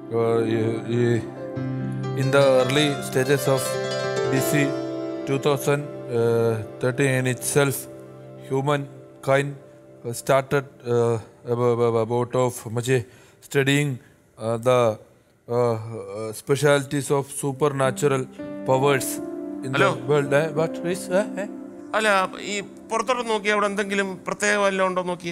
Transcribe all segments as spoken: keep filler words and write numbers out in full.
in the early stages of B C twenty thirteen in itself, humankind started uh, about of much studying uh, the uh, uh, specialities of supernatural powers in Hello? the world. Eh? What is? Eh? Eh? അല്ല, ഈ പുറത്തോട്ട് നോക്കിയാൽ അവിടെ എന്തെങ്കിലും പ്രത്യേക വല്ലതും ഉണ്ടോ നോക്കിയേ.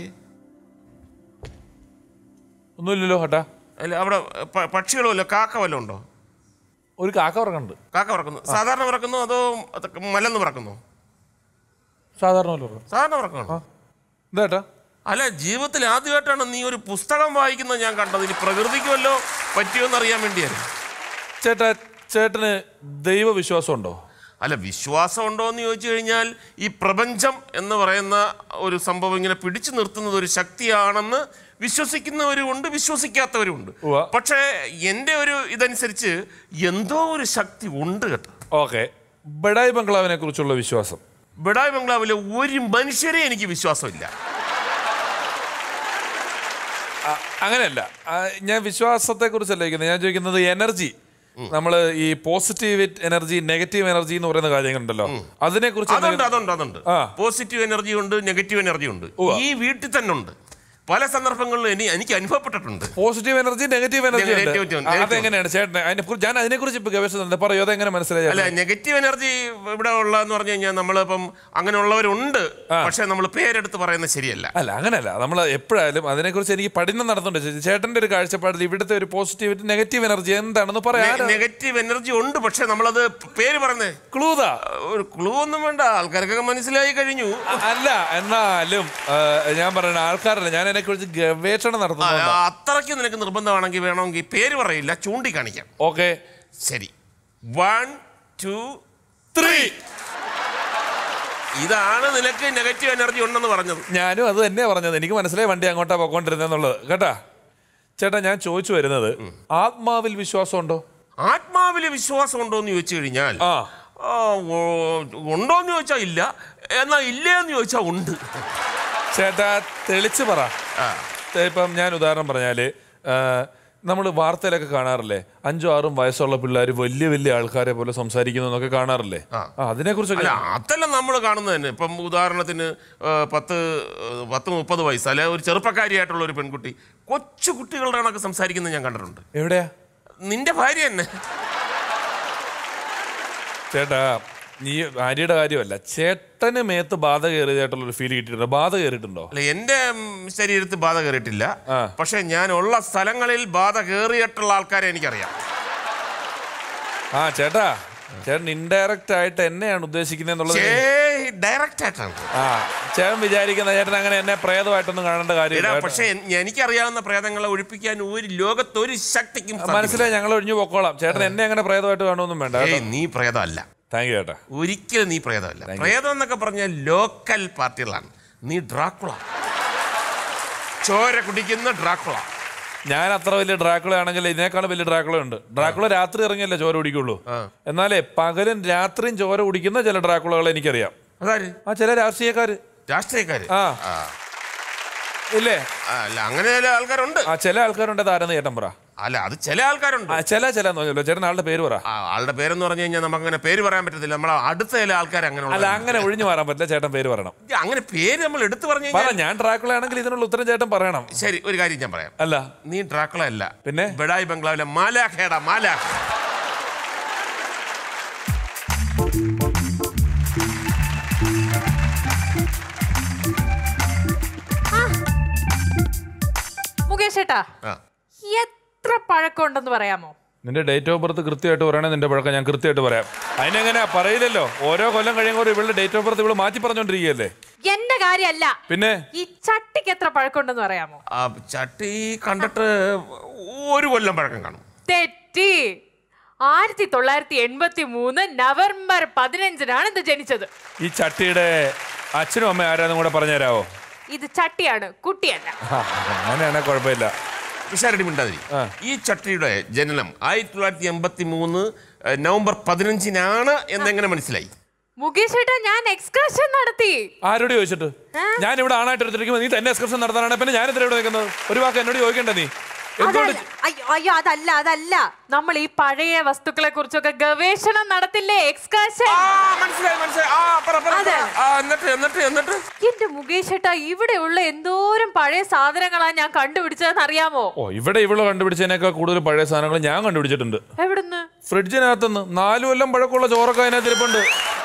ഒന്നുമില്ലല്ലോ ഹട്ടാ. അല്ല, അവിടെ പക്ഷികളോ അല്ല കാക്ക വല്ലതും ഉണ്ടോ? ഒരു കാക്ക പറക്കുന്നുണ്ട്. കാക്ക പറക്കുന്നു. സാധാരണ പറക്കുന്നു അതോ മലന്ന് പറക്കുന്നു? സാധാരണ സാധാരണ പറക്കണം. എന്താ? അല്ല, ജീവിതത്തിൽ ആദ്യമായിട്ടാണ് നീ ഒരു പുസ്തകം വായിക്കുന്നത് ഞാൻ കണ്ടത്. ഇനി പ്രകൃതിക്ക് വല്ലോ പറ്റിയോന്ന് അറിയാൻ വേണ്ടിയാണ്. ചേട്ടാ, ചേട്ടന് ദൈവവിശ്വാസം ഉണ്ടോ? അല്ല, വിശ്വാസം ഉണ്ടോ എന്ന് ചോദിച്ചു കഴിഞ്ഞാൽ ഈ പ്രപഞ്ചം എന്ന് പറയുന്ന ഒരു സംഭവം ഇങ്ങനെ പിടിച്ചു നിർത്തുന്നത് ഒരു ശക്തിയാണെന്ന് വിശ്വസിക്കുന്നവരുമുണ്ട്, വിശ്വസിക്കാത്തവരുമുണ്ട്. പക്ഷേ എൻ്റെ ഒരു ഇതനുസരിച്ച് എന്തോ ഒരു ശക്തി ഉണ്ട് കേട്ടോ. ഓക്കെ, ബഡായി ബംഗ്ലാവിനെ കുറിച്ചുള്ള വിശ്വാസം? ബഡായി ബംഗ്ലാവിലെ ഒരു മനുഷ്യരെ എനിക്ക് വിശ്വാസമില്ല. അങ്ങനെയല്ല, ഞാൻ വിശ്വാസത്തെ കുറിച്ചല്ല ചോദിക്കുന്നത്. ഞാൻ ചോദിക്കുന്നത് എനർജി. നമ്മള് ഈ പോസിറ്റീവ് എനർജി, നെഗറ്റീവ് എനർജി എന്ന് പറയുന്ന കാര്യങ്ങളുണ്ടല്ലോ, അതിനെ കുറിച്ച്. അതുണ്ട് അതുണ്ട് അതുണ്ട് പോസിറ്റീവ് എനർജി ഉണ്ട്, നെഗറ്റീവ് എനർജി ഉണ്ട്. ഈ വീട്ടിൽ തന്നെ ഉണ്ട്. പല സന്ദർഭങ്ങളിലും ഇനി എനിക്ക് അനുഭവപ്പെട്ടിട്ടുണ്ട്. Positive energy, negative energy. അതെങ്ങനെയാണ് ചേട്ടൻ? ഞാൻ അതിനെ കുറിച്ച് ഇപ്പൊ ഗവേഷണം പറയൂ, അതെങ്ങനെ മനസ്സിലായി? അല്ല, നെഗറ്റീവ് എനർജി ഇവിടെ ഉള്ളതെന്ന് പറഞ്ഞു കഴിഞ്ഞാൽ നമ്മളിപ്പം അങ്ങനെയുള്ളവരുണ്ട്, പക്ഷെ നമ്മൾ പേരെടുത്ത് പറയുന്നത് ശരിയല്ല. അല്ല, അങ്ങനെയല്ല. നമ്മൾ എപ്പോഴായാലും അതിനെക്കുറിച്ച് എനിക്ക് പഠനം നടത്തുന്നുണ്ട്. ചേട്ടന്റെ ഒരു കാഴ്ചപ്പാടിൽ ഇവിടുത്തെ ഒരു പോസിറ്റീവ് നെഗറ്റീവ് എനർജി എന്താണെന്ന് പറയാം. നെഗറ്റീവ് എനർജി ഉണ്ട്, പക്ഷെ നമ്മളത് പേര് പറയുന്നത് ക്ലൂതാ. ഒരു ക്ലൂ ഒന്നും വേണ്ട, ആൾക്കാർക്കൊക്കെ മനസ്സിലായി കഴിഞ്ഞു. അല്ല, എന്നാലും ഞാൻ പറയുന്ന ആൾക്കാരല്ല, ഞാൻ കുറിച്ച് ഗവേഷണം നടത്തുന്നു. അത്രയ്ക്ക് നിനക്ക് നിർബന്ധമാണെങ്കിൽ വേണമെങ്കിൽ പേര് പറയില്ല, ചൂണ്ടിക്കാണിക്കാം. ഓക്കെ, ശരി. One two three. ഇതാണ് നിനക്ക് നെഗറ്റീവ് എനർജി ഉണ്ടെന്ന് പറഞ്ഞത്. ഞാനും അത് തന്നെയാ പറഞ്ഞത്. എനിക്ക് മനസ്സിലായി വണ്ടി അങ്ങോട്ടാ പോയിക്കൊണ്ടിരുന്നെന്നുള്ളത് കേട്ടാ. ചേട്ടാ, ഞാൻ ചോദിച്ചു വരുന്നത്, ആത്മാവിൽ വിശ്വാസം ഉണ്ടോ? ആത്മാവിൽ വിശ്വാസം ഉണ്ടോ എന്ന് ചോദിച്ചു കഴിഞ്ഞാൽ ഉണ്ടോന്ന് ചോദിച്ചാൽ ഇല്ല, എന്നാ ഇല്ലേന്ന് ചോദിച്ചാൽ ഉണ്ട്. ചേട്ടാ, തെളിച്ച് പറ. ഇപ്പം ഞാൻ ഉദാഹരണം പറഞ്ഞാല്, നമ്മൾ വാർത്തയിലൊക്കെ കാണാറില്ലേ, അഞ്ചും ആറും വയസ്സുള്ള പിള്ളേർ വലിയ വലിയ ആൾക്കാരെ പോലെ സംസാരിക്കുന്നു എന്നൊക്കെ കാണാറില്ലേ? അതിനെ കുറിച്ചൊക്കെ. അതെല്ലാം നമ്മൾ കാണുന്നത് തന്നെ. ഇപ്പം ഉദാഹരണത്തിന് പത്ത് പത്ത് മുപ്പത് വയസ്സ് അല്ലെ ഒരു ചെറുപ്പക്കാരിയായിട്ടുള്ള ഒരു പെൺകുട്ടി കൊച്ചു കുട്ടികളുടെ കണക്ക് സംസാരിക്കുന്നത് ഞാൻ കണ്ടിട്ടുണ്ട്. എവിടെയാ? നിന്റെ ഭാര്യ തന്നെ. ചേട്ടാ, നീ ഭാര്യയുടെ കാര്യമല്ല, ചേട്ടന് മേത്ത് ബാധ കയറിയതായിട്ടുള്ളൊരു ഫീൽ കിട്ടിയിട്ടുണ്ടോ? ബാധ കയറിയിട്ടുണ്ടോ? അല്ല, എന്റെ ശരീരത്തിൽ ബാധ കയറിയിട്ടില്ല. പക്ഷെ ഞാൻ ഉള്ള സ്ഥലങ്ങളിൽ ബാധ കയറിയിട്ടുള്ള ആൾക്കാരെ എനിക്കറിയാം. ആ ചേട്ടാ, ചേട്ടൻ ഇൻഡയറക്റ്റ് ആയിട്ട് എന്നെയാണ് ഉദ്ദേശിക്കുന്നത്. ഡയറക്റ്റ് ആയിട്ടാണ്. ആ, ചേട്ടൻ വിചാരിക്കുന്ന ചേട്ടൻ അങ്ങനെ എന്നെ പ്രേതമായിട്ടൊന്നും കാണേണ്ട കാര്യമില്ല. പക്ഷെ എനിക്കറിയാവുന്ന പ്രേതങ്ങളെ ഒഴിപ്പിക്കാൻ ഒരു ലോകത്ത് ഒരു ശക്തിക്കും. മനസ്സിലായി, ഞങ്ങൾ ഒഴിഞ്ഞു പൊക്കോളാം. ചേട്ടൻ എന്നെ അങ്ങനെ പ്രേതമായിട്ട് കാണുമൊന്നും വേണ്ട. നീ പ്രേതമല്ല. താങ്ക് യു ചേട്ടാ. ഒരിക്കലും നീ പ്രേതമല്ല. പ്രേതം എന്നൊക്കെ പറഞ്ഞാൽ ലോക്കൽ പാർട്ടികളാണ്. നീ ഡ്രാക്കുള, ചോര കുടിക്കുന്ന ഡ്രാക്കുള. ഞാൻ അത്ര വലിയ ഡ്രാക്കുള ആണെങ്കിൽ ഇതിനേക്കാളും വലിയ ഡ്രാക്കുള ഉണ്ട്. ഡ്രാക്കുള രാത്രി ഇറങ്ങിയല്ലേ ചോര കുടിക്കുള്ളൂ. എന്നാലേ പകലും രാത്രിയും ചോര കുടിക്കുന്ന ചില ഡ്രാക്കുളകളെ എനിക്കറിയാം. അതാര്? ആ, ചില രാഷ്ട്രീയക്കാര്. രാഷ്ട്രീയക്കാര്? ആ, ഇല്ലേ? അല്ല, അങ്ങനെ ചില ആൾക്കാരുണ്ട്. ആ, ചില ആൾക്കാരുണ്ട്. അതാരെന്ന് ചേട്ടൻ പറ. അല്ല, അത് ചില ആൾക്കാരുണ്ട്. ചില ചില ചേട്ടൻ ആളുടെ പേര് പറ. ആളുടെ പേരെന്ന് പറഞ്ഞു കഴിഞ്ഞാൽ നമുക്ക് അങ്ങനെ പേര് പറയാൻ പറ്റത്തില്ല. നമ്മളെ അടുത്ത ചില ആൾക്കാർ അങ്ങനെ. അല്ല, അങ്ങനെ ഒഴിഞ്ഞു മാറാൻ പറ്റില്ല. ചേട്ടൻ പേര് പറയണം. അങ്ങനെ പേര് നമ്മൾ എടുത്തു പറഞ്ഞു. ഞാൻ ഡ്രാക്കുള ആണെങ്കിൽ ഇതിനുള്ള ഉത്തരം ചേട്ടൻ പറയണം. ശരി, ഒരു കാര്യം ഞാൻ പറയാം. അല്ല, നീ ഡ്രാക്കുള അല്ല, പിന്നെ ബഡായി ബംഗ്ലാവിലെ മാലാഖേടാ, മാലാഖ. മുകേഷ് ഏട്ടാ, എത്ര പഴക്കമുണ്ടെന്ന് പറയാമോ? നിന്റെ ഡേറ്റ് ഓഫ് ബർത്ത് കൃത്യമായിട്ട് പറയണേ. നിന്റെ പഴക്കം ഞാൻ കൃത്യമായിട്ട് പറയാം. അതിനെങ്ങനെ പറയില്ലല്ലോ. ഓരോ കൊല്ലം കഴിയുമ്പോൾ ഇവളുടെ ഡേറ്റ് ഓഫ് ബർത്ത് ഇവള് മാറ്റി പറഞ്ഞോണ്ടിരിക്കുകയല്ലേ. എന്റെ കാര്യമല്ല, പിന്നെ ഈ ചട്ടിക്ക് എത്ര പഴക്കമുണ്ടെന്ന് പറയാമോ? ചട്ടി കണ്ടിട്ട് ഒരു കൊല്ലം പഴക്കം കാണും. തെറ്റി. ആയിരത്തി തൊള്ളായിരത്തി എൺപത്തി മൂന്ന് നവംബർ പതിനഞ്ചിനാണ് ഇത് ജനിച്ചത്. ഈ ചട്ടിയുടെ അച്ഛനും അമ്മ ആരാന്നും കൂടെ പറഞ്ഞുതരാവോ? ഇത് ചട്ടിയാണ്, കുട്ടിയല്ല. അങ്ങനെയാണെ കുഴപ്പമില്ല. വിശാരടി മിണ്ടാതിരി. ഈ ചട്ടിയുടെ ജനനം ആയിരത്തി തൊള്ളായിരത്തി എൺപത്തി മൂന്ന് നവംബർ പതിനഞ്ചിനാണ് എന്നെങ്ങനെ മനസ്സിലായി? മുകേഷ് ഏട്ടാ, ഞാൻ എക്സ്കർഷൻ നടത്തി. ആരോട് ചോദിച്ചിട്ട്? ഞാൻ ഇവിടെ ആണായിട്ട് എടുത്തിരിക്കുമ്പോൾ നീ തന്നെ എക്സ്കർഷൻ നടത്താനാണ്. പിന്നെ ഞാൻ എന്തിനാ ഇവിടെ നിൽക്കുന്നത്? ഒരു വാക്ക് എന്നോട് ചോദിക്കണ്ട നീ. അയ്യോ അതല്ല അതല്ല നമ്മൾ ഈ പഴയ വസ്തുക്കളെ കുറിച്ചൊക്കെ ഗവേഷണം നടത്തില്ലേ എക്സ്കർഷൻ. എന്റെ മുകേഷ് ഏട്ടാ ഇവിടെയുള്ള എന്തോരം പഴയ സാധനങ്ങളാ ഞാൻ കണ്ടുപിടിച്ചതെന്ന് അറിയാമോ? ഓ ഇവിടെ ഇവിടെ കണ്ടുപിടിച്ചതിനേക്കാൾ കൂടുതൽ പഴയ സാധനങ്ങൾ ഞാൻ കണ്ടുപിടിച്ചിട്ടുണ്ട്. എവിടുന്ന്? ഫ്രിഡ്ജിനകത്തുനിന്ന്. നാലു കൊല്ലം പഴക്കമുള്ള ചോറൊക്കെ അതിനകത്ത് ഇരിപ്പുണ്ട്.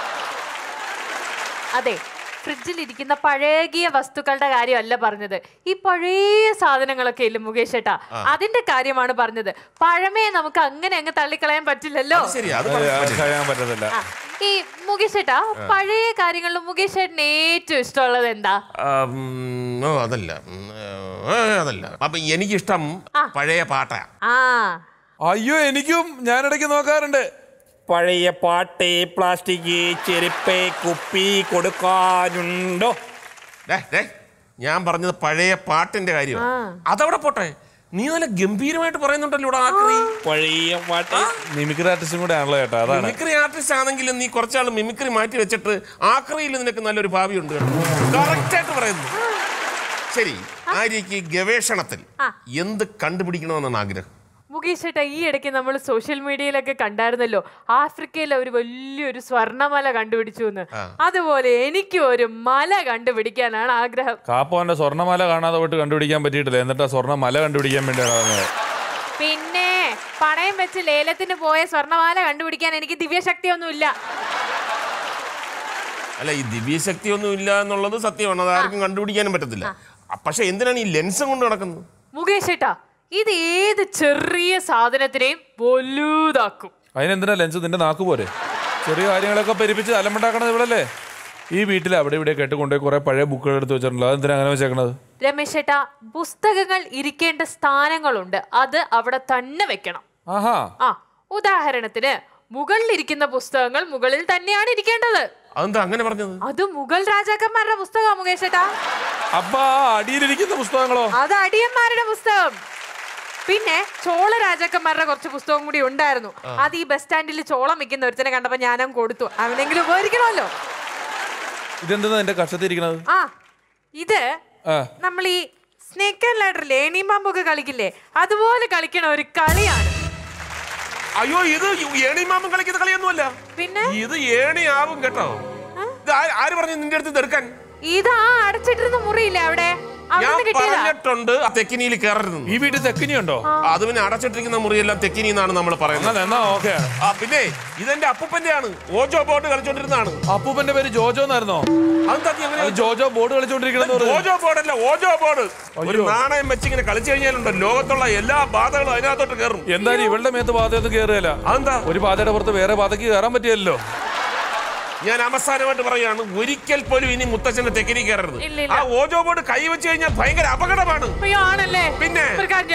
അതെ, ഫ്രിഡ്ജിലിരിക്കുന്ന പഴകിയ വസ്തുക്കളുടെ കാര്യമല്ല പറഞ്ഞത്, ഈ പഴയ സാധനങ്ങളൊക്കെ ഇല്ല മുകേഷ് ഏട്ടാ, അതിന്റെ കാര്യമാണ് പറഞ്ഞത്. പഴമയെ നമുക്ക് അങ്ങനെ അങ്ങ് തള്ളിക്കളയാൻ പറ്റില്ലല്ലോ. ഈ മുകേഷ് ഏട്ടാ പഴയ കാര്യങ്ങളിൽ മുകേഷ് ഏട്ടന് ഏറ്റവും ഇഷ്ടമുള്ളത് എന്താ? അതല്ല അതല്ല അപ്പൊ എനിക്കിഷ്ടം പഴയ പാട്ടാ. ആ അയ്യോ എനിക്കും, ഞാനിടയ്ക്ക് നോക്കാറുണ്ട്. പഴയ പാട്ട്, പ്ലാസ്റ്റിക്, ചെരുപ്പ്, കുപ്പി കൊടുക്കാനുണ്ടോ? ഞാൻ പറഞ്ഞത് പഴയ പാട്ടിന്റെ കാര്യം. അതവിടെ പോട്ടെ, നീ നല്ല ഗംഭീരമായിട്ട് പറയുന്നുണ്ടല്ലോ ആക്രി. പഴയ പാട്ട് മിമിക്രി ആർട്ടിസ്റ്റും കൂടെ ആണല്ലോ ചേട്ടാ. അതാണ് മിമിക്രി ആർട്ടിസ്റ്റ് ആണെങ്കിലും നീ കുറച്ചാൾ മിമിക്രി മാറ്റി വെച്ചിട്ട് ആക്രിയിൽ നിനക്ക് നല്ലൊരു ഭാവിയുണ്ട്. കറക്റ്റ് ആയിട്ട് പറയുന്നു. ശരി, ആര്യക്ക് ഗവേഷണത്തിൽ എന്ത് കണ്ടുപിടിക്കണമെന്നാണ് ആഗ്രഹം? മുകേഷ് ഏട്ടാ ഈ ഇടയ്ക്ക് നമ്മൾ സോഷ്യൽ മീഡിയയിലൊക്കെ കണ്ടായിരുന്നല്ലോ, ആഫ്രിക്കയിലെ ഒരു വലിയൊരു സ്വർണ്ണമല കണ്ടുപിടിച്ചു എന്ന്. അതുപോലെ എനിക്കും ഒരു മല കണ്ടുപിടിക്കാനാണ് ആഗ്രഹം. കാപ്പോന്റെ സ്വർണ്ണമല കാണാതെ പോയിട്ട് കണ്ടുപിടിക്കാൻ പറ്റിയിട്ടില്ല, എന്നിട്ട് സ്വർണ്ണമല കണ്ടുപിടിക്കാൻ വേണ്ടിയാണ്. പിന്നെ പണയം വെച്ച് ലേലത്തിന് പോയ സ്വർണ്ണമാല കണ്ടുപിടിക്കാൻ എനിക്ക് ദിവ്യശക്തി ഒന്നുമില്ല. അല്ല, ഈ ദിവ്യശക്തി ഒന്നും ഇല്ല എന്നുള്ളത് സത്യമാണ്, അത് ആർക്കും കണ്ടുപിടിക്കാനും പറ്റത്തില്ല. പക്ഷെ എന്തിനാണ് ഈ ലെൻസ് കൊണ്ട് നടക്കുന്നത്? മുകേഷ് ഏട്ടാ ഇത് ഏത് ചെറിയ സാധനത്തിനെയും വലുതാക്കും. അതിനെന്തിനാ ലെൻസ്? നിന്റെ നാക്ക് പോരെ? ചെറിയ കാര്യങ്ങളൊക്കെ പെരിപ്പിച്ച് അലമ്പുണ്ടാക്കണത് ഇവിടല്ലേ? ഈ വീട്ടിൽ അവിടെ ഇവിടെ കേട്ടുകൊണ്ടേ കുറെ പഴയ ബുക്കുകൾ എടുത്ത് വെച്ചിട്ടുണ്ടല്ലോ, അതെന്തിനാ അങ്ങനെ വെച്ചേക്കണത്? രമേശ് ഏട്ടാ പുസ്തകങ്ങൾ ഇരിക്കേണ്ട സ്ഥാനങ്ങളുണ്ട്, അത് അവിടെ തന്നെ വെക്കണം. ആഹാ. ആ ഉദാഹരണത്തിന് മുകളിലിരിക്കുന്ന പുസ്തകങ്ങൾ മുകളിൽ തന്നെയാണ് ഇരിക്കേണ്ടത്. അതെന്താ അങ്ങനെ പറഞ്ഞത്? അത് മുഗൾ രാജാക്കന്മാരുടെ പുസ്തകമാണ് മുകേഷ് ഏട്ടാ. അപ്പാ അടിയിലിരിക്കുന്ന പുസ്തകങ്ങളോ? അത് അടിയന്മാരുടെ പുസ്തകം. പിന്നെ ചോള രാജാക്കന്മാരുടെ കുറച്ച് പുസ്തകം കൂടി ഉണ്ടായിരുന്നു, അത് ഈ ബസ് സ്റ്റാൻഡിൽ ചോളം വിൽക്കുന്ന ഒരുത്തനെ കണ്ടപ്പോ ഞാനും കൊടുത്തു, അവനെങ്കിലും ഉപകരിക്കണമല്ലോ. ഇതെന്താ എന്റെ കഷ്ടത്തിരിക്കണത്? ആ ഇത് നമ്മൾ ഈ സ്നേക്ക് ആൻഡ് ലാഡറില്ലേ, ഏണിയും പാമ്പൊക്കെ കളിക്കില്ലേ, അതുപോലെ കളിക്കണ ഒരു കളിയാണ്. അയ്യോ, ഇത് ഏണിമാമൻ കളിക്കുന്ന കളിയൊന്നുമല്ല. പിന്നെ ഇത് ഏണിയാവും കേട്ടോ. ആര് പറഞ്ഞു നിന്റെ അടുത്ത് എടുക്കാൻ? ഇതാ അടച്ചിട്ടിരുന്ന മുറിയില്ലേ അവിടെ, ഞാൻ പറഞ്ഞിട്ടുണ്ട് തെക്കിനിയിൽ കയറരുത്. ഈ വീട്ടിൽ തെക്കിനി ഉണ്ടോ? അത് പിന്നെ അടച്ചിട്ടിരിക്കുന്ന മുറിയെല്ലാം തെക്കിനി എന്നാണ് നമ്മൾ പറയുന്നത്. പിന്നെ ഇതെന്റെ അപ്പൂപ്പന്റെ ആണ്, ഓജോ ബോർഡ് കളിച്ചോണ്ടിരുന്നതാണ്. അപ്പൂപ്പന്റെ പേര് ജോജോ എന്നായിരുന്നോ? ജോജോ ബോർഡ് കളിച്ചോണ്ടിരിക്കുന്നത് ഓജോ ബോർഡ് അല്ല, ഓജോ ബോർഡ്. ഒരു നാണയം വെച്ച് ഇങ്ങനെ കളിച്ചു കഴിഞ്ഞാലുണ്ടോ ലോകത്തുള്ള എല്ലാ ബാധകളും അതിനകത്തോട്ട് കയറും. എന്തായാലും ഇവളുടെ മേത്ത് ബാധയൊന്നും കയറുകയല്ല. അതെന്താ? ഒരു ബാധയുടെ പുറത്ത് വേറെ ബാധയ്ക്ക് കയറാൻ പറ്റിയല്ലോ. ഞാൻ അവസാനമായിട്ട് പറയാണ്, ഒരിക്കൽ പോലും ഇനി മുത്തച്ഛന്റെ തെക്കിനി കയറരുത്. ആ ഓജോ ബോർഡ് കൈ വെച്ച് കഴിഞ്ഞാൽ ഭയങ്കര അപകടമാണ്. പിന്നെ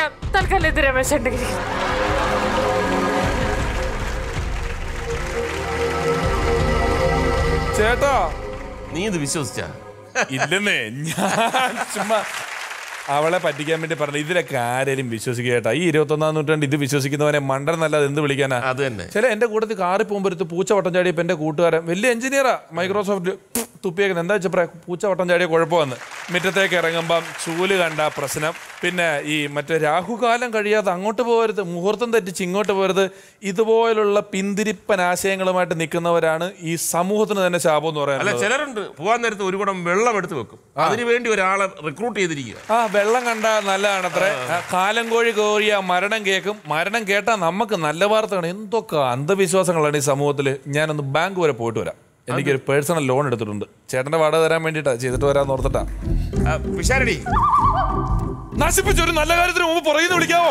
ചേട്ടാ നീ ഇത് വിശ്വസിച്ച? ഇല്ലെന്നേ, ഞാൻ ചുമ്മാ അവളെ പറ്റിക്കാൻ വേണ്ടി പറഞ്ഞു. ഇതിലൊക്കെ ആരെയും വിശ്വസിക്കുക ചേട്ടാ? ഈ ഇരുപത്തൊന്നാം നൂറ്റാണ്ട് ഇത് വിശ്വസിക്കുന്നവനെ മണ്ടനല്ലാതെ എന്ത് വിളിക്കാനാ? അത് തന്നെ. ചില എന്റെ കൂട്ടത്തിൽ കാറി പോകുമ്പോഴത്ത് പൂച്ച വട്ടം ചാടിയപ്പോ എന്റെ കൂട്ടുകാരൻ വലിയ എഞ്ചിനീയറാ, മൈക്രോസോഫ്റ്റ് തുപ്പിയേക്കുന്നത്. എന്താ വെച്ചാൽ പൂച്ച വട്ടം ചാടിയ കുഴപ്പമെന്ന്. മുറ്റത്തേക്ക് ഇറങ്ങുമ്പം ചൂല് കണ്ട പ്രശ്നം. പിന്നെ ഈ മറ്റേ രാഹുകാലം കഴിയാതെ അങ്ങോട്ട് പോകരുത്, മുഹൂർത്തം തെറ്റിച്ച് ഇങ്ങോട്ട് പോകരുത്. ഇതുപോലുള്ള പിന്തിരിപ്പൻ ആശയങ്ങളുമായിട്ട് നിൽക്കുന്നവരാണ് ഈ സമൂഹത്തിന് തന്നെ ശാപം എന്ന് പറയുന്നത്. അല്ല, ചിലരുണ്ട് പോകാൻ നേരത്ത് ഒരു കുടം വെള്ളം എടുത്ത് വെക്കും, അതിനുവേണ്ടി ഒരാളെ റിക്രൂട്ട് ചെയ്തിരിക്കുക. ആ വെള്ളം കണ്ടാ നല്ലതാണത്രേ. കാലം കോഴി കോഴിയ മരണം കേൾക്കും, മരണം കേട്ടാൽ നമുക്ക് നല്ല വാർത്തയാണ്. എന്തൊക്കെ അന്ധവിശ്വാസങ്ങളാണ് ഈ സമൂഹത്തിൽ. ഞാനൊന്ന് ബാങ്ക് വരെ പോയിട്ട് വരാം, എനിക്കൊരു പേഴ്സണൽ ലോൺ എടുത്തിട്ടുണ്ട്. ചേട്ടന്റെ വാടക തരാൻ വേണ്ടിട്ടാ, ചെയ്തിട്ട് വരാന്ന് ഓർത്തിട്ടാ. പിഷാരടി നശിപ്പിച്ചൊരു നല്ല കാര്യത്തിന് മുമ്പ് പുറകിന്ന് വിളിക്കാവോ?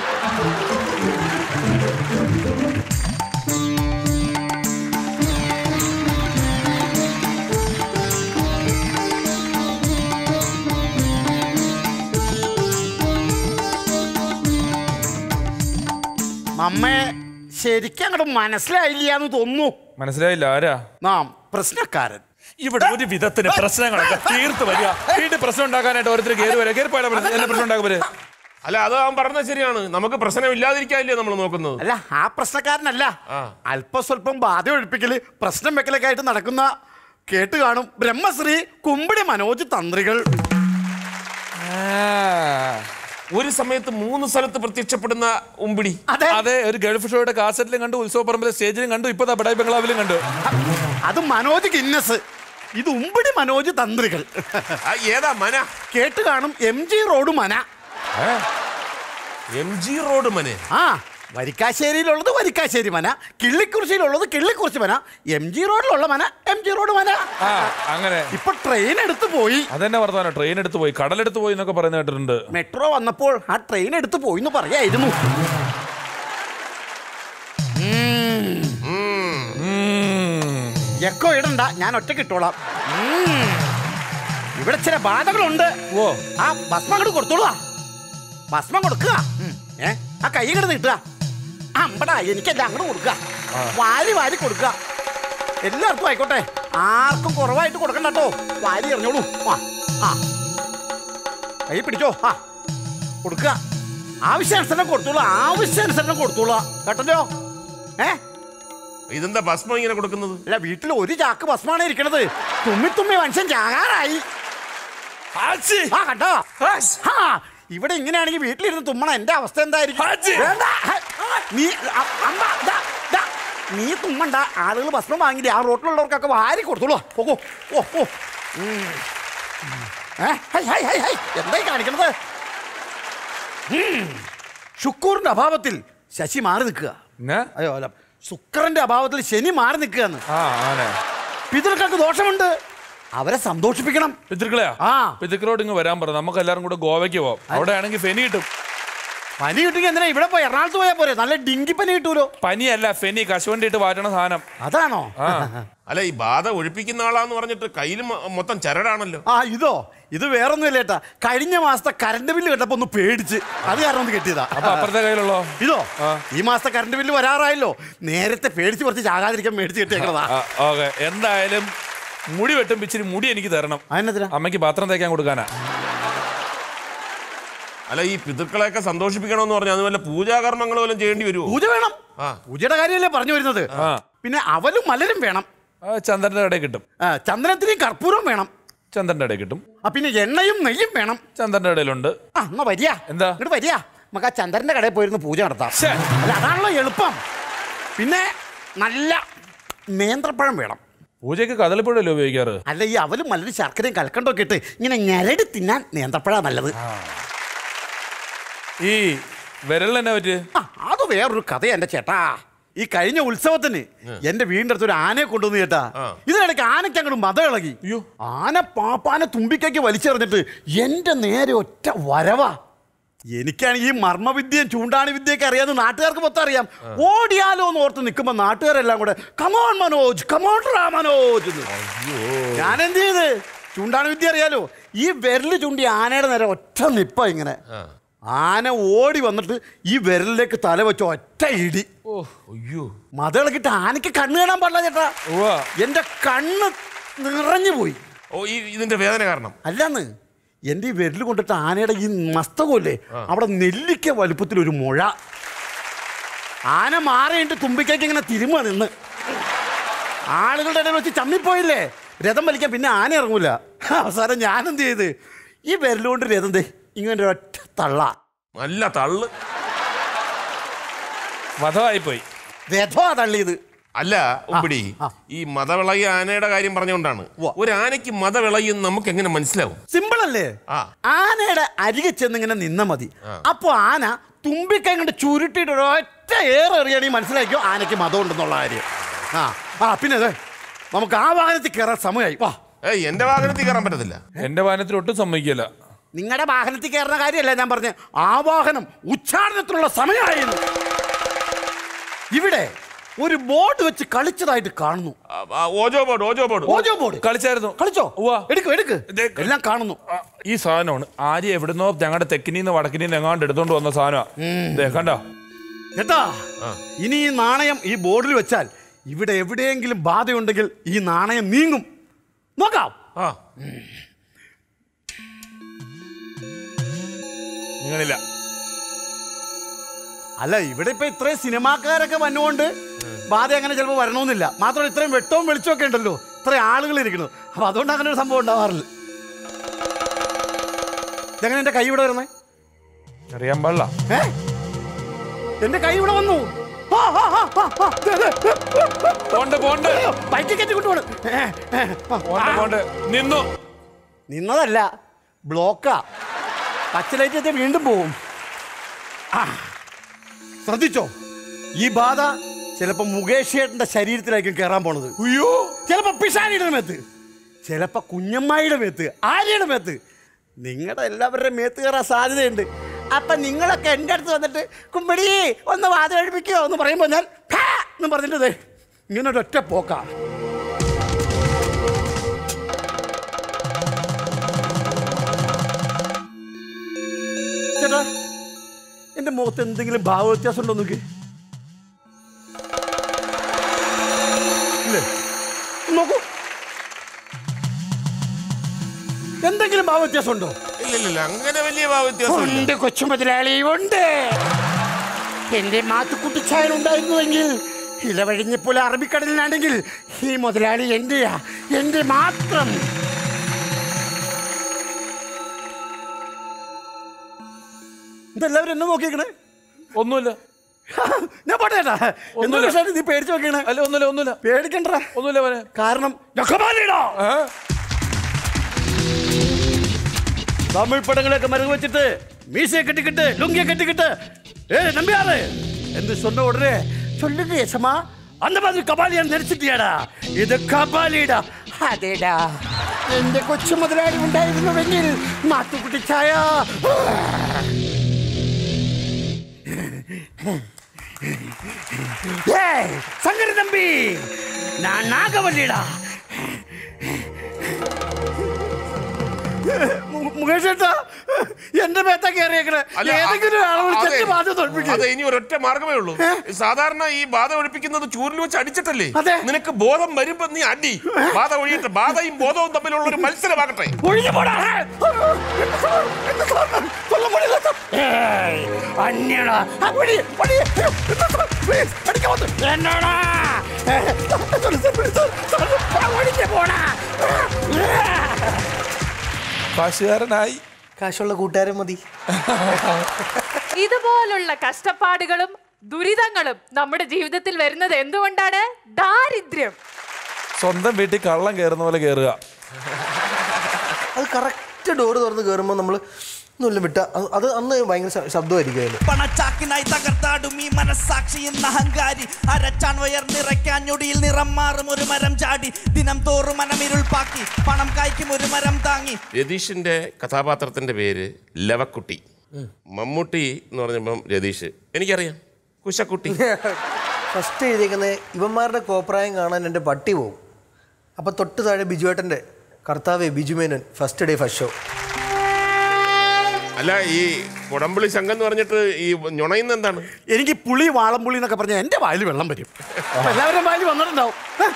അമ്മേ ശരിക്കും അങ്ങോട്ട് മനസ്സിലായില്ല എന്ന് തോന്നുന്നു. മനസ്സിലായില്ല? ആരാ? നാം പ്രശ്നക്കാരൻ. ഇവിടെ ഒരു വിധത്തിന് പ്രശ്നങ്ങളൊക്കെ തീർത്ത് വരിക, വീണ്ടും പ്രശ്നം ഉണ്ടാക്കാനായിട്ട് ഓരോരുത്തർ കയറി വരിക. കയറി പോയാൽ എന്നെ പ്രശ്നം ഉണ്ടാക്കുവര്? അല്ല, അത് അവൻ പറഞ്ഞത് ശരിയാണ്. നമുക്ക് പ്രശ്നം ഇല്ലാതിരിക്കാല്ലേ നമ്മൾ നോക്കുന്നത്. അല്ല, ആ പ്രശ്നക്കാരനല്ല, അല്പ സ്വല്പം ബാധ ഒഴിപ്പിക്കല് പ്രശ്നം വെക്കലൊക്കെ ആയിട്ട് നടക്കുന്ന കേട്ട് കാണും ബ്രഹ്മശ്രീ കുമ്പിടി മനോജ് തന്ത്രികൾ. ഒരു സമയത്ത് മൂന്ന് സ്ഥലത്ത് പ്രത്യക്ഷപ്പെടുന്ന ഉമ്പിടി. അതെ അതെ, ഒരു ഗൾഫ് ഷോയുടെ കാസറ്റിലും കണ്ടു, ഉത്സവ പറമ്പിലെ സ്റ്റേജിലും കണ്ടു, ഇപ്പൊ ബഡായി ബംഗ്ലാവിലും കണ്ടു. അത് മനോജ് ഗിന്നസ്, ഇത് ഉമ്പിടി മനോജ് തന്ത്രികൾ. ഏതാ മന? കേട്ട് കാണും, എം ജി റോഡ് മന. എം ജി റോഡ് മന. ആ, വരിക്കാശ്ശേരിയിലുള്ളത് വരിക്കാശ്ശേരി മന, കിള്ളിക്കുറിശ്ശിയിലുള്ളത് കിള്ളിക്കുറിശി മന, എം ജി റോഡിലുള്ള മന എം ജി റോഡ് മന. അങ്ങനെ ഇപ്പൊ ട്രെയിൻ എടുത്തു പോയി. അതെന്നെ പറഞ്ഞാലോ, ട്രെയിൻ എടുത്ത് പോയി, കടലെടുത്ത് പോയി എന്നൊക്കെ പറയുന്ന കേട്ടിട്ടുണ്ട്. മെട്രോ വന്നപ്പോൾ ആ ട്രെയിൻ എടുത്തു പോയി എന്ന് പറയായിരുന്നു. എക്കോ ഇടണ്ട, ഞാൻ ഒറ്റക്ക് ഇട്ടോളാം. ഇവിടെ ചില ബാധകളുണ്ട്. ഓ, ആ ഭസ്മം അങ്ങോട്ട് കൊടുത്തോളൂ. ഭസ്മം കൊടുക്കുക. ഏ ആ കൈ കിടന്ന് കിട്ടുക. അമ്പടാ, എനിക്കല്ല അങ്ങോട്ട് കൊടുക്കുക. വാരി വാരി കൊടുക്കുക. എല്ലാവർക്കും ആയിക്കോട്ടെ, ആർക്കും കുറവായിട്ട് കൊടുക്കണ്ട കേട്ടോ. വാരി എറിഞ്ഞോളൂ. ആ ആ കൈ പിടിച്ചോ. ആ കൊടുക്കുക. ആവശ്യാനുസരണം കൊടുത്തോളൂ, ആവശ്യാനുസരണം കൊടുത്തോളൂ കേട്ടല്ലോ. ഏ ഇതെന്താ ഭസ്മം ഇങ്ങനെ കൊടുക്കുന്നത്? അല്ല, വീട്ടിൽ ഒരു ചാക്ക് ഭസ്മാണ് ഇരിക്കണത്. തുമ്മി തുമ്മി മനുഷ്യൻ ചാകാറായി. ആ കണ്ടോ, ആ ഇവിടെ ഇങ്ങനെയാണെങ്കിൽ വീട്ടിലിരുന്ന് തുമ്മണ എന്റെ അവസ്ഥ എന്തായിരിക്കും? വേണ്ട, നീ അമ്മ നീ തുമ്മണ്ട. ആളുകൾ ഭസ്മം വാങ്ങില്ലേ, ആ റോട്ടിലുള്ളവർക്കൊക്കെ വാരി കൊടുത്തോളൂ. പോകൂ. ഓ ഓ എന്തായി കാണിക്കണത്? ശുക്കൂറിന്റെ അഭാവത്തിൽ ശശി മാറി നിൽക്കുക. അയ്യോ അല്ല, ശുക്രന്റെ അഭാവത്തിൽ ശനി മാറി നിൽക്കുകയെന്ന്. പിതൃക്കൾക്ക് ദോഷമുണ്ട്, അവരെ സന്തോഷിപ്പിക്കണം. പിതൃക്കളെയാ? ആ, പിതൃക്കളോട് ഇങ്ങ് വരാൻ പറഞ്ഞു. നമുക്ക് എല്ലാവരും കൂടെ ഗോവയ്ക്ക് പോവാം. അവിടെ ആണെങ്കിൽ ഫെനി കിട്ടും. പനി കിട്ടുമെങ്കിൽ എന്തിനാ ഇവിടെ പോയി എറണാകുളത്ത് പോയാൽ പോരെ? നല്ല ഡിങ്കി പനി കിട്ടൂലോ. പനിയല്ല, ഫെനി, കശുവണ്ടി ഇട്ട് വാറ്റണ സാധനം. അതാണോ? അല്ല, ഈ ബാധ ഒഴിപ്പിക്കുന്ന ആളാന്ന് പറഞ്ഞിട്ട് കയ്യിൽ മൊത്തം ചരടാണല്ലോ. ആ ഇതോ, ഇത് വേറൊന്നും ഇല്ലേട്ടാ. കഴിഞ്ഞ മാസത്തെ കറണ്ട് ബില്ല് കേട്ടപ്പോ ഒന്ന് പേടിച്ച്, അത് കാരണം ഒന്ന് കെട്ടിയതാ. അപ്പൊ അപ്പുറത്തെ കയ്യിലുള്ളോ? ഇതോ, ഈ മാസത്തെ കറണ്ട് ബില്ല് വരാറായല്ലോ, നേരത്തെ പേടിച്ച് കുറച്ച് ചാകാതിരിക്കാൻ മേടിച്ച് കെട്ടിയേക്കണതാ. ഓക്കെ, എന്തായാലും മുടി വെട്ടും പിച്ചിരി മുടി എനിക്ക് തരണം. അതിനെന്തിനാ? അമ്മയ്ക്ക് പാത്രം തേക്കാൻ കൊടുക്കാനാ. അല്ല, ഈ പിതൃക്കളെയൊക്കെ സന്തോഷിപ്പിക്കണമെന്ന് പറഞ്ഞാൽ അതുപോലെ പൂജാകർമ്മങ്ങൾ വല്ലതും ചെയ്യേണ്ടി വരുമോ? പൂജ വേണം. പൂജയുടെ കാര്യമല്ലേ പറഞ്ഞു വരുന്നത്. പിന്നെ അവലും മലരും വേണം. ചന്ദ്രന്റെ കടയിൽ കിട്ടും. ചന്ദനത്തിനും കർപ്പൂരം വേണം. ചന്ദ്രന്റെ ഇടയിൽ കിട്ടും. ആ പിന്നെ എണ്ണയും നെയ്യും വേണം. ചന്ദ്രന്റെ ഇടയിലുണ്ട്. ആ എന്നാ വരിക. എന്താ ഇങ്ങോട്ട് വരിക, നമുക്ക് ആ ചന്ദ്രന്റെ കടയിൽ പോയിരുന്ന് പൂജ നടത്താം. അല്ല, അതാണല്ലോ എളുപ്പം. പിന്നെ നല്ല നേന്ത്രപ്പഴം വേണം. പൂജയ്ക്ക് കദളിപ്പഴല്ലേ ഉപയോഗിക്കാറ്? അല്ല, ഈ അവലും മലരും ശർക്കരയും കൽക്കണ്ടൊക്കെ ഇട്ട് ഇങ്ങനെ ഞരടി തിന്നാൻ നേന്ത്രപ്പഴം നല്ലത്. ഈ വിരൽ തന്നെ പറ്റ്? ആ അത് വേറൊരു കഥയാ എന്റെ ചേട്ടാ. ഈ കഴിഞ്ഞ ഉത്സവത്തിന് എന്റെ വീടിന്റെ അടുത്ത് ഒരു ആനയെ കൊണ്ടുവന്നു ചേട്ടാ. ഇതിനിടയ്ക്ക് ആനയ്ക്ക് അങ്ങോട്ട് മതം ഇളകി. ആന പാപ്പാനെ തുമ്പിക്കേക്ക് വലിച്ചെറിഞ്ഞിട്ട് എന്റെ നേരെ ഒറ്റ വരവാ. എനിക്കാണെങ്കിൽ ഈ മർമ്മവിദ്യയും ചൂണ്ടാണി വിദ്യയൊക്കെ അറിയാമെന്ന് നാട്ടുകാർക്ക് മൊത്തം അറിയാം. ഓടിയാലോ എന്ന് ഓർത്ത് നിൽക്കുമ്പോ നാട്ടുകാരെല്ലാം കൂടെ കമോൺ മനോജ്, കമോൺ റാ മനോജ്. ഞാൻ എന്ത് ചെയ്ത്, ചൂണ്ടാണി വിദ്യ അറിയാലോ, ഈ വിരല് ചൂണ്ടി ആനയുടെ നേരെ ഒറ്റ നിപ്പ ഇങ്ങനെ. ആന ഓടി വന്നിട്ട് ഈ വിരലിലേക്ക് തല വെച്ച ഒറ്റ ഇടി. മതളക്കിട്ട് ആനയ്ക്ക് കണ്ണ് കാണാൻ പാടില്ല ചേട്ടാ. എന്റെ കണ്ണ് നിറഞ്ഞു പോയി. ഓ, ഈ ഇതിന്റെ വേദന കാരണം അല്ലാന്ന്, എന്റെ ഈ വിരൽ കൊണ്ടിട്ട് ആനയുടെ ഈ മസ്തകമില്ലേ, അവിടെ നെല്ലിക്ക വലുപ്പത്തിൽ ഒരു മുഴ. ആന മാറിയിട്ട് തുമ്പിക്കേക്ക് ഇങ്ങനെ തിരുമ നിന്ന് ആളുകളുടെ ഇടയിൽ വെച്ച് ചമ്മിപ്പോയില്ലേ, രഥം വലിക്കാൻ പിന്നെ ആന ഇറങ്ങൂല. അവസാനം ഞാനെന്ത് ചെയ്ത്, ഈ വിരലുകൊണ്ട് രഥം ദേ ഇങ്ങനെ ഒറ്റ തള്ള. നല്ല തള്ളു വധമായിപ്പോയി. രഥമാ തള്ളിയത്. അല്ല ഉപ്പിടി, ഈ മതവിളയ ആനയുടെ കാര്യം പറഞ്ഞുകൊണ്ടാണ്. ഒരു ആനയ്ക്ക് മതവിളയും നമുക്ക് എങ്ങനെ മനസ്സിലാവും? സിമ്പിൾ അല്ലേ? ആനയുടെ അരികെ ചെന്ന് ഇങ്ങനെ നിന്ന മതി. അപ്പൊ ആന തുമ്പിക്കൈ കൊണ്ട് ചുരുട്ടിയിട്ട് ഒറ്റ ഏറെ എറിയാണെങ്കിൽ മനസ്സിലാക്കിയോ ആനയ്ക്ക് മതം ഉണ്ടെന്നുള്ള കാര്യം. ആ ആ പിന്നെ അതെ, നമുക്ക് ആ വാഹനത്തിൽ കയറാൻ സമയമായി. വാ. ഏയ്, എന്റെ വാഹനത്തിൽ കയറാൻ പറ്റത്തില്ല. എന്റെ വാഹനത്തിൽ ഒട്ടും സമ്മതിക്കില്ല. നിങ്ങളുടെ വാഹനത്തിൽ കയറുന്ന കാര്യമല്ല ഞാൻ പറഞ്ഞ, ആ വാഹനം ഉച്ചാരണത്തിനുള്ള സമയമായിരുന്നു. ഇവിടെ ഒരു ബോർഡ് വെച്ച് കളിച്ചതായിട്ട് കാണുന്നു. Ouija board, Ouija board, Ouija board കളിച്ചായിരുന്നു. കളിച്ചോ? എടുക്ക് എടുക്ക്, എല്ലാം കാണുന്നു. ഈ സാധനമാണ് ആര്യ എവിടുന്നോ ഞങ്ങളുടെ തെക്കിനീന്ന് വടക്കിനീന്ന് എങ്ങാണ്ട് എടുത്തോണ്ട് വന്ന സാധനമാണ്. കണ്ടോ ചേട്ടാ, ഇനി ഈ നാണയം ഈ ബോർഡിൽ വെച്ചാൽ ഇവിടെ എവിടെയെങ്കിലും ബാധയുണ്ടെങ്കിൽ ഈ നാണയം നീങ്ങും. നോക്കാം. നീങ്ങണില്ല. അല്ല, ഇവിടെ ഇപ്പൊ ഇത്രയും സിനിമാക്കാരൊക്കെ വന്നുകൊണ്ട് ബാധ അങ്ങനെ ചിലപ്പോൾ വരണമെന്നില്ല. മാത്രമല്ല ഇത്രയും വെട്ടവും വെളിച്ചമൊക്കെ ഉണ്ടല്ലോ, ഇത്രയും ആളുകൾ ഇരിക്കുന്നു. അപ്പൊ അതുകൊണ്ട് അങ്ങനെ ഒരു സംഭവം ഉണ്ടാവാറില്ല. ഇതെങ്ങനെ എന്റെ കൈ ഇവിടെ വരുന്നേ? അറിയാൻ പാടില്ല. എന്റെ കൈ ഇവിടെ വന്നു. നിന്നു നിന്നതല്ല, ബ്ലോക്കാ. പച്ചലൈറ്റ് വീണ്ടും പോവും. ശ്രദ്ധിച്ചോ, ഈ ബാധ ചിലപ്പോ മുകേഷ് ചേട്ടന്റെ ശരീരത്തിലായിരിക്കും കയറാൻ പോണത്. അയ്യോ, ചിലപ്പോ പിഷാരിയുടെ മേത്ത്, ചിലപ്പോ കുഞ്ഞമ്മായിയുടെ മേത്ത്, ആര്യയുടെ മേത്ത്, നിങ്ങളുടെ എല്ലാവരുടെയും മേത്ത് കയറാൻ സാധ്യതയുണ്ട്. അപ്പൊ നിങ്ങളൊക്കെ എൻ്റെ അടുത്ത് വന്നിട്ട് കുമ്പടി ഒന്ന് വാതിൽ കഴിപ്പിക്കോ എന്ന് പറയുമ്പോൾ ഞാൻ എന്ന് പറഞ്ഞിട്ട് ഇങ്ങനെ ഒരൊറ്റ പോക്കാ. ചേട്ടാ, എന്റെ മുഖത്ത് എന്തെങ്കിലും ഭാവ വ്യത്യാസം ഉണ്ടോ നോക്കി? ഇല്ലേ, നോക്കൂ. എന്തെങ്കിലും ഭാവ വ്യത്യാസം ഉണ്ടോ? ഇല്ലില്ല, അങ്ങനെ വലിയ ഭാവ വ്യത്യാസം ഉണ്ട്. കൊച്ചു മുതലാളി ഉണ്ട്. എന്റെ മാത്തുക്കുട്ടിച്ചായൻ ഉണ്ടായിരുന്നുവെങ്കിൽ ഇലവഴിഞ്ഞപ്പോലെ അറബിക്കടലിനാണെങ്കിൽ ഈ മുതലാളി എന്റെയാ, എന്റെ മാത്രം. ഇതെല്ലാവരും എന്നെ നോക്കിയേക്കണേ. ഒന്നുമില്ല, ഞാൻ പോട്ടേട്ടാ. ഒന്നുമില്ല, നീ പേടിച്ചു നോക്കിയണേ. അല്ല, ഒന്നുമില്ല, ഒന്നുമില്ല, പേടിക്കണ്ട. ഒന്നുമില്ല. കാരണം തമിഴ് പടങ്ങളൊക്കെ മരുന്ന് വെച്ചിട്ട് மீசையை கட்டிக்கிட்டு லுங்கியை கட்டிக்கிட்டு ஏ நம்பியாரு என்று சொன்ன உடனே சொல்லுங்க யசமா, அந்த மாதிரி கபாலியா நடிச்சிட்டியாடா? இது கபாலிடா. അതേടാ, എന്റെ കൊച്ചു മുതലാളി ഉണ്ടായിരുന്നുവെങ്കിൽ മാത്തുക്കുട്ടി ചായ. சங்கர தம்பி, நான் நாகவல்லிடா. മുകേഷ് ചേട്ടാ, എന്റെ മേത്ത കയറിയേക്കണേ. ഇനി ഒരൊറ്റ മാർഗമേ ഉള്ളൂ. സാധാരണ ഈ ബാധ ഒഴിപ്പിക്കുന്നത് ചൂരിൽ വെച്ച് അടിച്ചിട്ടല്ലേ? നിനക്ക് ബോധം വരുമ്പോ നീ അടി. ബാധ ഒഴിയട്ടെ. ബാധയും ബോധവും തമ്മിലുള്ള ഒരു മത്സരമാകട്ടെ. കാശുകാരനായി. കാശുള്ള കൂട്ടുകാരൻ മതി. ഇതുപോലുള്ള കഷ്ടപ്പാടുകളും ദുരിതങ്ങളും നമ്മുടെ ജീവിതത്തിൽ വരുന്നത് എന്തുകൊണ്ടാണ്? ദാരിദ്ര്യം. സ്വന്തം വീട്ടിൽ കള്ളം കയറുന്ന പോലെ കയറുക. അത് കറക്റ്റ് ഡോറ് തുറന്ന് കയറുമ്പോൾ നമ്മൾ ഒന്നുമില്ല വിട്ട അത് അന്ന് ഭയങ്കര ശബ്ദമായിരിക്കും. പണച്ചാക്കിനായി തകർത്താടും ഈ മനസ്സാക്ഷി എന്ന അഹങ്കാരി അരച്ചാൻ വയർ നിറയ്ക്കാൻ ഞൊടിയിൽ നിറം മാറും ഒരു മരം ചാടി ദിനം തോറും മനമിരുൾപ്പാക്കി പണം കായ്ക്കും ഒരു മരം താങ്ങി. രതീഷിന്റെ കഥാപാത്രത്തിന്റെ പേര് ലവക്കുട്ടി. മമ്മൂട്ടി എന്ന് പറഞ്ഞപ്പം രതീഷ് എനിക്കറിയാം, കുശക്കുട്ടി. ഫസ്റ്റ് എഴുതിയേക്കുന്നത് ഇവന്മാരുടെ കോപ്രായം കാണാൻ എൻ്റെ പട്ടി പോകും. അപ്പം തൊട്ട് താഴെ ബിജുവേട്ടൻ്റെ കർത്താവേ Biju Menon first day first show. അല്ല, ഈ കൊടംപുളി ശങ്കം എന്ന് പറഞ്ഞിട്ട് ഈ ഞൊണയുന്ന എന്താണ്? എനിക്ക് പുളി വാളംപുളി എന്നൊക്കെ പറഞ്ഞാൽ എന്റെ വായിൽ വെള്ളം വരും. എല്ലാവരും വായിൽ വന്നിട്ടുണ്ടാവും.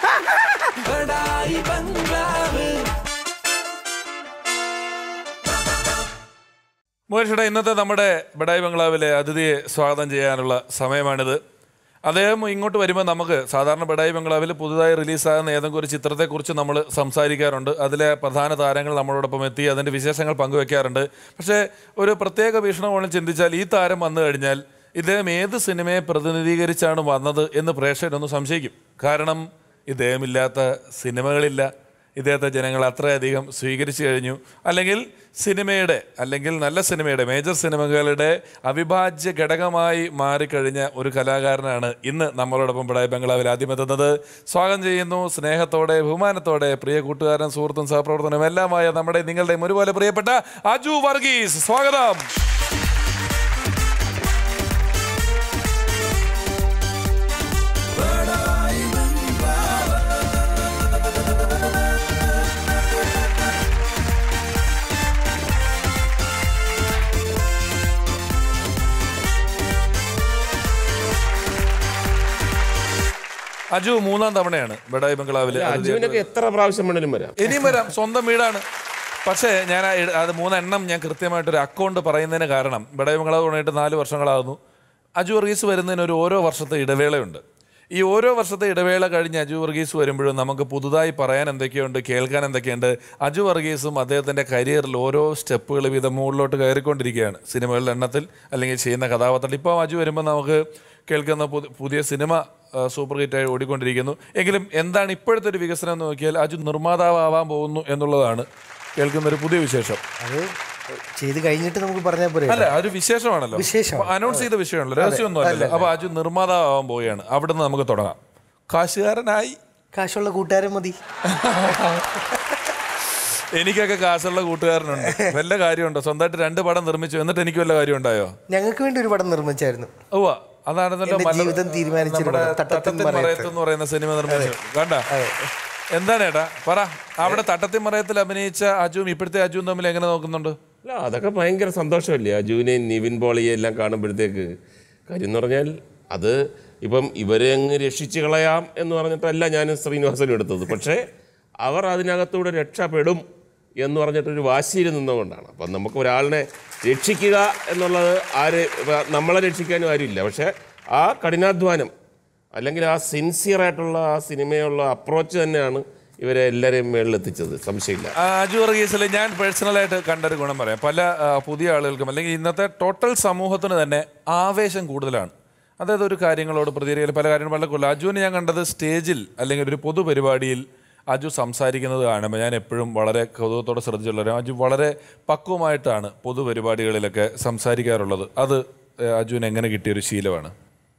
മുകേഷേട്ടാ, ഇന്നത്തെ നമ്മുടെ ബഡായി ബംഗ്ലാവിലെ അതിഥിയെ സ്വാഗതം ചെയ്യാനുള്ള സമയമാണിത്. അദ്ദേഹം ഇങ്ങോട്ട് വരുമ്പോൾ നമുക്ക് സാധാരണ ബഡായി ബംഗ്ലാവിൽ പുതുതായി റിലീസാകുന്ന ഏതെങ്കിലും ഒരു ചിത്രത്തെക്കുറിച്ച് നമ്മൾ സംസാരിക്കാറുണ്ട്. അതിലെ പ്രധാന താരങ്ങൾ നമ്മളോടൊപ്പം എത്തി അതിൻ്റെ വിശേഷങ്ങൾ പങ്കുവെക്കാറുണ്ട്. പക്ഷേ ഒരു പ്രത്യേക വീക്ഷണകോണിൽ ചിന്തിച്ചാൽ ഈ താരം വന്നു കഴിഞ്ഞാൽ ഇദ്ദേഹം ഏത് സിനിമയെ പ്രതിനിധീകരിച്ചാണ് വന്നത് എന്ന് പ്രേക്ഷകരൊന്ന് സംശയിക്കും. കാരണം ഇദ്ദേഹമില്ലാത്ത സിനിമകളില്ല. ഇദ്ദേഹത്തെ ജനങ്ങൾ അത്രയധികം സ്വീകരിച്ചു കഴിഞ്ഞു. അല്ലെങ്കിൽ സിനിമയുടെ അല്ലെങ്കിൽ നല്ല സിനിമയുടെ മേജർ സിനിമകളുടെ അവിഭാജ്യ ഘടകമായി മാറിക്കഴിഞ്ഞ ഒരു കലാകാരനാണ് ഇന്ന് നമ്മളോടൊപ്പം ബഡായി ബംഗ്ലാവിൽ ആദ്യം എത്തുന്നത്. സ്വാഗതം ചെയ്യുന്നു സ്നേഹത്തോടെ ബഹുമാനത്തോടെ പ്രിയ കൂട്ടുകാരൻ സുഹൃത്തും സഹപ്രവർത്തനം എല്ലാമായ നമ്മുടെ നിങ്ങളുടെയും ഒരുപോലെ പ്രിയപ്പെട്ട അജു വർഗീസ്. സ്വാഗതം. അജു മൂന്നാം തവണയാണ് ബഡായി ബംഗ്ലാവിൽ. അജുവിനൊക്കെ എത്ര പ്രാവശ്യം വേണേലും വരാം, ഇനിയും വരാം. സ്വന്തം വീടാണ്. പക്ഷേ ഞാൻ അത് മൂന്നെണ്ണം ഞാൻ കൃത്യമായിട്ടൊരു അക്കൗണ്ട് പറയുന്നതിന് കാരണം ബഡായി ബംഗ്ലാവ് തുടങ്ങിയിട്ട് നാല് വർഷങ്ങളാകുന്നു. അജു വർഗീസ് വരുന്നതിന് ഒരു ഓരോ വർഷത്തെ ഇടവേളയുണ്ട്. ഈ ഓരോ വർഷത്തെ ഇടവേള കഴിഞ്ഞ് അജു വർഗീസ് വരുമ്പോഴും നമുക്ക് പുതുതായി പറയാൻ എന്തൊക്കെയുണ്ട്, കേൾക്കാൻ എന്തൊക്കെയുണ്ട്. അജു വർഗീസും അദ്ദേഹത്തിൻ്റെ കരിയറിൽ ഓരോ സ്റ്റെപ്പുകൾ വീതം മുകളിലോട്ട് കയറിക്കൊണ്ടിരിക്കുകയാണ് സിനിമകളുടെ എണ്ണത്തിൽ അല്ലെങ്കിൽ ചെയ്യുന്ന കഥാപാത്രത്തിൽ. ഇപ്പോൾ അജു വരുമ്പോൾ നമുക്ക് കേൾക്കുന്ന പുതിയ സിനിമ സൂപ്പർ ഹിറ്റായി ഓടിക്കൊണ്ടിരിക്കുന്നു. എങ്കിലും എന്താണ് ഇപ്പോഴത്തെ ഒരു വികസനം എന്ന് നോക്കിയാൽ അജു നിർമ്മാതാവാൻ പോകുന്നു എന്നുള്ളതാണ് കേൾക്കുന്ന ഒരു പുതിയ വിശേഷം. അത് ചെയ്ത് കഴിഞ്ഞിട്ട് നമുക്ക് പറഞ്ഞാൽ പോലെ അല്ല, അതൊരു വിശേഷമാണല്ലോ, വിശേഷം അനൗൺസ് ചെയ്ത വിഷയമാണല്ലോ, രഹസ്യമൊന്നും അല്ലല്ലോ. അപ്പൊ അജു നിർമ്മാതാവാൻ പോവുകയാണ്. അവിടെ നിന്ന് നമുക്ക് തുടങ്ങാം. കാശുകാരനായി, കാശുള്ള കൂട്ടുകാരൻ മതി. എനിക്കൊക്കെ കാശുള്ള കൂട്ടുകാരനുണ്ട്. വല്ല കാര്യമുണ്ടോ? സ്വന്തമായിട്ട് രണ്ട് പടം നിർമ്മിച്ചു, എന്നിട്ട് എനിക്ക് വല്ല കാര്യം ഉണ്ടായോ? ഞങ്ങൾക്ക് വേണ്ടി ഒരു പടം നിർമ്മിച്ചായിരുന്നു. ഓ, അതാണെന്നല്ലോ ജീവിതം തീരുമാനിച്ചിരുന്നു. തട്ടത്തിൻ മറയത്ത് എന്ന് പറയുന്ന സിനിമ നിർമ്മിച്ചു. കണ്ട എന്താണ് ഏട്ടാ പറ, അവിടെ തട്ടത്തിൻ മറയത്തിൽ അഭിനയിച്ച അജുവും ഇപ്പോഴത്തെ അജുവും തമ്മിൽ എങ്ങനെ നോക്കുന്നുണ്ട്? അല്ല, അതൊക്കെ ഭയങ്കര സന്തോഷമല്ലേ അജുവിനെയും നിവിൻ പോളിയെയും എല്ലാം കാണുമ്പോഴത്തേക്ക്. കാര്യം എന്ന് പറഞ്ഞാൽ അത് ഇപ്പം ഇവരെ അങ്ങ് രക്ഷിച്ച് കളയാം എന്ന് പറഞ്ഞിട്ടല്ല ഞാൻ ശ്രീനിവാസനും എടുത്തത്. പക്ഷേ അവർ അതിനകത്തൂടെ രക്ഷപ്പെടും എന്ന് പറഞ്ഞിട്ടൊരു വാശിയിൽ നിന്നുകൊണ്ടാണ്. അപ്പം നമുക്ക് ഒരാളിനെ രക്ഷിക്കുക എന്നുള്ളത് ആര്, നമ്മളെ രക്ഷിക്കാനും ആരുമില്ല. പക്ഷേ ആ കഠിനാധ്വാനം അല്ലെങ്കിൽ ആ സിൻസിയറായിട്ടുള്ള ആ സിനിമയുള്ള അപ്രോച്ച് തന്നെയാണ് ഇവരെ എല്ലാവരെയും മേളിലെത്തിച്ചത്, സംശയമില്ല. അജു വർഗീസിൽ ഞാൻ പേഴ്സണലായിട്ട് കണ്ടൊരു ഗുണം പറയാം. പല പുതിയ ആളുകൾക്കും അല്ലെങ്കിൽ ഇന്നത്തെ ടോട്ടൽ സമൂഹത്തിന് തന്നെ ആവേശം കൂടുതലാണ്. അതായത് ഒരു കാര്യങ്ങളോട് പ്രതികരിക്കൽ പല കാര്യങ്ങളും വളരെ കൂടുതൽ. അജുവിനെ ഞാൻ കണ്ടത് സ്റ്റേജിൽ അല്ലെങ്കിൽ ഒരു പൊതുപരിപാടിയിൽ അജു സംസാരിക്കുന്നത് കാണുമ്പോൾ ഞാൻ എപ്പോഴും വളരെ കൗതുകത്തോടെ ശ്രദ്ധിച്ചുള്ളവരും. അജു വളരെ പക്വമായിട്ടാണ് പൊതുപരിപാടികളിലൊക്കെ സംസാരിക്കാറുള്ളത്. അത് അജുവിന് എങ്ങനെ കിട്ടിയൊരു ശീലമാണ്?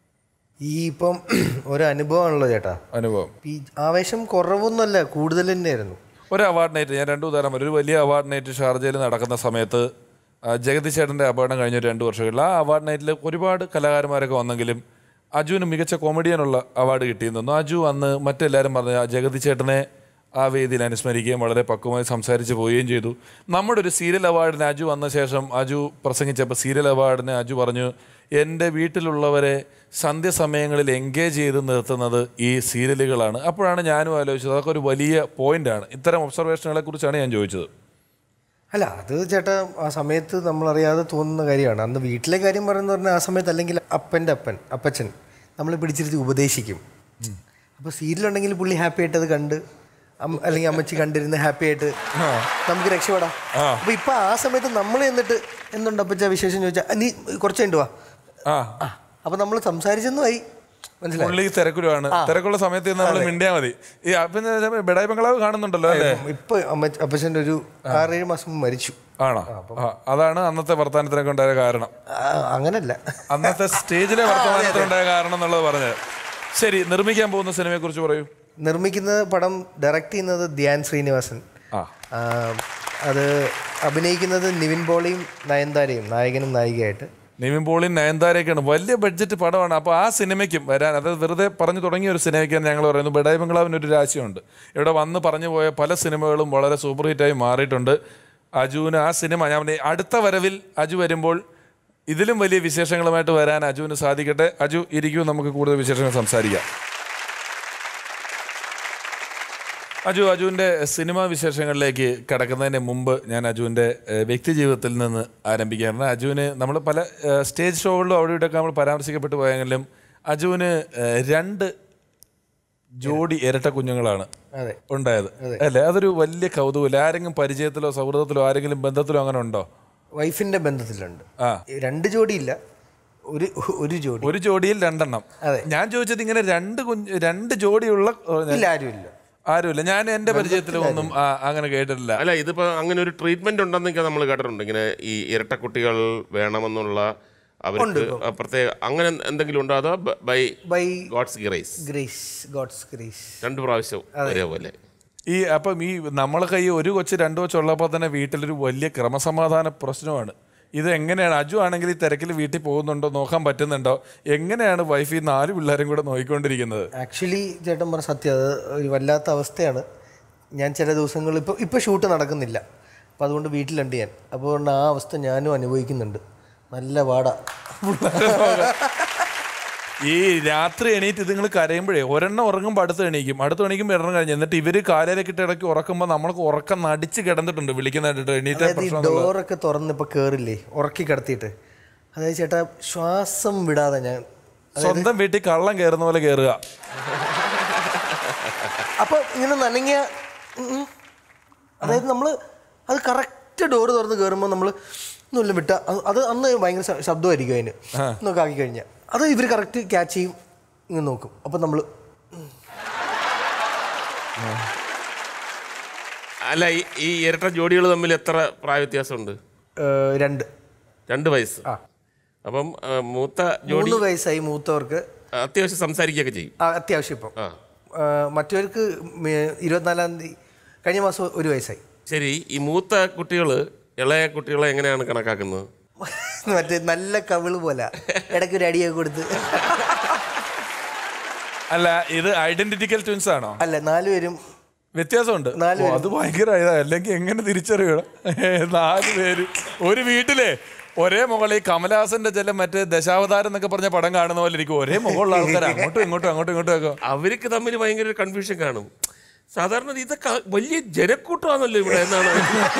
ഈ ഇപ്പം ഒരു അനുഭവമാണല്ലോ ചേട്ടാ. അനുഭവം ഈ ആവേശം കുറവൊന്നുമല്ല, കൂടുതൽ തന്നെയായിരുന്നു. ഒരു അവാർഡ് നൈറ്റ്, ഞാൻ രണ്ടു ഉദാഹരണം പറയും. ഒരു വലിയ അവാർഡ് നൈറ്റ് ഷാർജയിൽ നടക്കുന്ന സമയത്ത് ജഗതി ചേട്ടൻ്റെ അപകടം കഴിഞ്ഞ രണ്ട് വർഷങ്ങളിൽ ആ അവാർഡ് നൈറ്റിൽ ഒരുപാട് കലാകാരന്മാരൊക്കെ വന്നെങ്കിലും അജുവിന് മികച്ച കോമഡിയനുള്ള അവാർഡ് കിട്ടിയെന്ന് തോന്നുന്നു. അജു അന്ന് മറ്റെല്ലാവരും പറഞ്ഞ ജഗതി ചേട്ടനെ ആ വേദിയിൽ അനുസ്മരിക്കുകയും വളരെ പക്വമായി സംസാരിച്ച് പോവുകയും ചെയ്തു. നമ്മുടെ ഒരു സീരിയൽ അവാർഡിന് അജു വന്ന ശേഷം അജു പ്രസംഗിച്ചപ്പോൾ സീരിയൽ അവാർഡിന് അജു പറഞ്ഞു, എൻ്റെ വീട്ടിലുള്ളവരെ സന്ധ്യസമയങ്ങളിൽ എൻഗേജ് ചെയ്ത് നിർത്തുന്നത് ഈ സീരിയലുകളാണ്. അപ്പോഴാണ് ഞാനും ആലോചിച്ചത് അതൊക്കെ ഒരു വലിയ പോയിൻ്റാണ്. ഇത്തരം ഒബ്സർവേഷനുകളെ കുറിച്ചാണ് ഞാൻ ചോദിച്ചത്. അല്ല, അത് ചേട്ടാ ആ സമയത്ത് നമ്മളറിയാതെ തോന്നുന്ന കാര്യമാണ്. അന്ന് വീട്ടിലെ കാര്യം പറയുന്നത് പറഞ്ഞാൽ ആ സമയത്ത് അല്ലെങ്കിൽ അപ്പൻ്റെ അപ്പൻ അപ്പച്ചൻ നമ്മളെ പിടിച്ചിരുത്തി ഉപദേശിക്കും. അപ്പോൾ സീരിയലുണ്ടെങ്കിൽ പുള്ളി ഹാപ്പി ആയിട്ട് അത് കണ്ട് അല്ലെങ്കിൽ അമ്മച്ചി കണ്ടിരുന്ന് ഹാപ്പി ആയിട്ട് നമുക്ക് രക്ഷപ്പെടാം. അപ്പോൾ ഇപ്പം ആ സമയത്ത് നമ്മൾ എന്നിട്ട് എന്തുണ്ട് അപ്പച്ച വിശേഷം ചോദിച്ചാൽ നീ കുറച്ച് കഴിഞ്ഞു വാ, അപ്പം നമ്മൾ സംസാരിച്ചെന്നുമായി. പുള്ളി തിരക്കുരുവാണ്, തിരക്കുള്ള സമയത്ത് നമ്മൾ മിണ്ടിയാൽ മതി. ഈ പിന്നെ ബെഡായി ബംഗ്ലാവ് കാണുന്നുണ്ടല്ലോ അല്ലേ? ഇപ്പൊ അപ്പച്ചൻ്റെ ഒരു ആറേഴ് മാസം മരിച്ചു. ആണോ? അതാണ് അന്നത്തെ വർത്തമാനത്തിനൊക്കെ ഉണ്ടായ കാരണം? അങ്ങനല്ല, അന്നത്തെ സ്റ്റേജിലെ വർത്തമാനത്തിനുണ്ടായ കാരണം എന്നുള്ളത് പറഞ്ഞത്. ശരി, നിർമ്മിക്കാൻ പോകുന്ന സിനിമയെ കുറിച്ച് പറയൂ. നിർമ്മിക്കുന്ന പടം ഡയറക്റ്റ് ചെയ്യുന്നത് ധ്യാൻ ശ്രീനിവാസൻ. അത് അഭിനയിക്കുന്നത് നിവിൻ പോളിയും നയൻതാരയും, നായകനും നായികയായിട്ട്. നിവിൻ പോളിയും നയൻതാരയൊക്കെയാണ്. വലിയ ബഡ്ജറ്റ് പടമാണ്. അപ്പോൾ ആ സിനിമയ്ക്കും വരാൻ, അതായത് വെറുതെ പറഞ്ഞു തുടങ്ങിയ ഒരു സിനിമയ്ക്കാണ് ഞങ്ങൾ പറയുന്നത്. ബെഡായി ബംഗ്ലാവിനൊരു രാശിയുണ്ട്. ഇവിടെ വന്ന് പറഞ്ഞു പോയ പല സിനിമകളും വളരെ സൂപ്പർ ഹിറ്റായി മാറിയിട്ടുണ്ട്. അജുവിന് ആ സിനിമ, ഞാൻ അടുത്ത വരവിൽ അജു വരുമ്പോൾ ഇതിലും വലിയ വിശേഷങ്ങളുമായിട്ട് വരാൻ അജുവിന് സാധിക്കട്ടെ. അജു ഇരിക്കൂ, നമുക്ക് കൂടുതൽ വിശേഷങ്ങൾ സംസാരിക്കാം. അജു, അജുവിൻ്റെ സിനിമാ വിശേഷങ്ങളിലേക്ക് കടക്കുന്നതിന് മുമ്പ് ഞാൻ അജുവിൻ്റെ വ്യക്തി ജീവിതത്തിൽ നിന്ന് ആരംഭിക്കുകയാണ്. അജുവിന് നമ്മൾ പല സ്റ്റേജ് ഷോകളിലും അവിടെ ഇവിടെയൊക്കെ നമ്മൾ പരാമർശിക്കപ്പെട്ടു പോയെങ്കിലും അജുവിന് രണ്ട് ജോഡി ഇരട്ട കുഞ്ഞുങ്ങളാണ് ഉണ്ടായത് അല്ലേ? അതൊരു വലിയ കൗതുകമില്ല. ആരെങ്കിലും പരിചയത്തിലോ സൗഹൃദത്തിലോ ആരെങ്കിലും ബന്ധത്തിലോ അങ്ങനെ ഉണ്ടോ? വൈഫിന്റെ ബന്ധത്തിലുണ്ട്. ആ, രണ്ട് ജോഡിയില്ല, ഒരു ഒരു ജോഡി. ഒരു ജോഡിയിൽ രണ്ടെണ്ണം. ഞാൻ ചോദിച്ചത് ഇങ്ങനെ രണ്ട് കുഞ്ഞ് രണ്ട് ജോഡിയുള്ള ആരുമില്ല ആരുമില്ല ഞാൻ എൻ്റെ പരിചയത്തിലൊന്നും അങ്ങനെ കേട്ടിട്ടില്ല. അല്ല, ഇതിപ്പോൾ അങ്ങനെ ഒരു ട്രീറ്റ്മെന്റ് ഉണ്ടെന്നൊക്കെ നമ്മൾ കേട്ടിട്ടുണ്ട്. ഇങ്ങനെ ഈ ഇരട്ട കുട്ടികൾ വേണമെന്നുള്ള അവർക്ക് പ്രത്യേക അങ്ങനെ എന്തെങ്കിലും ഉണ്ടോ? അതോ by by God's grace grace God's grace രണ്ട് പ്രാവശ്യം ഒരേപോലെ? ഈ അപ്പം ഈ നമ്മളൊക്കെ ഈ ഒരു കൊച്ച് രണ്ട് കൊച്ചുള്ളപ്പോൾ തന്നെ വീട്ടിലൊരു വലിയ ക്രമസമാധാന പ്രശ്നമാണ്. ഇത് എങ്ങനെയാണ്? അജു ആണെങ്കിൽ ഈ തിരക്കിൽ വീട്ടിൽ പോകുന്നുണ്ടോ, നോക്കാൻ പറ്റുന്നുണ്ടോ? എങ്ങനെയാണ് വൈഫ് ഈ നാല് പിള്ളേരും കൂടെ നോക്കിക്കൊണ്ടിരിക്കുന്നത്? ആക്ച്വലി ചേട്ടൻ പറഞ്ഞ സത്യം, അത് ഒരു വല്ലാത്ത അവസ്ഥയാണ്. ഞാൻ ചില ദിവസങ്ങളിൽ ഇപ്പോൾ ഇപ്പോൾ ഷൂട്ട് നടക്കുന്നില്ല, അപ്പോൾ അതുകൊണ്ട് വീട്ടിലുണ്ട് ഞാൻ. അപ്പോൾ ആ അവസ്ഥ ഞാനും അനുഭവിക്കുന്നുണ്ട്. നല്ല വാട. ഈ രാത്രി എണീറ്റ് നിങ്ങൾ കരയുമ്പോഴേ ഒരെണ്ണം ഉറങ്ങുമ്പോൾ അടുത്ത് എണീക്കും, അടുത്ത് എണീക്കുമ്പോൾ എണ്ണം കഴിഞ്ഞ്, എന്നിട്ട് ഇവര് കാലയിലേക്ക് ഇട്ട് ഇടയ്ക്ക് ഉറക്കുമ്പോൾ നമ്മൾക്ക് ഉറക്കം നടിച്ച് കിടന്നിട്ടുണ്ട് വിളിക്കുന്നതായിട്ട്. എണീറ്റ് ഡോറൊക്കെ തുറന്ന് ഇപ്പോൾ കയറില്ലേ ഉറക്കി കിടത്തിയിട്ട്, അതായത് ചേട്ടാ ശ്വാസം വിടാതെ ഞാൻ സ്വന്തം വീട്ടിൽ കള്ളം കയറുന്ന പോലെ കയറുക. അപ്പൊ ഇങ്ങനെ നനങ്ങിയ ഉം, അതായത് നമ്മൾ അത് കറക്റ്റ് ഡോറ് തുറന്ന് കയറുമ്പോൾ നമ്മൾ ഒന്നുമില്ല വിട്ട അത് അന്ന് ഭയങ്കര ശ- ശബ്ദമായിരിക്കും അതിന് എന്നൊക്കെ ആക്കി കഴിഞ്ഞാൽ അത് ഇവർ കറക്റ്റ് ക്യാച്ച് ചെയ്യും ഇങ്ങനെ നോക്കും അപ്പം നമ്മൾ അല്ല ഈ ഈ ഇരട്ട ജോഡികൾ തമ്മിൽ എത്ര പ്രായ വ്യത്യാസമുണ്ട്? രണ്ട് രണ്ട് വയസ്സ്. ആ. അപ്പം ആ, മൂത്ത ജോഡി മൂന്ന് വയസ്സായി മൂത്തവർക്ക്. അത്യാവശ്യം സംസാരിക്കുകയൊക്കെ ചെയ്യും. ആ, അത്യാവശ്യം ഇപ്പം ആ. ആ, മറ്റവർക്ക് മേ- ഇരുപത്തിനാലാം തീയതി കഴിഞ്ഞ മാസം ഒരു വയസ്സായി. ശരി, ഈ മൂത്ത കുട്ടികൾ ഇളയ കുട്ടികളെ എങ്ങനെയാണ് കണക്കാക്കുന്നത്? മറ്റേ നല്ല കവിള് പോലെ ഇടയ്ക്ക് ഒരു അടിയൊക്കെ കൊടുത്ത്. അല്ല, ഇത് ഐഡന്റിറ്റിക്കൽ ട്വിൻസ് ആണോ? അല്ല, നാലുപേരും വ്യത്യാസമുണ്ട്. നാല് ഓ, അത് ഭയങ്കര ഇതാ. അല്ലെങ്കിൽ എങ്ങനെ തിരിച്ചറിയണം? നാല് പേര് ഒരു വീട്ടിലെ ഒരേ മുകളിൽ കമലഹാസന്റെ ചില മറ്റേ ദശാവതാരം എന്നൊക്കെ പറഞ്ഞ പടം കാണുന്ന പോലെ ഇരിക്കും. ഒരേ മുകളിലുള്ള ആൾക്കാർ അങ്ങോട്ടും ഇങ്ങോട്ടും അങ്ങോട്ടും ഇങ്ങോട്ടും ഒക്കെ. അവർക്ക് തമ്മിൽ ഭയങ്കര കൺഫ്യൂഷൻ കാണും. സാധാരണ ഇതൊക്കെ വലിയ ജനക്കൂട്ടമാണല്ലോ ഇവിടെ എന്നാണ്.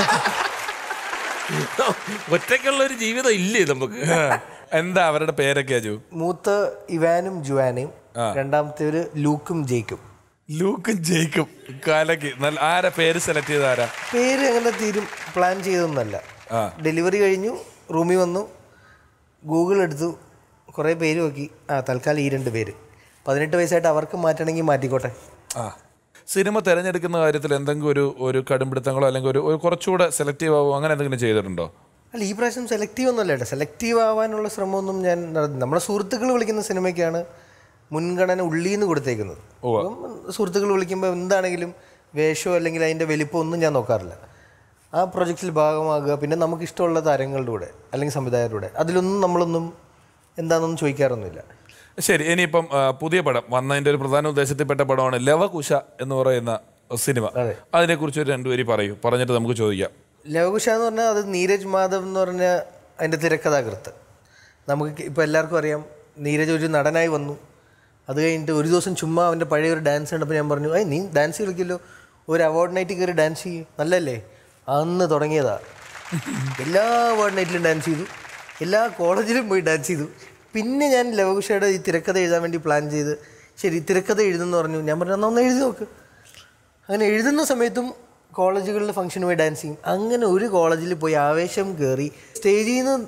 ഒറ്റയ്ക്കുള്ള ഒരു ജീവിതം ഇല്ലേ നമുക്ക്? എന്താ അവരുടെ പേരൊക്കെയാ ജു? മൂത്ത ഇവാനും ജുവാനും, രണ്ടാമത്തേവര് ലൂക്കും ജെയ്ക്കും. ലൂക്കും ജെയ്ക്കും കാലക്ക് നല്ല. ആരാ പേര് സെലക്ട് ചെയ്ത ആരാ? പേര് അങ്ങനെ തീരും പ്ലാൻ ചെയ്തൊന്നല്ല. ഡെലിവറി കഴിഞ്ഞു, റൂമിൽ വന്നു, ഗൂഗിൾ എടുത്തു, കുറേ പേര് നോക്കി. ആ, തൽക്കാലം ഈ രണ്ട് പേര്. പതിനെട്ട് വയസ്സായിട്ട് അവർക്ക് മാറ്റണമെങ്കിൽ മാറ്റിക്കോട്ടെ. ആ, സിനിമ തിരഞ്ഞെടുക്കുന്ന കാര്യത്തിൽ എന്തെങ്കിലും ഒരു ഒരു കടുംപിടുത്തങ്ങളോ അല്ലെങ്കിൽ ഒരു ഒരു കുറച്ചുകൂടെ സെലക്റ്റീവ് ആവോ അങ്ങനെ എന്തെങ്കിലും ചെയ്തിട്ടുണ്ടോ? അല്ല, ഈ പ്രാവശ്യം സെലക്റ്റീവ് ഒന്നുമല്ല കേട്ടോ. സെലക്റ്റീവ് ആവാനുള്ള ശ്രമമൊന്നും ഞാൻ നടത്തി. നമ്മുടെ സുഹൃത്തുക്കൾ വിളിക്കുന്ന സിനിമയ്ക്കാണ് മുൻഗണന ഉള്ളീന്ന് കൊടുത്തേക്കുന്നത്. അപ്പം സുഹൃത്തുക്കൾ വിളിക്കുമ്പോൾ എന്താണെങ്കിലും വേഷമോ അല്ലെങ്കിൽ അതിൻ്റെ വലിപ്പം ഒന്നും ഞാൻ നോക്കാറില്ല. ആ പ്രൊജക്റ്റിൽ ഭാഗമാകുക, പിന്നെ നമുക്കിഷ്ടമുള്ള താരങ്ങളുടെ കൂടെ അല്ലെങ്കിൽ സംവിധായകരുടെ കൂടെ, അതിലൊന്നും നമ്മളൊന്നും എന്താണെന്നൊന്നും ചോദിക്കാറൊന്നുമില്ല. ശരി, ഇനിയിപ്പം ആ, പുതിയ പടം വന്നതിൻ്റെ ഒരു പ്രധാന ഉദ്ദേശത്തിൽപ്പെട്ട പടമാണ് ലവകുശ എന്ന് പറയുന്ന സിനിമ. അതിനെക്കുറിച്ച് ഒരു രണ്ടുപേരി പറയൂ, പറഞ്ഞിട്ട് നമുക്ക് ചോദിക്കാം. ലവകുശ എന്ന് പറഞ്ഞാൽ അത് നീരജ് മാധവ് എന്ന് പറഞ്ഞ അതിൻ്റെ തിരക്കഥാകൃത്ത്. നമുക്ക് ഇപ്പോൾ എല്ലാവർക്കും അറിയാം, നീരജ് ഒരു നടനായി വന്നു. അത് കഴിഞ്ഞിട്ട് ഒരു ദിവസം ചുമ്മാ അവൻ്റെ പഴയ ഒരു ഡാൻസ് കണ്ടപ്പോൾ ഞാൻ പറഞ്ഞു, ഏയ് നീ ഡാൻസ് കളിക്കല്ലോ, ഒരു അവാർഡ് നൈറ്റിൽ കയറി ഡാൻസ് ചെയ്യും, നല്ലല്ലേ. അന്ന് തുടങ്ങിയതാ. എല്ലാ അവാർഡ് നൈറ്റിലും ഡാൻസ് ചെയ്തു, എല്ലാ കോളേജിലും പോയി ഡാൻസ് ചെയ്തു. പിന്നെ ഞാൻ ലവകുശയുടെ ഈ തിരക്കഥ എഴുതാൻ വേണ്ടി പ്ലാൻ ചെയ്ത്, ശരി തിരക്കഥ എഴുതുമെന്ന് പറഞ്ഞു. ഞാൻ പറഞ്ഞു, എന്നാൽ ഒന്ന് എഴുതി നോക്ക്. അങ്ങനെ എഴുതുന്ന സമയത്തും കോളേജുകളിൽ ഫംഗ്ഷന് പോയി ഡാൻസ് ചെയ്യും. അങ്ങനെ ഒരു കോളേജിൽ പോയി ആവേശം കയറി സ്റ്റേജിൽ നിന്ന്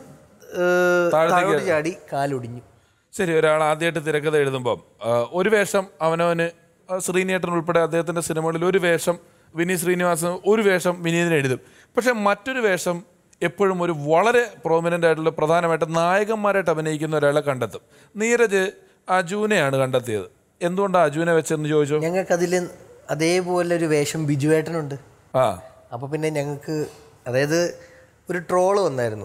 താഴോട്ട് ചാടി കാലൊടിഞ്ഞു. ശരി, ഒരാൾ ആദ്യമായിട്ട് തിരക്കഥ എഴുതുമ്പം ആ, ഒരു വേഷം അവനവന് ശ്രീനിയേട്ടൻ ഉൾപ്പെടെ അദ്ദേഹത്തിൻ്റെ സിനിമകളിൽ ഒരു വേഷം, വിനീത് ശ്രീനിവാസൻ ഒരു വേഷം വിനീതിന് എഴുതും. പക്ഷെ മറ്റൊരു വേഷം എപ്പോഴും ഒരു വളരെ പ്രോമിനൻ്റ് ആയിട്ടുള്ള പ്രധാനമായിട്ട് നായകന്മാരായിട്ട് അഭിനയിക്കുന്ന ഒരാളെ കണ്ടെത്തും. നീരജ് അജുവിനെയാണ് കണ്ടെത്തിയത്. എന്തുകൊണ്ടാണ് അജുവിനെ വെച്ചെന്ന് ചോദിച്ചു. ഞങ്ങൾക്കതിൽ അതേപോലെ ഒരു വേഷം ബിജുവേട്ടനുണ്ട്. ആ, അപ്പോൾ പിന്നെ ഞങ്ങൾക്ക് അതായത് ഒരു ട്രോള് വന്നായിരുന്നു,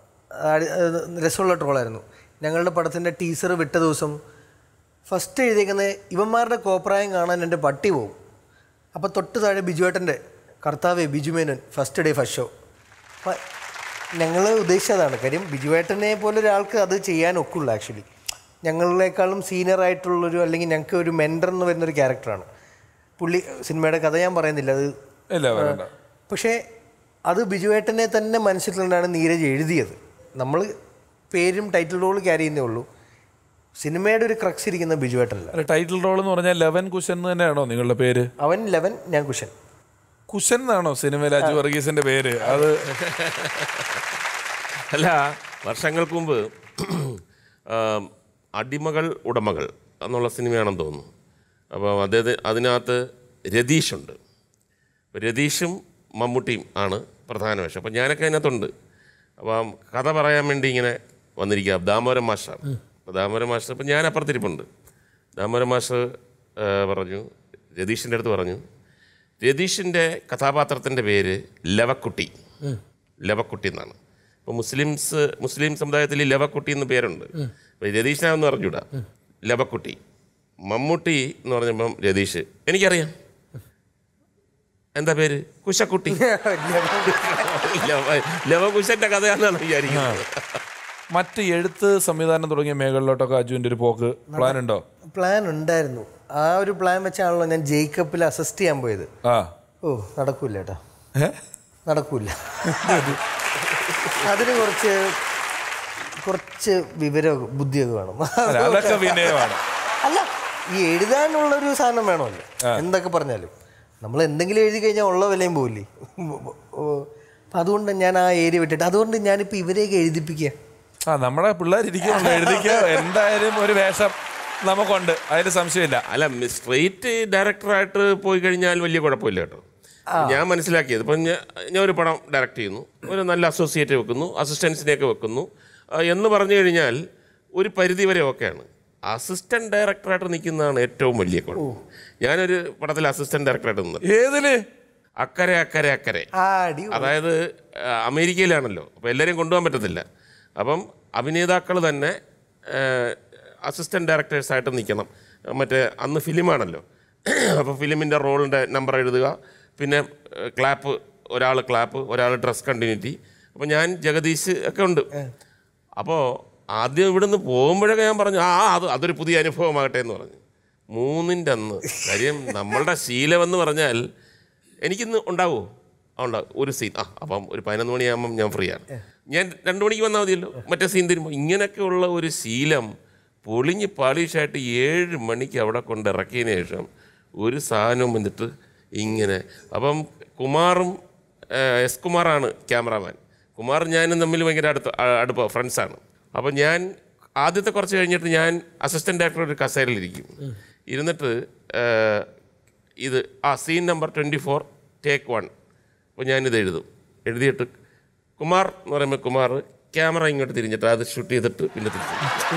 രസമുള്ള ട്രോളായിരുന്നു. ഞങ്ങളുടെ പടത്തിൻ്റെ ടീസർ വിട്ട ദിവസം ഫസ്റ്റ് എഴുതിയേക്കുന്നത് ഇവന്മാരുടെ കോപ്രായം കാണാൻ എൻ്റെ പട്ടി പോകും. അപ്പോൾ തൊട്ട് താഴെ ബിജുവേട്ടൻ്റെ കർത്താവേ Biju Menon first day first show. അപ്പം ഞങ്ങൾ ഉദ്ദേശിച്ചതാണ്. കാര്യം ബിജുവേട്ടനെ പോലെ ഒരാൾക്ക് അത് ചെയ്യാൻ ഒക്കുള്ളൂ. ആക്ച്വലി ഞങ്ങളെക്കാളും സീനിയർ ആയിട്ടുള്ളൊരു, അല്ലെങ്കിൽ ഞങ്ങൾക്ക് ഒരു മെൻറ്റർ എന്ന് വരുന്നൊരു ക്യാരക്ടറാണ് പുള്ളി. സിനിമയുടെ കഥ ഞാൻ പറയുന്നില്ല, അത് പക്ഷേ അത് ബിജുവേട്ടനെ തന്നെ മനസ്സിലുകൊണ്ടാണ് നീരജ് എഴുതിയത്. നമ്മൾ പേരും ടൈറ്റിൽ റോൾ ക്യാരി ചെയ്യുന്നേ ഉള്ളൂ. സിനിമയുടെ ഒരു ക്രക്സ് ഇരിക്കുന്ന ബിജുവേട്ടനല്ല. ടൈറ്റിൽ റോൾ എന്ന് പറഞ്ഞാൽ ലെവൻ കുശൻ തന്നെയാണോ നിങ്ങളുടെ പേര്? അവൻ ലെവൻ, ഞാൻ കുശൻ. കുശൻ എന്നാണോ സിനിമയിൽ അജു വർഗീസിന്റെ പേര്? അത് അല്ല, വർഷങ്ങൾക്ക് മുമ്പ് അടിമകൾ ഉടമകൾ എന്നുള്ള സിനിമയാണെന്ന് തോന്നുന്നു. അപ്പോൾ അദ്ദേഹത്തെ അതിനകത്ത് രതീഷുണ്ട്. രതീഷും മമ്മൂട്ടിയും ആണ് പ്രധാന വേഷം. അപ്പം ഞാനൊക്കെ അതിനകത്തുണ്ട്. അപ്പം കഥ പറയാൻ വേണ്ടി ഇങ്ങനെ വന്നിരിക്കുക ദാമോദരൻ മാഷാണ്. അപ്പോൾ ദാമോദരൻ മാസ്റ്റർ, അപ്പം ഞാൻ അപ്പുറത്തിരിപ്പുണ്ട്. ദാമോദരൻ മാസ്റ്റർ പറഞ്ഞു, രതീഷിൻ്റെ അടുത്ത് പറഞ്ഞു, രതീഷിൻ്റെ കഥാപാത്രത്തിൻ്റെ പേര് ലവക്കുട്ടി, ലവക്കുട്ടി എന്നാണ്. അപ്പോൾ മുസ്ലിംസ് മുസ്ലിം സമുദായത്തിൽ ലവക്കുട്ടി എന്ന് പേരുണ്ട്. അപ്പോൾ രതീഷിനാണെന്ന് പറഞ്ഞൂടാ, ലവക്കുട്ടി. മമ്മൂട്ടി എന്ന് പറഞ്ഞപ്പം രതീഷ്, എനിക്കറിയാം എന്താ പേര്, കുശക്കുട്ടി. ലവകുശന്റെ കഥയാണെന്നാണ് വിചാരിക്കുന്നത്. മറ്റ് എഴുത്ത് സംവിധാനം തുടങ്ങിയ മേഖലയിലോട്ടൊക്കെ അജുവിൻ്റെ ഒരു പോക്ക് പ്ലാൻ ഉണ്ടോ? പ്ലാൻ ഉണ്ടായിരുന്നു. ആ ഒരു പ്ലാൻ വെച്ചാണല്ലോ ഞാൻ ജേക്കബിൽ അസിസ്റ്റ് ചെയ്യാൻ പോയത്. ആ, ഓ നടക്കൂല കേട്ടോ, നടക്കൂല. അതിന് കുറച്ച് കുറച്ച് വിവര ബുദ്ധിയൊക്കെ വേണം. അതൊക്കെ വിനയമാണ്. അല്ല, ഈ എഴുതാനുള്ളൊരു സാധനം വേണമല്ലോ, എന്തൊക്കെ പറഞ്ഞാലും. നമ്മൾ എന്തെങ്കിലും എഴുതി കഴിഞ്ഞാൽ ഉള്ള വിലയും പോവില്ലേ. അപ്പം അതുകൊണ്ട് ഞാൻ ആ ഏരിയ വിട്ടിട്ട്, അതുകൊണ്ട് ഞാനിപ്പോൾ ഇവരെയൊക്കെ എഴുതിപ്പിക്കുക. ആ നമ്മുടെ പിള്ളേരിക്കുന്നുണ്ട് എഴുതിക്കുക. എന്തായാലും ഒരു വേഷം നമുക്കുണ്ട്, അതിൽ സംശയമില്ല. അല്ല, സ്ട്രെയിറ്റ് ഡയറക്ടറായിട്ട് പോയി കഴിഞ്ഞാൽ വലിയ കുഴപ്പമില്ല കേട്ടോ. ഞാൻ മനസ്സിലാക്കിയത് ഇപ്പം ഞാൻ ഒരു പടം ഡയറക്റ്റ് ചെയ്യുന്നു, ഒരു നല്ല അസോസിയേറ്റ് വെക്കുന്നു, അസിസ്റ്റൻസിനെയൊക്കെ വെക്കുന്നു എന്ന് പറഞ്ഞു കഴിഞ്ഞാൽ ഒരു പരിധി വരെ ഓക്കെയാണ്. അസിസ്റ്റന്റ് ഡയറക്ടറായിട്ട് നിൽക്കുന്നതാണ് ഏറ്റവും വലിയ കുഴപ്പം. ഞാനൊരു പടത്തിൽ അസിസ്റ്റന്റ് ഡയറക്ടറായിട്ട് നിന്നത്. ഏതില്? അക്കരെ അക്കരെ അക്കരെ. അതായത് അമേരിക്കയിലാണല്ലോ, അപ്പോൾ എല്ലാവരെയും കൊണ്ടുപോകാൻ പറ്റത്തില്ല. അപ്പം അഭിനേതാക്കൾ തന്നെ അസിസ്റ്റന്റ് ഡയറക്ടേഴ്സായിട്ട് നിൽക്കണം. മറ്റേ അന്ന് ഫിലിമാണല്ലോ, അപ്പോൾ ഫിലിമിൻ്റെ റോളിൻ്റെ നമ്പർ എഴുതുക, പിന്നെ ക്ലാപ്പ്, ഒരാൾ ക്ലാപ്പ്, ഒരാൾ ഡ്രസ് കണ്ടിന്യൂറ്റി. അപ്പോൾ ഞാൻ ജഗദീഷ് ഒക്കെ ഉണ്ട്. അപ്പോൾ ആദ്യം ഇവിടുന്ന് പോകുമ്പോഴൊക്കെ ഞാൻ പറഞ്ഞു ആ അത് അതൊരു പുതിയ അനുഭവമാകട്ടെ എന്ന് പറഞ്ഞു. മൂന്നിൻ്റെ അന്ന് കാര്യം നമ്മളുടെ ശീലമെന്ന് പറഞ്ഞാൽ എനിക്കിന്ന് ഉണ്ടാവുമോ? ഉണ്ടാവും ഒരു സീൻ. ആ അപ്പം ഒരു പതിനൊന്ന് മണിയാകുമ്പം ഞാൻ ഫ്രീ ആണ്, ഞാൻ രണ്ട് മണിക്ക് വന്നാൽ മതിയല്ലോ മറ്റേ സീൻ തരുമ്പോൾ. ഇങ്ങനെയൊക്കെയുള്ള ഒരു ശീലം പൊളിഞ്ഞ് പാളിഷായിട്ട് ഏഴ് മണിക്ക് അവിടെ കൊണ്ട് ഇറക്കിയതിന് ശേഷം ഒരു സാധനവും വന്നിട്ട് ഇങ്ങനെ. അപ്പം കുമാറും എസ് കുമാറാണ് ക്യാമറാമാൻ. കുമാറും ഞാനും തമ്മിൽ ഭയങ്കര അടുത്ത അടുപ്പ ഫ്രണ്ട്സാണ്. അപ്പം ഞാൻ ആദ്യത്തെ കുറച്ച് കഴിഞ്ഞിട്ട് ഞാൻ അസിസ്റ്റൻ്റ് ഡയറക്ടർ ഒരു കസേരയിലിരിക്കും. ഇരുന്നിട്ട് ഇത് ആ scene number twenty four take one. അപ്പോൾ ഞാനിത് എഴുതും. എഴുതിയിട്ട് കുമാർ എന്ന് പറയുമ്പോൾ കുമാർ ക്യാമറ ഇങ്ങോട്ട് തിരിഞ്ഞിട്ട് അത് ഷൂട്ട് ചെയ്തിട്ട് പിന്നെ തിരിച്ചു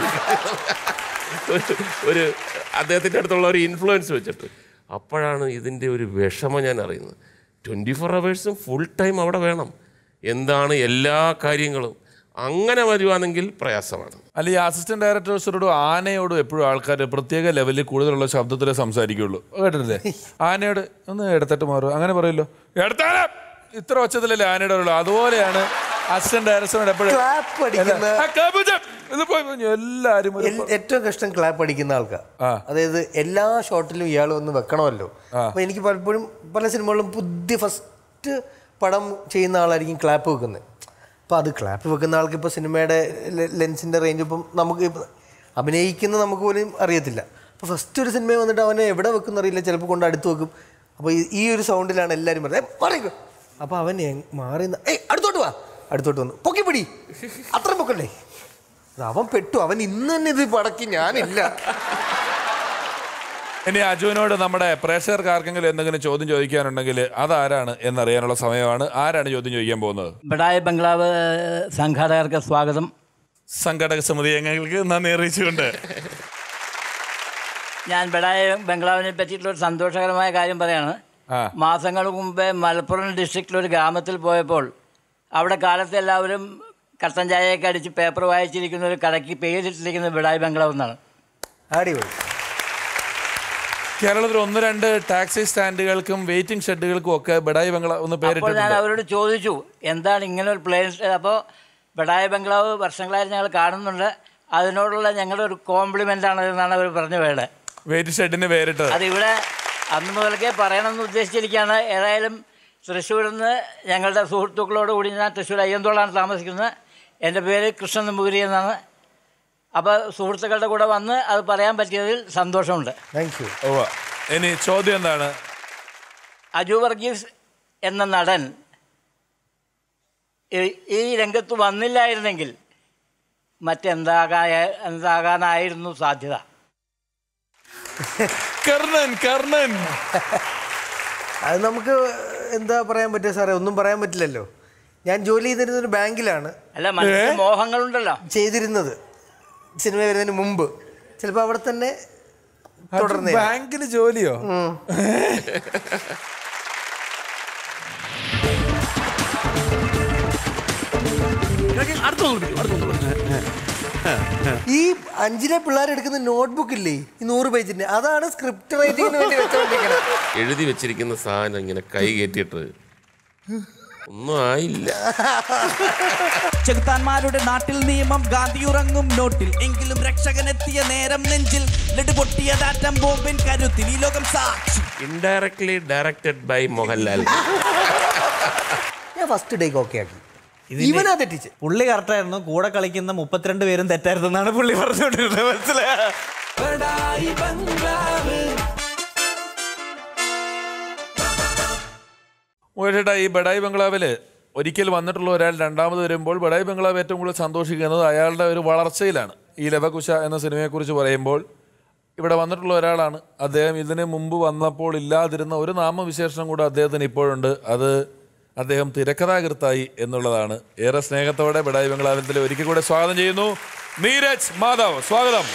ഒരു അദ്ദേഹത്തിൻ്റെ അടുത്തുള്ള ഒരു ഇൻഫ്ലുവൻസ് വെച്ചിട്ട്. അപ്പോഴാണ് ഇതിൻ്റെ ഒരു വിഷമം ഞാൻ അറിയുന്നത്. ട്വൻറ്റി ഫോർ അവേഴ്സും ഫുൾ ടൈം അവിടെ വേണം. എന്താണ് എല്ലാ കാര്യങ്ങളും അങ്ങനെ വരുവാണെങ്കിൽ പ്രയാസമാണ്. അല്ല, ഈ അസിസ്റ്റന്റ് ഡയറക്ടേഴ്സിനോടും ആനയോടും എപ്പോഴും ആൾക്കാർ പ്രത്യേക ലെവലിൽ കൂടുതലുള്ള ശബ്ദത്തിലേ സംസാരിക്കുള്ളൂ. കേട്ടിട്ടില്ലേ? ആനയോട് ഒന്ന് എടുത്തിട്ട് മാറും അങ്ങനെ പറയല്ലോ, എടുത്താല ഇത്ര ഒച്ചത്തിലല്ലേ ആനയുടെ ഉള്ളൂ. അതുപോലെയാണ് അസിസ്റ്റന്റ് ഡയറക്ടറിനോട് എപ്പോഴും എല്ലാവരും. ഏറ്റവും കഷ്ടം ക്ലാപ്പ് അടിക്കുന്ന ആൾക്കാർ. അതായത് എല്ലാ ഷോട്ടിലും ഇയാൾ ഒന്ന് വെക്കണമല്ലോ. അപ്പൊ എനിക്ക് പലപ്പോഴും പല സിനിമകളിലും പുതിയ ഫസ്റ്റ് പടം ചെയ്യുന്ന ആളായിരിക്കും ക്ലാപ്പ് വെക്കുന്നത്. അപ്പോൾ അത് ക്ലാപ്പ് വെക്കുന്ന ആൾക്ക് ഇപ്പോൾ സിനിമയുടെ ലെൻസിൻ്റെ റേഞ്ച് ഇപ്പം നമുക്ക് അഭിനയിക്കുന്ന നമുക്ക് പോലും അറിയത്തില്ല. അപ്പോൾ ഫസ്റ്റ് ഒരു സിനിമ വന്നിട്ട് അവനെ എവിടെ വെക്കുന്ന അറിയില്ല, ചിലപ്പോൾ കൊണ്ട് അടുത്ത് വെക്കും. അപ്പോൾ ഈ ഒരു സൗണ്ടിലാണ് എല്ലാവരും പറയുന്നത് പറയും. അപ്പോൾ അവൻ മാറി ഏയ് അടുത്തോട്ട് വാ, അടുത്തോട്ട് വന്നു പൊക്കിപ്പിടി, അത്ര പൊക്കല്ലേ. അവൻ പെട്ടു, അവൻ ഇന്ന് തന്നെ ഇത് പടക്കി, ഞാനില്ല. ഇനി അജുവിനോട് നമ്മുടെ പ്രേക്ഷകർക്ക് ആർക്കെങ്കിലും എന്തെങ്കിലും ചോദ്യം ചോദിക്കാനുണ്ടെങ്കിൽ അതാരാണ് എന്നറിയാനുള്ള സമയമാണ്. ആരാണ് ചോദ്യം ചോദിക്കാൻ പോകുന്നത്? ബഡായി ബംഗ്ലാവ് സംഘാടകർക്ക് സ്വാഗതം. സംഘാടക സമിതി അംഗങ്ങൾക്ക് നന്ദി അറിയിച്ചുകൊണ്ട് ഞാൻ ബഡായി ബംഗ്ലാവിനെ പറ്റിയിട്ടുള്ള ഒരു സന്തോഷകരമായ കാര്യം പറയാണ്. മാസങ്ങൾക്ക് മുമ്പേ മലപ്പുറം ഡിസ്ട്രിക്റ്റിലൊരു ഗ്രാമത്തിൽ പോയപ്പോൾ അവിടെ കാലത്ത് എല്ലാവരും കട്ടൻ ചായയൊക്കെ അടിച്ച് പേപ്പർ വായിച്ചിരിക്കുന്ന ഒരു കടയ്ക്ക് പേരിട്ടിരിക്കുന്നത് ബഡായി ബംഗ്ലാവ് എന്നാണ്. അടിപൊളി. കേരളത്തിൽ ഒന്ന് രണ്ട് ടാക്സി സ്റ്റാൻഡുകൾക്കും വെയിറ്റിംഗ് ഷെഡുകൾക്കും ഒക്കെ ബഡായി ബംഗ്ലാവ് ഒന്ന് പേരിട്ടിട്ടുണ്ട്. ഞാൻ അവരോട് ചോദിച്ചു എന്താണ് ഇങ്ങനെ ഒരു പ്ലേസ്. അപ്പോൾ ബഡായി ബംഗ്ലാവ് വർഷങ്ങളായി ഞങ്ങൾ കാണുന്നുണ്ട്, അതിനോടുള്ള ഞങ്ങളുടെ ഒരു കോംപ്ലിമെൻ്റ് ആണ് എന്നാണ് അവർ പറഞ്ഞു വേണ്ടത്. വെയിറ്റിംഗ് ഷെഡിന് പേരിട്ടത് അതിവിടെ അന്ന് മുതൽക്കേ പറയണമെന്ന് ഉദ്ദേശിച്ചിരിക്കുകയാണ്. ഏതായാലും തൃശ്ശൂരിൽ നിന്ന് ഞങ്ങളുടെ സുഹൃത്തുക്കളോട് കൂടി ഞാൻ തൃശ്ശൂർ അയ്യന്തോളാണ് താമസിക്കുന്നത്. എൻ്റെ പേര് കൃഷ്ണൻ നമ്പൂതിരി എന്നാണ്. അപ്പോൾ സുഹൃത്തുക്കളുടെ കൂടെ വന്ന് അത് പറയാൻ പറ്റിയതിൽ സന്തോഷമുണ്ട്. Thank you. ഓ, ഇനി ചോദ്യം എന്താണ്? അജു വർഗീസ് എന്ന നടൻ ഈ രംഗത്ത് വന്നില്ലായിരുന്നെങ്കിൽ മറ്റെന്താകാ എന്താകാനായിരുന്നു സാധ്യത? കർണൻ കർണൻ അത് നമുക്ക് എന്താ പറയാൻ പറ്റുക സാറേ? ഒന്നും പറയാൻ പറ്റില്ലല്ലോ. ഞാൻ ജോലി ചെയ്തിരുന്ന ഒരു ബാങ്കിലാണ്. അല്ല, മനസ്സിൽ മോഹങ്ങളുണ്ടല്ലോ. ചെയ്തിരുന്നത് സിനിമ വരുന്നതിന് മുമ്പ്. ചിലപ്പോൾ അവിടെ തന്നെ തുടർന്ന് ബാങ്കിൽ ജോലിയോ? ഈ അഞ്ചിലെ പിള്ളേർ എടുക്കുന്ന നോട്ട്ബുക്ക് ഇല്ലേ, ഈ നൂറ് പേജിന്റെ, അതാണ് സ്ക്രിപ്റ്റ് റൈറ്റിങ്ങിന് വേണ്ടി വെച്ചോണ്ടിരിക്കുന്നത്. എഴുതി വെച്ചിരിക്കുന്ന സാധനം ഇങ്ങനെ കൈ കയറ്റിയിട്ട് ഒന്നും ആയില്ല. ചെകുത്താന്മാരുടെ നാട്ടിൽ നിയമം ഗാന്ധി ഉറങ്ങും നോട്ടിൽ, എങ്കിലും രക്ഷകനെത്തിയ നേരം നെഞ്ചിൽ പൊട്ടിയതാറ്റം ബോംബിൻ കരുത്തിൽ ഈ ലോകം സാക്ഷി. Indirectly directed by Mohanlal. ഞാൻ ഫസ്റ്റ് ഡേക്ക് ഓക്കെ ആക്കി. ഇവനാ തെറ്റിച്ച്. പുള്ളി കറക്റ്റായിരുന്നു, കൂടെ കളിക്കുന്ന മുപ്പത്തിരണ്ട് പേരും തെറ്റായിരുന്നു എന്നാണ് പുള്ളി പറഞ്ഞുകൊണ്ടിരുന്നത്. മനസ്സിലായ ചേട്ടാ, ഈ ബഡായി ബംഗ്ലാവിൽ ഒരിക്കൽ വന്നിട്ടുള്ള ഒരാൾ രണ്ടാമത് വരുമ്പോൾ ബഡായി ബംഗ്ലാവ് ഏറ്റവും കൂടുതൽ സന്തോഷിക്കുന്നത് അയാളുടെ ഒരു വളർച്ചയിലാണ്. ഈ ലവകുശ എന്ന സിനിമയെക്കുറിച്ച് പറയുമ്പോൾ ഇവിടെ വന്നിട്ടുള്ള ഒരാളാണ് അദ്ദേഹം. ഇതിന് മുമ്പ് വന്നപ്പോൾ ഇല്ലാതിരുന്ന ഒരു നാമവിശേഷണം കൂടെ അദ്ദേഹത്തിന് ഇപ്പോഴുണ്ട്. അത് അദ്ദേഹം തിരക്കഥാകൃത്തായി എന്നുള്ളതാണ്. ഏറെ സ്നേഹത്തോടെ ബഡായി ബംഗ്ലാവിൽ ഒരിക്കൽ കൂടെ സ്വാഗതം ചെയ്യുന്നു നീരജ് മാധവ്. സ്വാഗതം.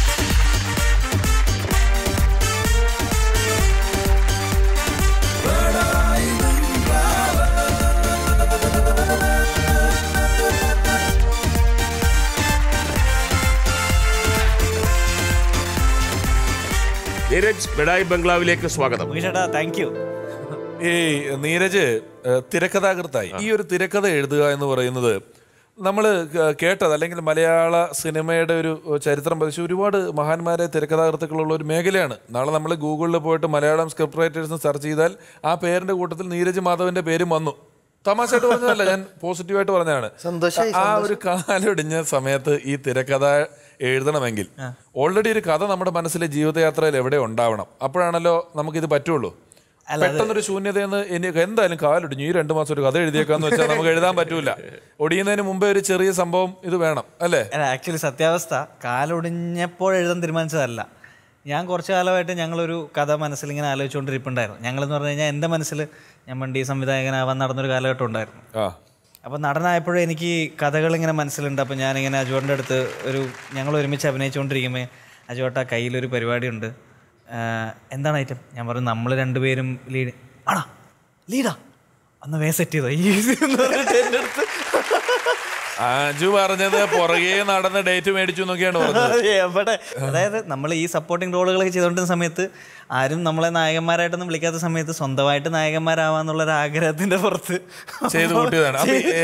നീരജ്, ബഡായി ബംഗ്ലാവിലേക്ക് സ്വാഗതം. Thank you. ഈ നീരജ് തിരക്കഥാകൃത്തായി. ഈ ഒരു തിരക്കഥ എഴുതുക എന്ന് പറയുന്നത് നമ്മൾ കേട്ടത് അല്ലെങ്കിൽ മലയാള സിനിമയുടെ ഒരു ചരിത്രം പരിശോധിച്ച് ഒരുപാട് മഹാന്മാരെ തിരക്കഥാകൃത്തുക്കളുള്ള ഒരു മേഖലയാണ്. നാളെ നമ്മൾ ഗൂഗിളിൽ പോയിട്ട് മലയാളം സ്ക്രിപ്റ്റ് റൈറ്റേഴ്സ് സെർച്ച് ചെയ്താൽ ആ പേരിന്റെ കൂട്ടത്തിൽ നീരജ് മാധവന്റെ പേരും വന്നു. തമാശയായിട്ട് പറഞ്ഞതല്ല, ഞാൻ പോസിറ്റീവായിട്ട് പറഞ്ഞതാണ്. ആ ഒരു കാലൊടിഞ്ഞ സമയത്ത് ഈ തിരക്കഥ എഴുതണമെങ്കിൽ ഓൾറെഡി ഒരു കഥ നമ്മുടെ മനസ്സിലെ ജീവിതയാത്രയിൽ എവിടെ ഉണ്ടാവണം. അപ്പോഴാണല്ലോ നമുക്കിത് പറ്റുള്ളൂ. പെട്ടെന്നൊരു ശൂന്യതയെന്ന് എനിക്ക് എന്തായാലും കാലൊടിഞ്ഞു, ഈ രണ്ടു മാസം ഒരു കഥ എഴുതിയേക്കാന്ന് വെച്ചാൽ നമുക്ക് എഴുതാൻ പറ്റൂല. ഒടിയുന്നതിന് മുമ്പേ ഒരു ചെറിയ സംഭവം ഇത് വേണം അല്ലേ? ആക്ച്വലി സത്യാവസ്ഥ കാലൊടിഞ്ഞപ്പോൾ എഴുതാൻ തീരുമാനിച്ചതല്ല. ഞാൻ കുറച്ച് കാലമായിട്ട് ഞങ്ങളൊരു കഥ മനസ്സിൽ ഇങ്ങനെ ആലോചിച്ചുകൊണ്ടിരിപ്പുണ്ടായിരുന്നു. ഞങ്ങളെന്ന് പറഞ്ഞു കഴിഞ്ഞാൽ എൻ്റെ മനസ്സിൽ ഞാൻ വണ്ടി സംവിധായകനാവാൻ നടന്നൊരു കാലഘട്ടം ഉണ്ടായിരുന്നു. അപ്പോൾ നടനായപ്പോഴും എനിക്ക് കഥകളിങ്ങനെ മനസ്സിലുണ്ട്. അപ്പോൾ ഞാനിങ്ങനെ അജുവേട്ടൻ്റെ അടുത്ത് ഒരു ഞങ്ങൾ ഒരുമിച്ച് അഭിനയിച്ചുകൊണ്ടിരിക്കുമ്പോൾ അജുവേട്ട കയ്യിലൊരു പരിപാടിയുണ്ട്, എന്താണ് ഐറ്റം? ഞാൻ പറഞ്ഞു നമ്മൾ രണ്ടുപേരും ലീഡ്. ആണോ ലീഡാ, അന്ന് വേ സെറ്റ് ചെയ്തോ ഈസി എന്ന് പറഞ്ഞിട്ട് എൻ്റെ അടുത്ത് അജു പറഞ്ഞത് പുറകെ നടന്ന് ഡേറ്റ് മേടിച്ചു എന്നൊക്കെയാണ് പറഞ്ഞത്. എവിടെ, അതായത് നമ്മൾ ഈ സപ്പോർട്ടിങ് റോളുകളൊക്കെ ചെയ്തുകൊണ്ടിരുന്ന സമയത്ത് ആരും നമ്മളെ നായകന്മാരായിട്ടൊന്നും വിളിക്കാത്ത സമയത്ത് സ്വന്തമായിട്ട് നായകന്മാരാവാന്നുള്ളൊരു ആഗ്രഹത്തിന്റെ പുറത്ത് ചെയ്ത് കൂട്ടിയതാണ്.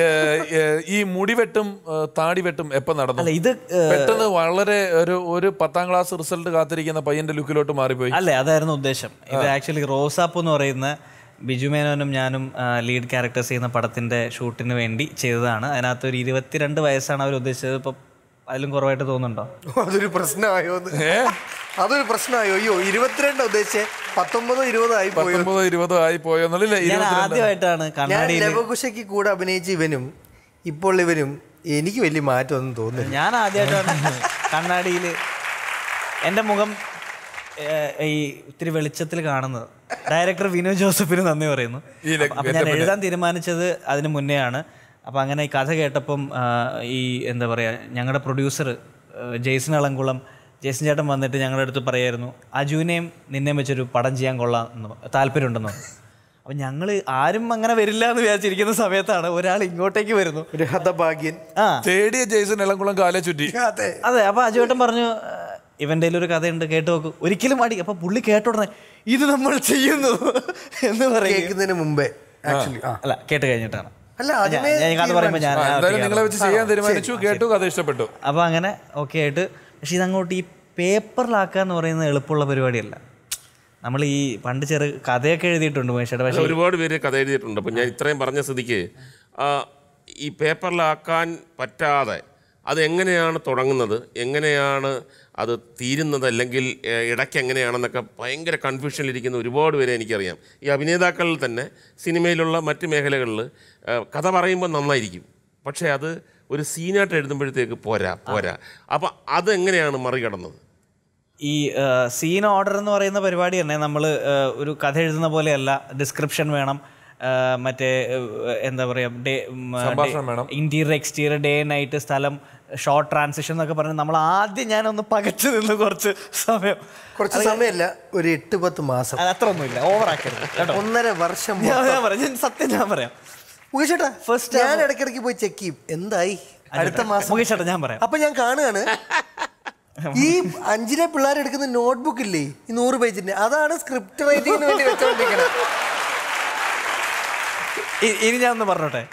ഈ മുടിവെട്ടും താടിവെട്ടും എപ്പം നടന്നു? ഇത് പെട്ടെന്ന് വളരെ ഒരു ഒരു പത്താം ക്ലാസ് റിസൾട്ട് കാത്തിരിക്കുന്ന പയ്യന്റെ ലുക്കിലോട്ട് മാറിപ്പോയി അല്ലേ? അതായിരുന്നു ഉദ്ദേശം. ഇത് ആക്ച്വലി റോസാപ്പ് എന്ന് പറയുന്ന ബിജു മേനോനും ഞാനും ലീഡ് ക്യാരക്ടേഴ്സ് ചെയ്യുന്ന പടത്തിൻ്റെ ഷൂട്ടിന് വേണ്ടി ചെയ്തതാണ്. അതിനകത്ത് ഒരു ഇരുപത്തിരണ്ട് വയസ്സാണ് അവർ ഉദ്ദേശിച്ചത്. ഇപ്പം അതിലും കുറവായിട്ട് തോന്നുന്നുണ്ടോ? അതൊരു പ്രശ്നമായോ? അതൊരു പ്രശ്നമായോ? അയ്യോ, ഇരുപത്തിരണ്ട് ഉദ്ദേശിച്ച് പത്തൊമ്പതോ ഇരുപതോ ആയി പോയോ? പത്തൊമ്പതോ ഇരുപതോ ആയി പോയോ? ഞാൻ ആദ്യമായിട്ടാണ് ലവകുശയ്ക്ക് കൂടെ അഭിനയിച്ച ഇവനും ഇപ്പോൾ ഇവനും എനിക്ക് വലിയ മാറ്റമൊന്നും തോന്നുന്നില്ല. ഞാൻ ആദ്യമായിട്ടാണ് കണ്ണാടിയിൽ എൻ്റെ മുഖം ഈ ഇത്തിരി വെളിച്ചത്തിൽ കാണുന്നത്. ഡയറക്ടർ വിനു ജോസഫിന് നന്ദി പറയുന്നു. അപ്പം ഞാൻ എഴുതാൻ തീരുമാനിച്ചത് അതിന് മുന്നേ ആണ്. അപ്പം അങ്ങനെ ഈ കഥ കേട്ടപ്പം ഈ എന്താ പറയുക, ഞങ്ങളുടെ പ്രൊഡ്യൂസർ ജെയ്സൺ അളങ്കുളം, ജെയ്സൺ ചേട്ടൻ വന്നിട്ട് ഞങ്ങളുടെ അടുത്ത് പറയായിരുന്നു അജുവിനെയും നിന്നെയും വെച്ചൊരു പടം ചെയ്യാൻ കൊള്ളാം എന്ന് താല്പര്യമുണ്ടെന്ന്. അപ്പം ഞങ്ങൾ ആരും അങ്ങനെ വരില്ല എന്ന് വിചാരിച്ചിരിക്കുന്ന സമയത്താണ് ഒരാൾ ഇങ്ങോട്ടേക്ക് വരുന്നു, ഒരു ഹതഭാഗ്യൻ. ആ തേടിയ ജെയ്സൺ ഇളംകുളം കാലെ ചുറ്റി. അതെ, അപ്പോൾ അജുവേട്ടൻ പറഞ്ഞു ഇവൻ്റെ ഒരു കഥയുണ്ട് കേട്ടു നോക്കൂ. ഒരിക്കലും മടി. അപ്പൊ പുള്ളി കേട്ടോടനെ ഇത് നമ്മൾ ചെയ്യുന്നു എന്ന് പറയുന്നതിന് മുമ്പേ അല്ല കേട്ട് കഴിഞ്ഞിട്ടാണ്. അല്ല കഥ പറയുമ്പോൾ ഞാൻ നിങ്ങളെ വെച്ച് ചെയ്യാൻ തീരുമാനിച്ചു, കേട്ടു, കഥ ഇഷ്ടപ്പെട്ടു. അപ്പൊ അങ്ങനെ ഓക്കെ ആയിട്ട്. പക്ഷെ ഇതങ്ങോട്ട് ഈ പേപ്പറിലാക്കുക എന്ന് പറയുന്നത് എളുപ്പമുള്ള പരിപാടിയല്ല. നമ്മൾ ഈ പണ്ട് ചെറു കഥയൊക്കെ എഴുതിയിട്ടുണ്ട് പക്ഷേ ഒരുപാട് പേര് കഥ എഴുതിയിട്ടുണ്ട്. അപ്പം ഞാൻ ഇത്രയും പറഞ്ഞ സ്ഥിതിക്ക് ഈ പേപ്പറിലാക്കാൻ പറ്റാതെ അത് എങ്ങനെയാണ് തുടങ്ങുന്നത്, എങ്ങനെയാണ് അത് തീരുന്നത്, അല്ലെങ്കിൽ ഇടയ്ക്ക് എങ്ങനെയാണെന്നൊക്കെ ഭയങ്കര കൺഫ്യൂഷനിലിരിക്കുന്ന ഒരുപാട് പേരെ എനിക്കറിയാം. ഈ അഭിനേതാക്കളിൽ തന്നെ സിനിമയിലുള്ള മറ്റ് മേഖലകളിൽ കഥ പറയുമ്പോൾ നന്നായിരിക്കും, പക്ഷേ അത് ഒരു സീനായിട്ട് എഴുതുമ്പോഴത്തേക്ക് പോരാ പോരാ അപ്പം അതെങ്ങനെയാണ് മറികടന്നത്? ഈ സീൻ ഓർഡർ എന്ന് പറയുന്ന പരിപാടി തന്നെ നമ്മൾ ഒരു കഥ എഴുതുന്ന പോലെയല്ല. ഡിസ്ക്രിപ്ഷൻ വേണം, മറ്റേ എന്താ പറയുക, day interior exterior, day night, സ്ഥലം, ഷോർട്ട് ട്രാൻസിഷൻ എന്നൊക്കെ പറഞ്ഞ് നമ്മൾ ആദ്യം ഞാനൊന്ന് പകച്ചു നിന്ന് കുറച്ച് സമയം, കുറച്ച് സമയമല്ല ഒരു എട്ട് പത്ത് മാസം, അത്ര ഒന്നുമില്ല, ഓവറാക്കരുത്, ഒന്നര വർഷം. ഞാൻ പറയാം, സത്യം ഞാൻ പറയാം മുകേഷേട്ടാ, ഫസ്റ്റ് ഞാൻ ഇടയ്ക്കിടയ്ക്ക് പോയി ചെക്ക് ചെയ്യും എന്തായി അടുത്ത മാസം. മുകേഷേട്ടാ ഞാൻ പറയാം. അപ്പൊ ഞാൻ കാണുകയാണ് ഈ അഞ്ചിലെ പിള്ളേർ എടുക്കുന്ന നോട്ട്ബുക്ക് ഇല്ലേ, ഈ നൂറ് പേജിന്റെ, അതാണ് സ്ക്രിപ്റ്റ് റൈറ്റിങ്ങിന് വേണ്ടി വെച്ചോണ്ടിരിക്കുന്നത്. ഇനി ഞാൻ ഒന്ന് പറഞ്ഞോട്ടെ,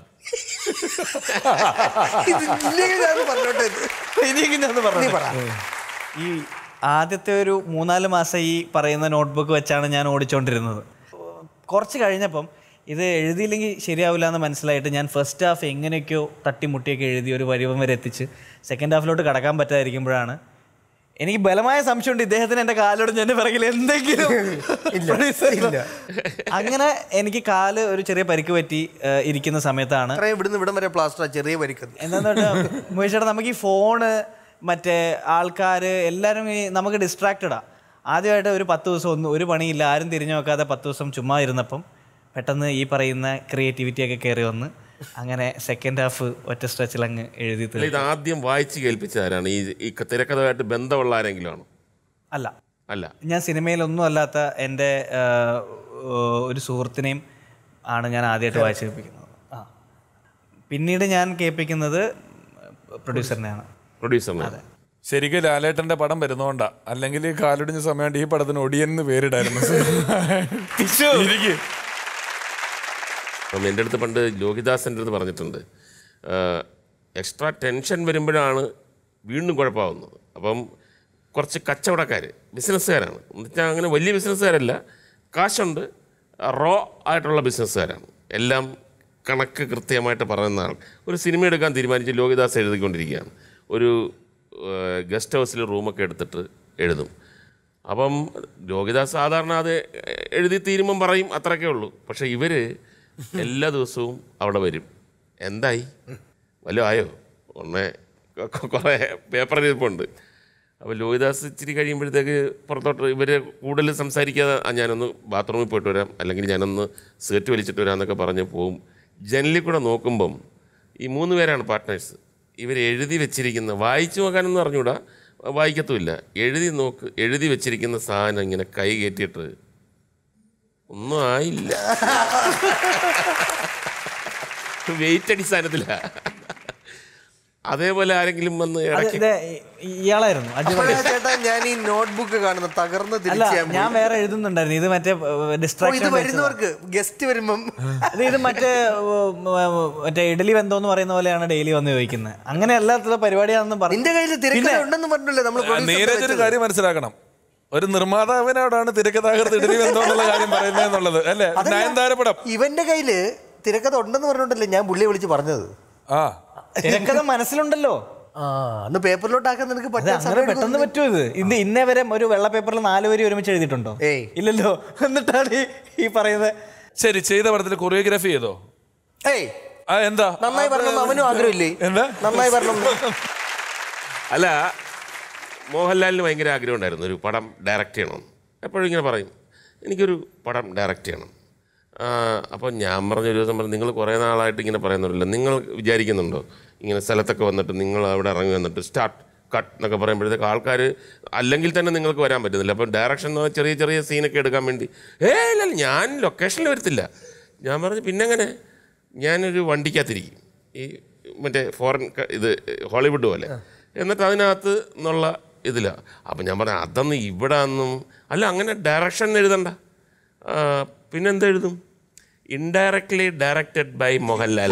ഈ ആദ്യത്തെ ഒരു മൂന്നാല് മാസം ഈ പറയുന്ന നോട്ട്ബുക്ക് വെച്ചാണ് ഞാൻ ഓടിച്ചോണ്ടിരുന്നത്. കുറച്ച് കഴിഞ്ഞപ്പം ഇത് എഴുതിയില്ലെങ്കിൽ ശരിയാവില്ല എന്ന് മനസ്സിലായിട്ട് ഞാൻ ഫസ്റ്റ് ഹാഫ് എങ്ങനെയൊക്കെയോ തട്ടിമുട്ടിയൊക്കെ എഴുതി ഒരു വരിവം വരെ എത്തിച്ച് സെക്കൻഡ് ഹാഫിലോട്ട് കടക്കാൻ പറ്റാതിരിക്കുമ്പോഴാണ് എനിക്ക് ബലമായ സംശയമുണ്ട് ഇദ്ദേഹത്തിന് എന്റെ കാലോട് എന്റെ പിറകിൽ എന്തെങ്കിലും അങ്ങനെ എനിക്ക് കാല് ഒരു ചെറിയ പരിക്ക് പറ്റി ഇരിക്കുന്ന സമയത്താണ് ഇവിടുന്ന് ഇവിടം വരെ പ്ലാസ്റ്റർ ചെറിയ പരിക്ക്. എന്താന്ന് മുകേഷേട്ടാ നമുക്ക് ഈ ഫോണ് മറ്റേ ആൾക്കാർ എല്ലാവരും ഈ നമുക്ക് ഡിസ്ട്രാക്റ്റഡാ. ആദ്യമായിട്ട് ഒരു പത്ത് ദിവസം ഒന്നും ഒരു പണിയില്ല, ആരും തിരിഞ്ഞു നോക്കാതെ പത്ത് ദിവസം ചുമ്മാ ഇരുന്നപ്പം പെട്ടെന്ന് ഈ പറയുന്ന ക്രിയേറ്റിവിറ്റി ഒക്കെ കയറി വന്ന് അങ്ങനെ സെക്കൻഡ് ഹാഫ് ഒറ്റ സ്ട്രെച്ചിൽ അങ്ങ് എഴുതി. ഇത് ആദ്യം വായിച്ച് കേൾപ്പിച്ചതാരാണ്? ഈ ഈ തിരക്കഥയായിട്ട് ബന്ധമുള്ള ആരെങ്കിലും ആണോ? അല്ല അല്ല, ഞാൻ സിനിമയിലൊന്നും അല്ലാത്ത എൻ്റെ ഒരു സുഹൃത്തിനെയും ആണ് ഞാൻ ആദ്യമായിട്ട് വായിച്ച് കേൾപ്പിക്കുന്നത്. ആ പിന്നീട് ഞാൻ കേൾപ്പിക്കുന്നത് പ്രൊഡ്യൂസറിനെയാണ്. പ്രൊഡ്യൂസറിനെ. ശരിക്കും ലാലേട്ടന്റെ പടം വരുന്നോണ്ടാ, അല്ലെങ്കിൽ കാലൊടിഞ്ഞ സമയം ഈ പടത്തിന് ഒടിയെന്ന് പേരിടായിരുന്നു. അപ്പം എൻ്റെ അടുത്ത് പണ്ട് ലോഹിദാസിൻ്റെ അടുത്ത് പറഞ്ഞിട്ടുണ്ട്, എക്സ്ട്രാ ടെൻഷൻ വരുമ്പോഴാണ് വീണ്ടും കുഴപ്പമാവുന്നത്. അപ്പം കുറച്ച് കച്ചവടക്കാർ, ബിസിനസ്സുകാരാണ്, എന്നുവെച്ചാൽ അങ്ങനെ വലിയ ബിസിനസ്സുകാരല്ല, കാശുണ്ട്, റോ ആയിട്ടുള്ള ബിസിനസ്സുകാരാണ്, എല്ലാം കണക്ക് കൃത്യമായിട്ട് പറയുന്ന ആൾ. ഒരു സിനിമ എടുക്കാൻ തീരുമാനിച്ച് ലോഹിദാസ് എഴുതിക്കൊണ്ടിരിക്കുകയാണ്. ഒരു ഗസ്റ്റ് ഹൗസിൽ റൂമൊക്കെ എടുത്തിട്ട് എഴുതും. അപ്പം ലോഹിദാസ് സാധാരണ അത് എഴുതി തീരുമ്പം പറയും, അത്രയൊക്കെ ഉള്ളൂ. പക്ഷേ ഇവർ എല്ലാ ദിവസവും അവിടെ വരും. എന്തായി, വല്ലതും ആയോ, ഒന്നേ കുറേ പേപ്പർ ഇരിപ്പുണ്ട്. അപ്പോൾ ലോഹിദാസ് ഇച്ചിരി കഴിയുമ്പോഴത്തേക്ക് പുറത്തോട്ട് ഇവർ കൂടുതൽ സംസാരിക്കാതെ ഞാനൊന്ന് ബാത്റൂമിൽ പോയിട്ട് വരാം, അല്ലെങ്കിൽ ഞാനൊന്ന് സിഗരറ്റ് വലിച്ചിട്ട് വരാം എന്നൊക്കെ പറഞ്ഞ് പോവും. ജനലിൽ കൂടെ നോക്കുമ്പം ഈ മൂന്ന് പേരാണ് പാർട്ട്നേഴ്സ്. ഇവർ എഴുതി വെച്ചിരിക്കുന്ന, വായിച്ചു നോക്കാനൊന്നും അറിഞ്ഞൂടാ, വായിക്കത്തുമില്ല, എഴുതി നോക്ക് എഴുതി വെച്ചിരിക്കുന്ന സാധനം ഇങ്ങനെ കൈ കയറ്റിയിട്ട് ഒന്നും ആയില്ല, വെയിറ്റ് അടിസ്ഥാനത്തില്ല. അതേപോലെ ആരെങ്കിലും വന്ന് ഇയാളായിരുന്നു ഞാൻ ഈ നോട്ട്ബുക്ക് കാണുന്ന തകർന്ന് ഞാൻ വേറെ എഴുതുന്നുണ്ടായിരുന്നു. ഇത് മറ്റേ ഡിസ്ട്രാക്ഷൻ വരുന്നവർക്ക് ഗസ്റ്റ് വരുമ്പം ഇത് മറ്റേ മറ്റേ ഇഡലി ബന്ധം എന്ന് പറയുന്ന പോലെയാണ് ഡെയിലി വന്ന് ചോദിക്കുന്നത്. അങ്ങനെ അല്ലാത്ത പരിപാടിയാണെന്ന് പറഞ്ഞു. നിന്റെ കയ്യിൽ തിരക്കുണ്ടെന്ന് പറഞ്ഞല്ലേ നമ്മൾ. നീരജൊരു കാര്യം മനസ്സിലാക്കണം, ഒരു നിർമ്മാതാവിനോടാണ് തിരക്കഥാകൃത്ത് ഇഡലി ബന്ധം എന്നുള്ള കാര്യം പറയുന്നത് എന്നുള്ളത് അല്ലേ? നയൻതാരപടം ഇവന്റെ കയ്യില് തിരക്കഥ ഉണ്ടെന്ന് പറഞ്ഞിട്ടല്ലേ ഞാൻ പുള്ളിയെ വിളിച്ച് പറഞ്ഞത്. ആ തിരക്കഥ മനസ്സിലുണ്ടല്ലോ, അന്ന് പേപ്പറിലോട്ടാക്കാൻ നിനക്ക് പെട്ടെന്ന് പറ്റുമോ? ഇത് ഇന്ന് ഇന്നേ വരെ ഒരു വെള്ള പേപ്പറിൽ നാല് വരി ഒരുമിച്ച് എഴുതിയിട്ടുണ്ടോ? ഏയ് ഇല്ലല്ലോ. എന്നിട്ടാണ് ഈ പറയുന്നത്. ശരി, ചെയ്ത പടത്തിൽ കൊറിയോഗ്രാഫി ചെയ്തോ? ഏയ് എന്താ നന്നായി പറഞ്ഞു, അവനും ആഗ്രഹമില്ലേ? എന്താ നന്നായി പറഞ്ഞു. അല്ല, മോഹൻലാലിന് ഭയങ്കര ആഗ്രഹം ഉണ്ടായിരുന്നു ഒരു പടം ഡയറക്റ്റ് ചെയ്യണമെന്ന്. എപ്പോഴും ഇങ്ങനെ പറയും, എനിക്കൊരു പടം ഡയറക്റ്റ് ചെയ്യണം. അപ്പോൾ ഞാൻ പറഞ്ഞ ഒരു ദിവസം പറഞ്ഞു, നിങ്ങൾ കുറേ നാളായിട്ട് ഇങ്ങനെ പറയുന്നുണ്ടല്ലോ, നിങ്ങൾ വിചാരിക്കുന്നുണ്ടോ ഇങ്ങനെ സ്ഥലത്തൊക്കെ വന്നിട്ട് നിങ്ങൾ അവിടെ ഇറങ്ങി വന്നിട്ട് സ്റ്റാർട്ട് കട്ട് എന്നൊക്കെ പറയുമ്പോഴത്തേക്ക് ആൾക്കാർ അല്ലെങ്കിൽ തന്നെ നിങ്ങൾക്ക് വരാൻ പറ്റുന്നില്ല. അപ്പോൾ ഡയറക്ഷൻ എന്ന് പറഞ്ഞാൽ ചെറിയ ചെറിയ സീനൊക്കെ എടുക്കാൻ വേണ്ടി ഏ ഇല്ല ഞാൻ ലൊക്കേഷനിൽ വരത്തില്ല. ഞാൻ പറഞ്ഞു പിന്നെങ്ങനെ, ഞാനൊരു വണ്ടിക്കകത്തിരിക്കും, ഈ മറ്റേ ഫോറിൻ ഇത് ഹോളിവുഡ് പോലെ, എന്നിട്ട് അതിനകത്ത് എന്നുള്ള ഇതിലാണ്. അപ്പം ഞാൻ പറഞ്ഞു അതൊന്നും ഇവിടെ ഒന്നും അല്ല, അങ്ങനെ ഡയറക്ഷൻ എഴുതണ്ട, പിന്നെന്താ എഴുതും, ഇൻഡയറക്ട്ലി ഡയറക്റ്റഡ് ബൈ മോഹൻലാൽ.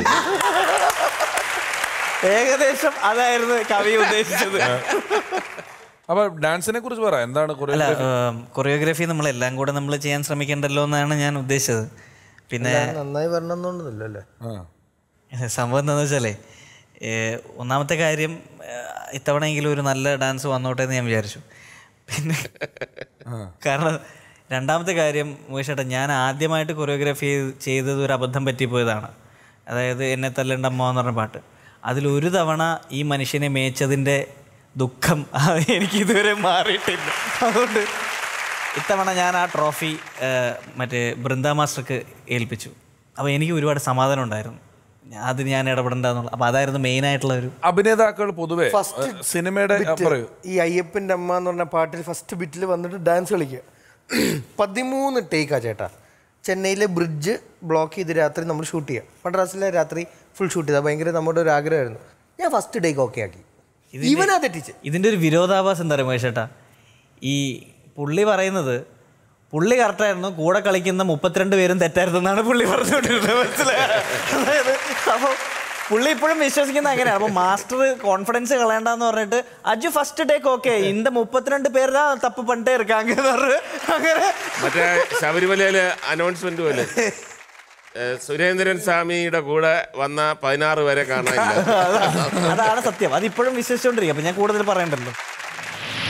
ഏകദേശം അതായിരുന്നു കവി ഉദ്ദേശിച്ചത്. അപ്പൊ ഡാൻസിനെ കുറിച്ച് പറ, എന്താണ് കൊറിയോഗ്രാഫി? നമ്മളെല്ലാം കൂടെ നമ്മൾ ചെയ്യാൻ ശ്രമിക്കണ്ടല്ലോ എന്നാണ് ഞാൻ ഉദ്ദേശിച്ചത്. പിന്നെ നന്നായി വരണമെന്നൊന്നുമില്ലല്ലേ സംഭവം എന്താണെന്ന് വെച്ചാലേ, ഒന്നാമത്തെ കാര്യം ഇത്തവണയെങ്കിലും ഒരു നല്ല ഡാൻസ് വന്നോട്ടെ എന്ന് ഞാൻ വിചാരിച്ചു. പിന്നെ കാരണം രണ്ടാമത്തെ കാര്യം മുകേഷേട്ടാ, ഞാൻ ആദ്യമായിട്ട് കൊറിയോഗ്രാഫി ചെയ്തത് ഒരു അബദ്ധം പറ്റിപ്പോയതാണ്. അതായത് എന്നെ തല്ലണ്ടമ്മ എന്ന് പറഞ്ഞ പാട്ട്. അതിലൊരു തവണ ഈ മനുഷ്യനെ മേച്ചതിൻ്റെ ദുഃഖം എനിക്ക് ഇതുവരെ മാറിയിട്ടില്ല. അതുകൊണ്ട് ഇത്തവണ ഞാൻ ആ ട്രോഫി മറ്റേ ബൃന്ദ മാസ്റ്റർക്ക് ഏൽപ്പിച്ചു. അപ്പോൾ എനിക്ക് ഒരുപാട് സമാധാനം ഉണ്ടായിരുന്നു, അത് ഞാൻ ഇടപെടണ്ടെന്നുള്ള. അപ്പോൾ അതായിരുന്നു മെയിൻ ആയിട്ടുള്ള ഒരു. അഭിനേതാക്കൾ പൊതുവെ സിനിമയുടെ ഈ അയ്യപ്പൻ്റെ അമ്മ എന്ന് പറഞ്ഞ പാട്ടിൽ ഫസ്റ്റ് ബിറ്റിൽ വന്നിട്ട് ഡാൻസ് കളിക്കുക. പതിമൂന്ന് ടേക്കാ ചേട്ടാ. ചെന്നൈയിലെ ബ്രിഡ്ജ് ബ്ലോക്ക് ചെയ്ത് രാത്രി നമ്മൾ ഷൂട്ട് ചെയ്യുക. മദ്രാസിലെ രാത്രി ഫുൾ ഷൂട്ട് ചെയ്താൽ ഭയങ്കര നമ്മുടെ ഒരു ആഗ്രഹമായിരുന്നു. ഞാൻ ഫസ്റ്റ് ടേക്ക് ഓക്കെ ആക്കി. ഇവനാ തെറ്റിച്ച്. ഇതിൻ്റെ ഒരു വിരോധാഭാസം എന്താ പറയുക മഹേഷേട്ടാ, ഈ പുള്ളി പറയുന്നത് പുള്ളി കറക്റ്റായിരുന്നു, കൂടെ കളിക്കുന്ന മുപ്പത്തിരണ്ട് പേരും തെറ്റായിരുന്നു എന്നാണ് പുള്ളി പറഞ്ഞുകൊണ്ടിരുന്നത്. മനസ്സിലായത്? അതായത് അപ്പോൾ പുള്ളി ഇപ്പോഴും വിശ്വസിക്കുന്ന അങ്ങനെയാണ്. അപ്പോൾ മാസ്റ്റർ കോൺഫിഡൻസ് കളയണ്ടെന്ന് പറഞ്ഞിട്ട് അജു ഫസ്റ്റ് ടേക്ക് ഓക്കെ, ഇന്ത മുപ്പത്തിരണ്ട് പേരാ തപ്പ് പണ്ടേ ഇരിക്കാങ്ക പറഞ്ഞ് അങ്ങനെ മറ്റേ ശബരിമലയിലെ അനൗൺസ്മെന്റ് പോലെ സുരേന്ദ്രൻ സ്വാമിയുടെ കൂടെ വന്ന പതിനാറ് വരെ കാണാനില്ല. അതാണ് സത്യം. അതിപ്പോഴും വിശ്വസിച്ചുകൊണ്ടിരിക്കും. അപ്പം ഞാൻ കൂടുതൽ പറയണ്ടല്ലോ.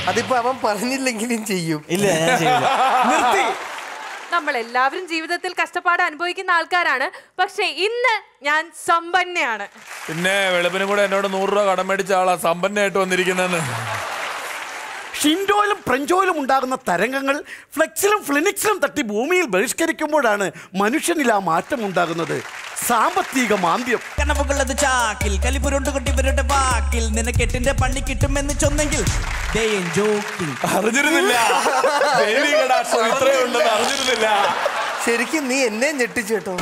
അതിപ്പോ അവൻ പറഞ്ഞില്ലെങ്കിലും ചെയ്യും. ഇല്ല ഞാൻ ചെയ്യില്ല. നിർത്തി. നമ്മൾ എല്ലാവരും ജീവിതത്തിൽ കഷ്ടപ്പാട് അനുഭവിക്കുന്ന ആൾക്കാരാണ്. പക്ഷെ ഇന്ന് ഞാൻ സമ്പന്നയാണ്. പിന്നെ വെളുപ്പിനും കൂടെ എന്നോട് നൂറ് രൂപ കടം മേടിച്ച ആളാ സമ്പന്നയായിട്ട് വന്നിരിക്കുന്നെന്ന്. ഷിൻഡോയിലും ഫ്രഞ്ചോയിലും ഉണ്ടാകുന്ന തരംഗങ്ങൾ ഫ്ലെക്സിലും ഫ്ലിനിക്സിലും തട്ടി ഭൂമിയിൽ ബഹിഷ്കരിക്കുമ്പോഴാണ് മനുഷ്യനിൽ ആ മാറ്റം ഉണ്ടാകുന്നത്. സാമ്പത്തിക മാന്ദ്യം. കനവുകളത് ചാക്കിൽ കലിപുരുണ്ടുകൊണ്ടിവരുടെ വാക്കിൽ നിനക്കെട്ടിന്റെ പണി കിട്ടുമെന്ന് ചൊന്നെങ്കിൽ അറിഞ്ഞിരുന്നില്ല. അറിഞ്ഞിരുന്നില്ല. ശരിക്കും നീ എന്നെ ഞെട്ടിച്ചേട്ടോ.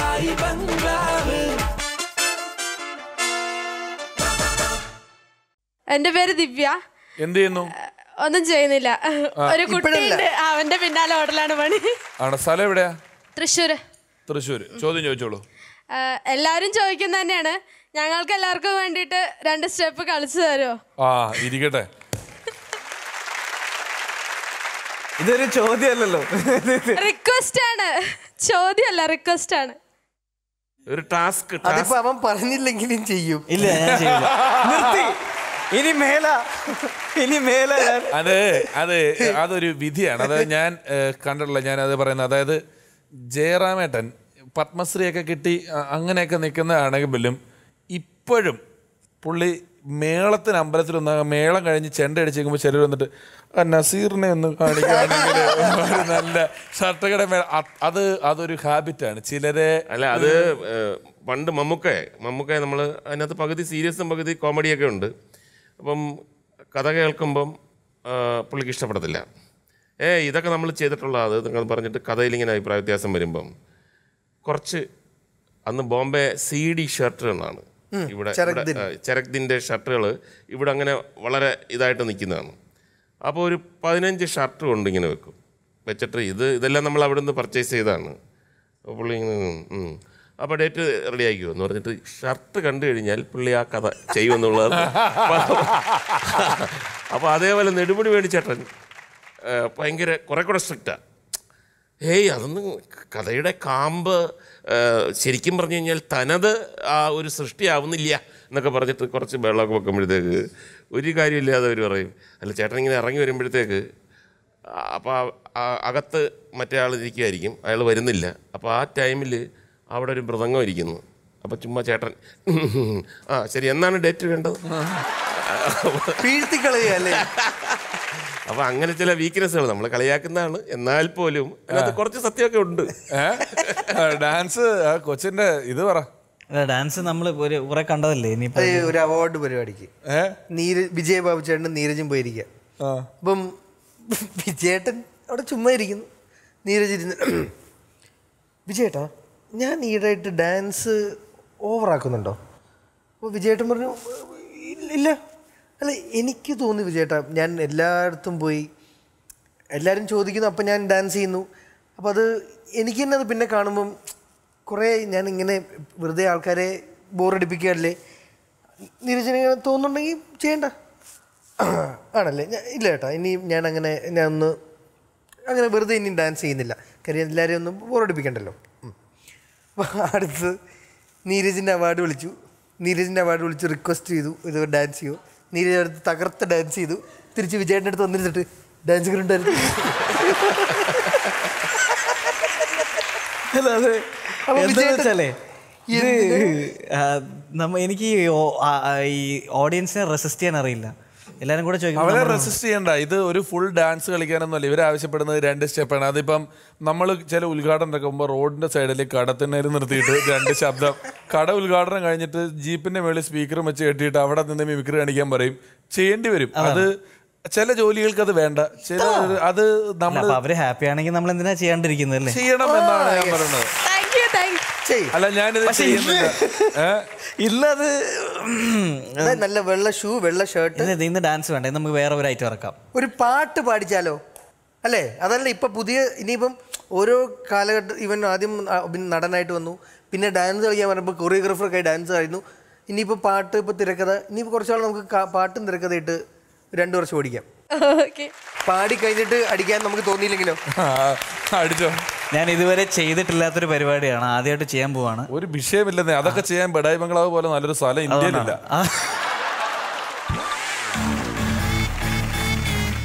എന്റെ പേര് ദിവ്യ. എന്ത് ചെയ്യുന്നു? ഒന്നും ചെയ്യുന്നില്ല. ഒരു കുട്ടിയുണ്ട്, അവന്റെ പിന്നാലെ ഓടലാണ് പണി. ആണ്. സ്ഥലം എവിടെയാ? തൃശ്ശൂര്. തൃശ്ശൂര്. ചോദ്യം ചോദിച്ചോളൂ. എല്ലാരും ചോദിക്കുന്ന തന്നെയാണ്. ഞങ്ങൾക്ക് എല്ലാവർക്കും വേണ്ടിട്ട് രണ്ട് സ്റ്റെപ്പ് കളിച്ചു തരുമോ? ആ ഇരിക്കട്ടെ. ഇതൊരു ചോദ്യമല്ലല്ലോ, റിക്വസ്റ്റ് ആണ്. ചോദ്യമല്ല, റിക്വസ്റ്റ് ആണ്. ഒരു ടാസ്ക്. അതിപ്പോ അവൻ പറഞ്ഞില്ലെങ്കിലും ചെയ്യും. ഇല്ല ഞാൻ ചെയ്യില്ല. നിർത്തി. ഇനി മേല ഇനി മേല അത് അത് അതൊരു വിധിയാണ്. അത് ഞാൻ കണ്ടിട്ടുള്ള ഞാൻ അത് പറയുന്നത്. അതായത് ജയറാമേട്ടൻ പത്മശ്രീയൊക്കെ കിട്ടി അങ്ങനെയൊക്കെ നിൽക്കുന്നതാണെങ്കിലും ഇപ്പോഴും പുള്ളി മേളത്തിന് അമ്പലത്തിലൊന്ന് മേളം കഴിഞ്ഞ് ചെണ്ട അടിച്ചേക്കുമ്പോൾ ചിലർ വന്നിട്ട് നസീറിനെ ഒന്ന് കാണിക്കുകയാണെങ്കിൽ ഒരു നല്ല ഷർട്ടുകട മേള. അത് അതൊരു ഹാബിറ്റാണ് ചിലരെ. അല്ല അത് പണ്ട് മമ്മൂക്ക മമ്മൂക്ക നമ്മൾ അതിനകത്ത് പകുതി സീരിയസും പകുതി കോമഡിയൊക്കെ ഉണ്ട്. അപ്പം കഥ കേൾക്കുമ്പം പുള്ളിക്ക് ഇഷ്ടപ്പെടത്തില്ല. ഏ ഇതൊക്കെ നമ്മൾ ചെയ്തിട്ടുള്ള അത് നിങ്ങൾ പറഞ്ഞിട്ട് കഥയിലിങ്ങനെ അഭിപ്രായ വ്യത്യാസം വരുമ്പം കുറച്ച് അന്ന് ബോംബെ സി ഡി ഷർട്ടുകളാണ് ഇവിടെ ചരക്ദിൻ്റെ ഷർട്ടുകൾ ഇവിടെ അങ്ങനെ വളരെ ഇതായിട്ട് നിൽക്കുന്നതാണ്. അപ്പോൾ ഒരു പതിനഞ്ച് ഷർട്ട് കൊണ്ട് ഇങ്ങനെ വെക്കും. വെച്ചിട്ട് ഇത് ഇതെല്ലാം നമ്മൾ അവിടെ നിന്ന് പർച്ചേസ് ചെയ്തതാണ്. അപ്പോൾ പുള്ളി ഇങ്ങനെ അപ്പോൾ ഡേറ്റ് റെഡി ആക്കിയോ എന്ന് പറഞ്ഞിട്ട് ഷർട്ട് കണ്ടു കഴിഞ്ഞാൽ പുള്ളി ആ കഥ ചെയ്യുമെന്നുള്ളത്. അപ്പോൾ അതേപോലെ നെടുമുടി വേണിച്ചേട്ടൻ ഭയങ്കര കുറെ കൂടെ സ്ട്രിക്റ്റാണ്. ഏയ് അതൊന്നും കഥയുടെ കാമ്പ് ശരിക്കും പറഞ്ഞു കഴിഞ്ഞാൽ തനത് ആ ഒരു സൃഷ്ടിയാവുന്നില്ല എന്നൊക്കെ പറഞ്ഞിട്ട് കുറച്ച് വെള്ളമൊക്കെ വെക്കുമ്പോഴത്തേക്ക് ഒരു കാര്യമില്ലാതെ അവർ പറയും. അല്ല ചേട്ടൻ ഇങ്ങനെ ഇറങ്ങി വരുമ്പോഴത്തേക്ക് അപ്പോൾ അകത്ത് മറ്റേ ആൾ ഇരിക്കുമായിരിക്കും, അയാൾ വരുന്നില്ല. അപ്പോൾ ആ ടൈമിൽ അവിടെ ഒരു മൃദംഗം ഇരിക്കുന്നു. അപ്പം ചുമ്മാ ചേട്ടൻ ആ ശരി എന്നാണ് ഡേറ്റ് വേണ്ടത് വീഴ്ത്തിക്കളയല്ലേ. അപ്പം അങ്ങനെ ചില വീക്ക്നെസ്സുകൾ നമ്മൾ കളിയാക്കുന്നതാണ്. എന്നാൽ പോലും അതിനകത്ത് കുറച്ച് സത്യമൊക്കെ ഉണ്ട്. ഡാൻസ് കൊച്ചിന്റെ ഇത് പറ. ഡാൻസ് നമ്മൾ ഒരു കുറെ കണ്ടതല്ലേ. ഇനി ഒരു അവാർഡ് പരിപാടിക്ക് നീര വിജയബാബു ചേട്ടനും നീരജും പോയിരിക്കുക. അപ്പം വിജയേട്ടൻ അവിടെ ചുമ്മാ ഇരിക്കുന്നു. നീരജ് ഇരുന്ന് വിജയേട്ടാ ഞാൻ ഈടായിട്ട് ഡാൻസ് ഓവറാക്കുന്നുണ്ടോ? അപ്പോൾ വിജയേട്ടൻ പറഞ്ഞു ഇല്ല. അല്ല എനിക്ക് തോന്നി വിജയേട്ടാ ഞാൻ എല്ലായിടത്തും പോയി എല്ലാവരും ചോദിക്കുന്നു, അപ്പം ഞാൻ ഡാൻസ് ചെയ്യുന്നു. അപ്പോൾ അത് എനിക്ക് തന്നെ അത് പിന്നെ കാണുമ്പം കുറേ ഞാൻ ഇങ്ങനെ വെറുതെ ആൾക്കാരെ ബോറടിപ്പിക്കുകയല്ലേ. നീരജന തോന്നുന്നുണ്ടെങ്കിൽ ചെയ്യണ്ട. ആണല്ലേ? ഇല്ല ചേട്ടാ ഇനി ഞാൻ അങ്ങനെ ഞാൻ ഒന്ന് അങ്ങനെ വെറുതെ ഇനി ഡാൻസ് ചെയ്യുന്നില്ല. കാര്യം എല്ലാവരെയും ഒന്ന് ബോറടിപ്പിക്കണ്ടല്ലോ. അടുത്ത് നീരജിൻ്റെ അവാർഡ് വിളിച്ചു. നീരജിൻ്റെ അവാർഡ് വിളിച്ചു റിക്വസ്റ്റ് ചെയ്തു ഇത് ഡാൻസ് ചെയ്യൂ. നീരജ് അടുത്ത് തകർത്ത് ഡാൻസ് ചെയ്തു. തിരിച്ച് വിജയേട്ടൻ്റെ അടുത്ത് വന്നിരുന്നിട്ട് ഡാൻസ് ഉണ്ടായിരുന്നു. വെച്ചാലേ എനിക്ക് ഈ ഓഡിയൻസിനെ റെസിസ്റ്റ് ചെയ്യാൻ അറിയില്ല. എല്ലാരും കൂടെ അവരെ റെസിസ്റ്റ് ചെയ്യണ്ട. ഇത് ഒരു ഫുൾ ഡാൻസ് കളിക്കാനൊന്നുമല്ല ഇവർ ആവശ്യപ്പെടുന്നത്. രണ്ട് സ്റ്റെപ്പാണ്. അതിപ്പം നമ്മൾ ചില ഉദ്ഘാടനം നടക്കുമ്പോൾ റോഡിന്റെ സൈഡിൽ കടത്തിനേര് നിർത്തിയിട്ട് രണ്ട് ശബ്ദം കട ഉദ്ഘാടനം കഴിഞ്ഞിട്ട് ജീപ്പിന്റെ മേളിൽ സ്പീക്കറും വെച്ച് കെട്ടിയിട്ട് അവിടെ നിന്ന് മിമിക്രി കാണിക്കാൻ പറയും. ചെയ്യേണ്ടി വരും. അത് ചില ജോലികൾക്ക് അത് വേണ്ട. ചില അത് നമ്മൾ അവര് ഹാപ്പി ആണെങ്കിൽ നമ്മൾ എന്തിനാ ചെയ്യാണ്ടിരിക്കുന്നത്? ചെയ്യണം എന്നാണ് ഞാൻ പറയുന്നത്. അല്ല ഞാനിത് ചെയ്യുന്നില്ല. ഇല്ലത് നല്ല വെള്ള ഷൂ വെള്ള ഷർട്ട്. ഇന്ന് ഡാൻസ് വേണ്ട, നമുക്ക് വേറെ ഒരു ഐറ്റം ഇറക്കാം. ഒരു പാട്ട് പാടിച്ചാലോ? അല്ലേ? അതല്ല ഇപ്പൊ പുതിയ ഇനിയിപ്പം ഓരോ കാലഘട്ടം ഇവൻ ആദ്യം നടനായിട്ട് വന്നു, പിന്നെ ഡാൻസ് കളിക്കാൻ പറയുമ്പോൾ കൊറിയോഗ്രാഫറൊക്കെ ഡാൻസ് ആയിരുന്നു. ഇനിയിപ്പോൾ പാട്ട് ഇപ്പോൾ തിരക്കഥ. ഇനിയിപ്പോൾ കുറച്ചാൾ നമുക്ക് പാട്ടും തിരക്കഥയിട്ട് രണ്ടു വർഷം ഓടിക്കാം. പാടി കഴിഞ്ഞിട്ട് അടിക്കാൻ നമുക്ക് തോന്നിയില്ലെങ്കിലോ? അടിച്ചോ. ഞാൻ ഇതുവരെ ചെയ്തിട്ടില്ലാത്തൊരു പരിപാടിയാണ്, ആദ്യമായിട്ട് ചെയ്യാൻ പോവാണ്. ഒരു വിഷയമില്ലെന്നേ. അതൊക്കെ ചെയ്യാൻ ബഡായി ബംഗ്ലാവ് പോലെ നല്ലൊരു സ്ഥലം ഇന്ത്യയിലില്ല.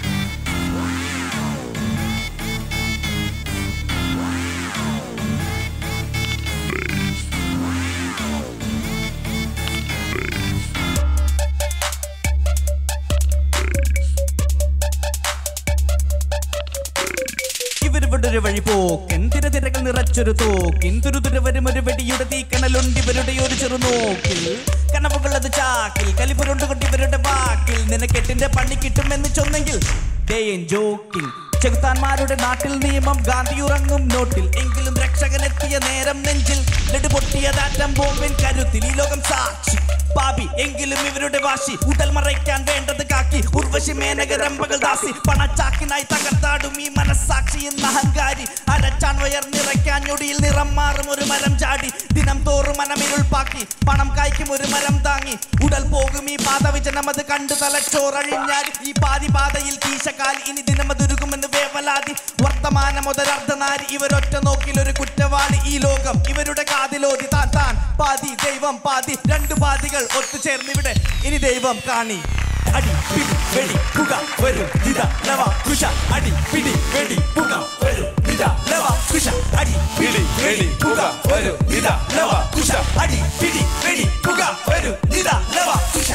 അവിടെ ഒരു വഴി പോക്കൻ തിരതിരകൾ നിറച്ചൊരു തോക്കിൻ തുരുതുര വരും ഒരു വെടിയുടെ തീക്കണലുണ്ട് ഇവരുടെ ഒരു ചെറു നോക്കിൽ കനവുകളത് ചാക്കിൽ കലിപുരുണ്ടുകൊണ്ട് ഇവരുടെ വാക്കിൽ നിനക്കെട്ടിന്റെ പണി കിട്ടുമെന്ന് ചൊന്നെങ്കിൽ ജോക്കിൽ ചെകുത്താന്മാരുടെ നാട്ടിൽ നിയമം ഗാന്ധി ഉറങ്ങും നോട്ടിൽ എങ്കിലും രക്ഷകനെത്തിയ നേരം നെഞ്ചിൽ നെടുപൊട്ടിയതാറ്റം ബോംബിൻ കരുത്തിൽ ഈ ലോകം സാക്ഷി പാപി എങ്കിലും ഇവരുടെ വാശി ഉടൽ മറയ്ക്കാൻ വേണ്ടത് കാക്കി ഉർവശി മേനകരമ്പകൾ ദാസി പണച്ചാക്കിനായി തകർത്താടും ഈ മനസ്സാക്ഷി എന്ന അഹങ്കാരി അരച്ചാൻ വയർ നിറയ്ക്കാൻ ഞൊടിയിൽ നിറം മാറും ഒരു മരം ചാടി ദിനം തോറും മനമിരുൾപ്പാക്കി പണം കായ്ക്കും ഒരു മരം താങ്ങി ഉടൽ പോകും ഈ പാദവിജനം അത് കണ്ടു തലച്ചോറഴിഞ്ഞാൽ ഈ പാതി പാതയിൽ കീശക്കാൽ ഇനി ദിനമതൊരുകുമെന്ന് വേവലാതി വർത്തമാനം മുതലർദ്ധനാരി ഇവരൊറ്റ നോക്കിൽ ഒരു കുറ്റവാളി ഈ ലോകം ഇവരുടെ കാതിലോതി താൻ താൻ പാതി ദൈവം പാതി രണ്ടു പാതികൾ ഒത്തുചേർന്നിവിടെ ഇനി ദൈവം കാണി അടി പിടി വെടി പുക വരും ഇത ലവ കുശ അടി പിടി വെടി പുക വരും ഇത ലവ കുശ അടി പിടി വെടി പുക വരും ഇത ലവ കുശ അടി പിടി വെടി പുക വരും ഇത ലവ കുശ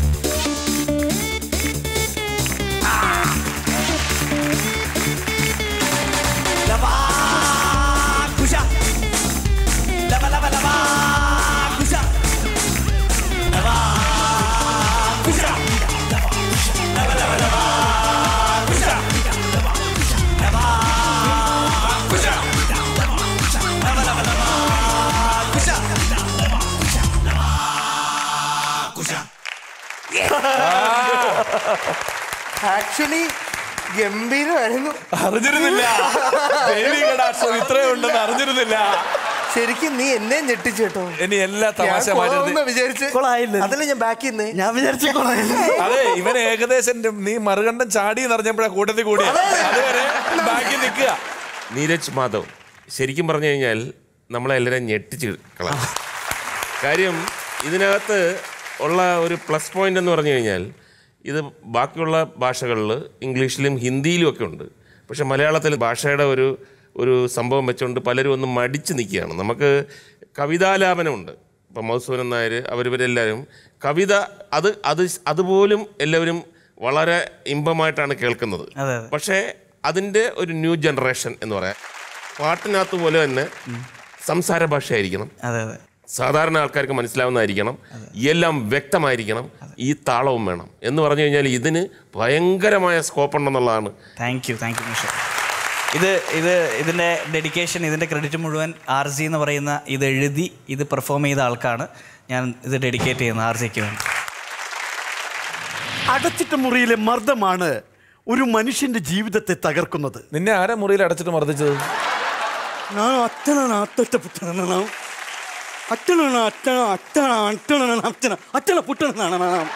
ലവ കുശ ലവ ലവ ലവ കുശ ലവ കുശ ലവ ലവ ലവ കുശ ലവ കുശ ലവ ലവ ലവ കുശ കുശ ആക്ച്വലി ഗംഭീരമായിരുന്നു. അറിഞ്ഞിരുന്നില്ല ഇത്രയുണ്ടെന്ന് അറിഞ്ഞിരുന്നില്ല. ശരിക്കും നീ എന്നെ ഞെട്ടിച്ചു കേട്ടോ. ഇനി എല്ലാ തമാശ വിചാരിച്ച് അതല്ലേ ഞാൻ ബാക്കി ഞാൻ വിചാരിച്ചു. അതെ ഇവന് ഏകദേശം നീ മറുകണ്ഠം ചാടി എന്നറിഞ്ഞപ്പോഴാ കൂട്ടത്തിൽ കൂടി അതുവരെ ബാക്കി നിൽക്കുക. നീരജ് മാധവ് ശരിക്കും പറഞ്ഞു കഴിഞ്ഞാൽ നമ്മളെ എല്ലാവരും ഞെട്ടിച്ച് കളാം. കാര്യം ഇതിനകത്ത് ഉള്ള ഒരു പ്ലസ് പോയിന്റ് എന്ന് പറഞ്ഞു കഴിഞ്ഞാൽ ഇത് ബാക്കിയുള്ള ഭാഷകളിൽ ഇംഗ്ലീഷിലും ഹിന്ദിയിലും ഒക്കെ ഉണ്ട്. പക്ഷെ മലയാളത്തിൽ ഭാഷയുടെ ഒരു ഒരു സംഭവം വെച്ചുകൊണ്ട് പലരും ഒന്ന് മടിച്ച് നിൽക്കുകയാണ്. നമുക്ക് കവിതാലാപനമുണ്ട്. ഇപ്പം മധുസൂദനൻ നായർ അവരിവരെല്ലാവരും കവിത അത് അത് അതുപോലും എല്ലാവരും വളരെ ഇമ്പമായിട്ടാണ് കേൾക്കുന്നത്. പക്ഷേ അതിൻ്റെ ഒരു ന്യൂ ജനറേഷൻ എന്ന് പറയാം. പാട്ടിനകത്ത് പോലെ തന്നെ സംസാര ഭാഷയായിരിക്കണം, സാധാരണ ആൾക്കാർക്ക് മനസ്സിലാവുന്നതായിരിക്കണം, എല്ലാം വ്യക്തമായിരിക്കണം, ഈ താളവും വേണം എന്ന് പറഞ്ഞു കഴിഞ്ഞാൽ ഇതിന് ഭയങ്കരമായ സ്കോപ്പ് ഉണ്ടെന്നുള്ളതാണ്. Thank you thank you Misha. ഇത് ഇത് ഇതിൻ്റെ ഡെഡിക്കേഷൻ, ഇതിൻ്റെ ക്രെഡിറ്റ് മുഴുവൻ ആർ ജി എന്ന് പറയുന്ന ഇത് എഴുതി ഇത് പെർഫോം ചെയ്ത ആൾക്കാണ് ഞാൻ ഇത് ഡെഡിക്കേറ്റ് ചെയ്യുന്നത്, ആർ ജിക്ക് വേണ്ടി. അടച്ചിട്ട മുറിയിലെ മർദ്ദമാണ് ഒരു മനുഷ്യന്റെ ജീവിതത്തെ തകർക്കുന്നത്. നിന്നെ ആരാ മുറിയിൽ അടച്ചിട്ട് മർദ്ദിച്ചത്? ഞാൻ അച്ഛനാണ് അത്തട്ട അച്ഛനാണ് അച്ഛന അച്ഛന അച്ഛനാണ് അച്ഛന അച്ഛന പുട്ടനാണ്.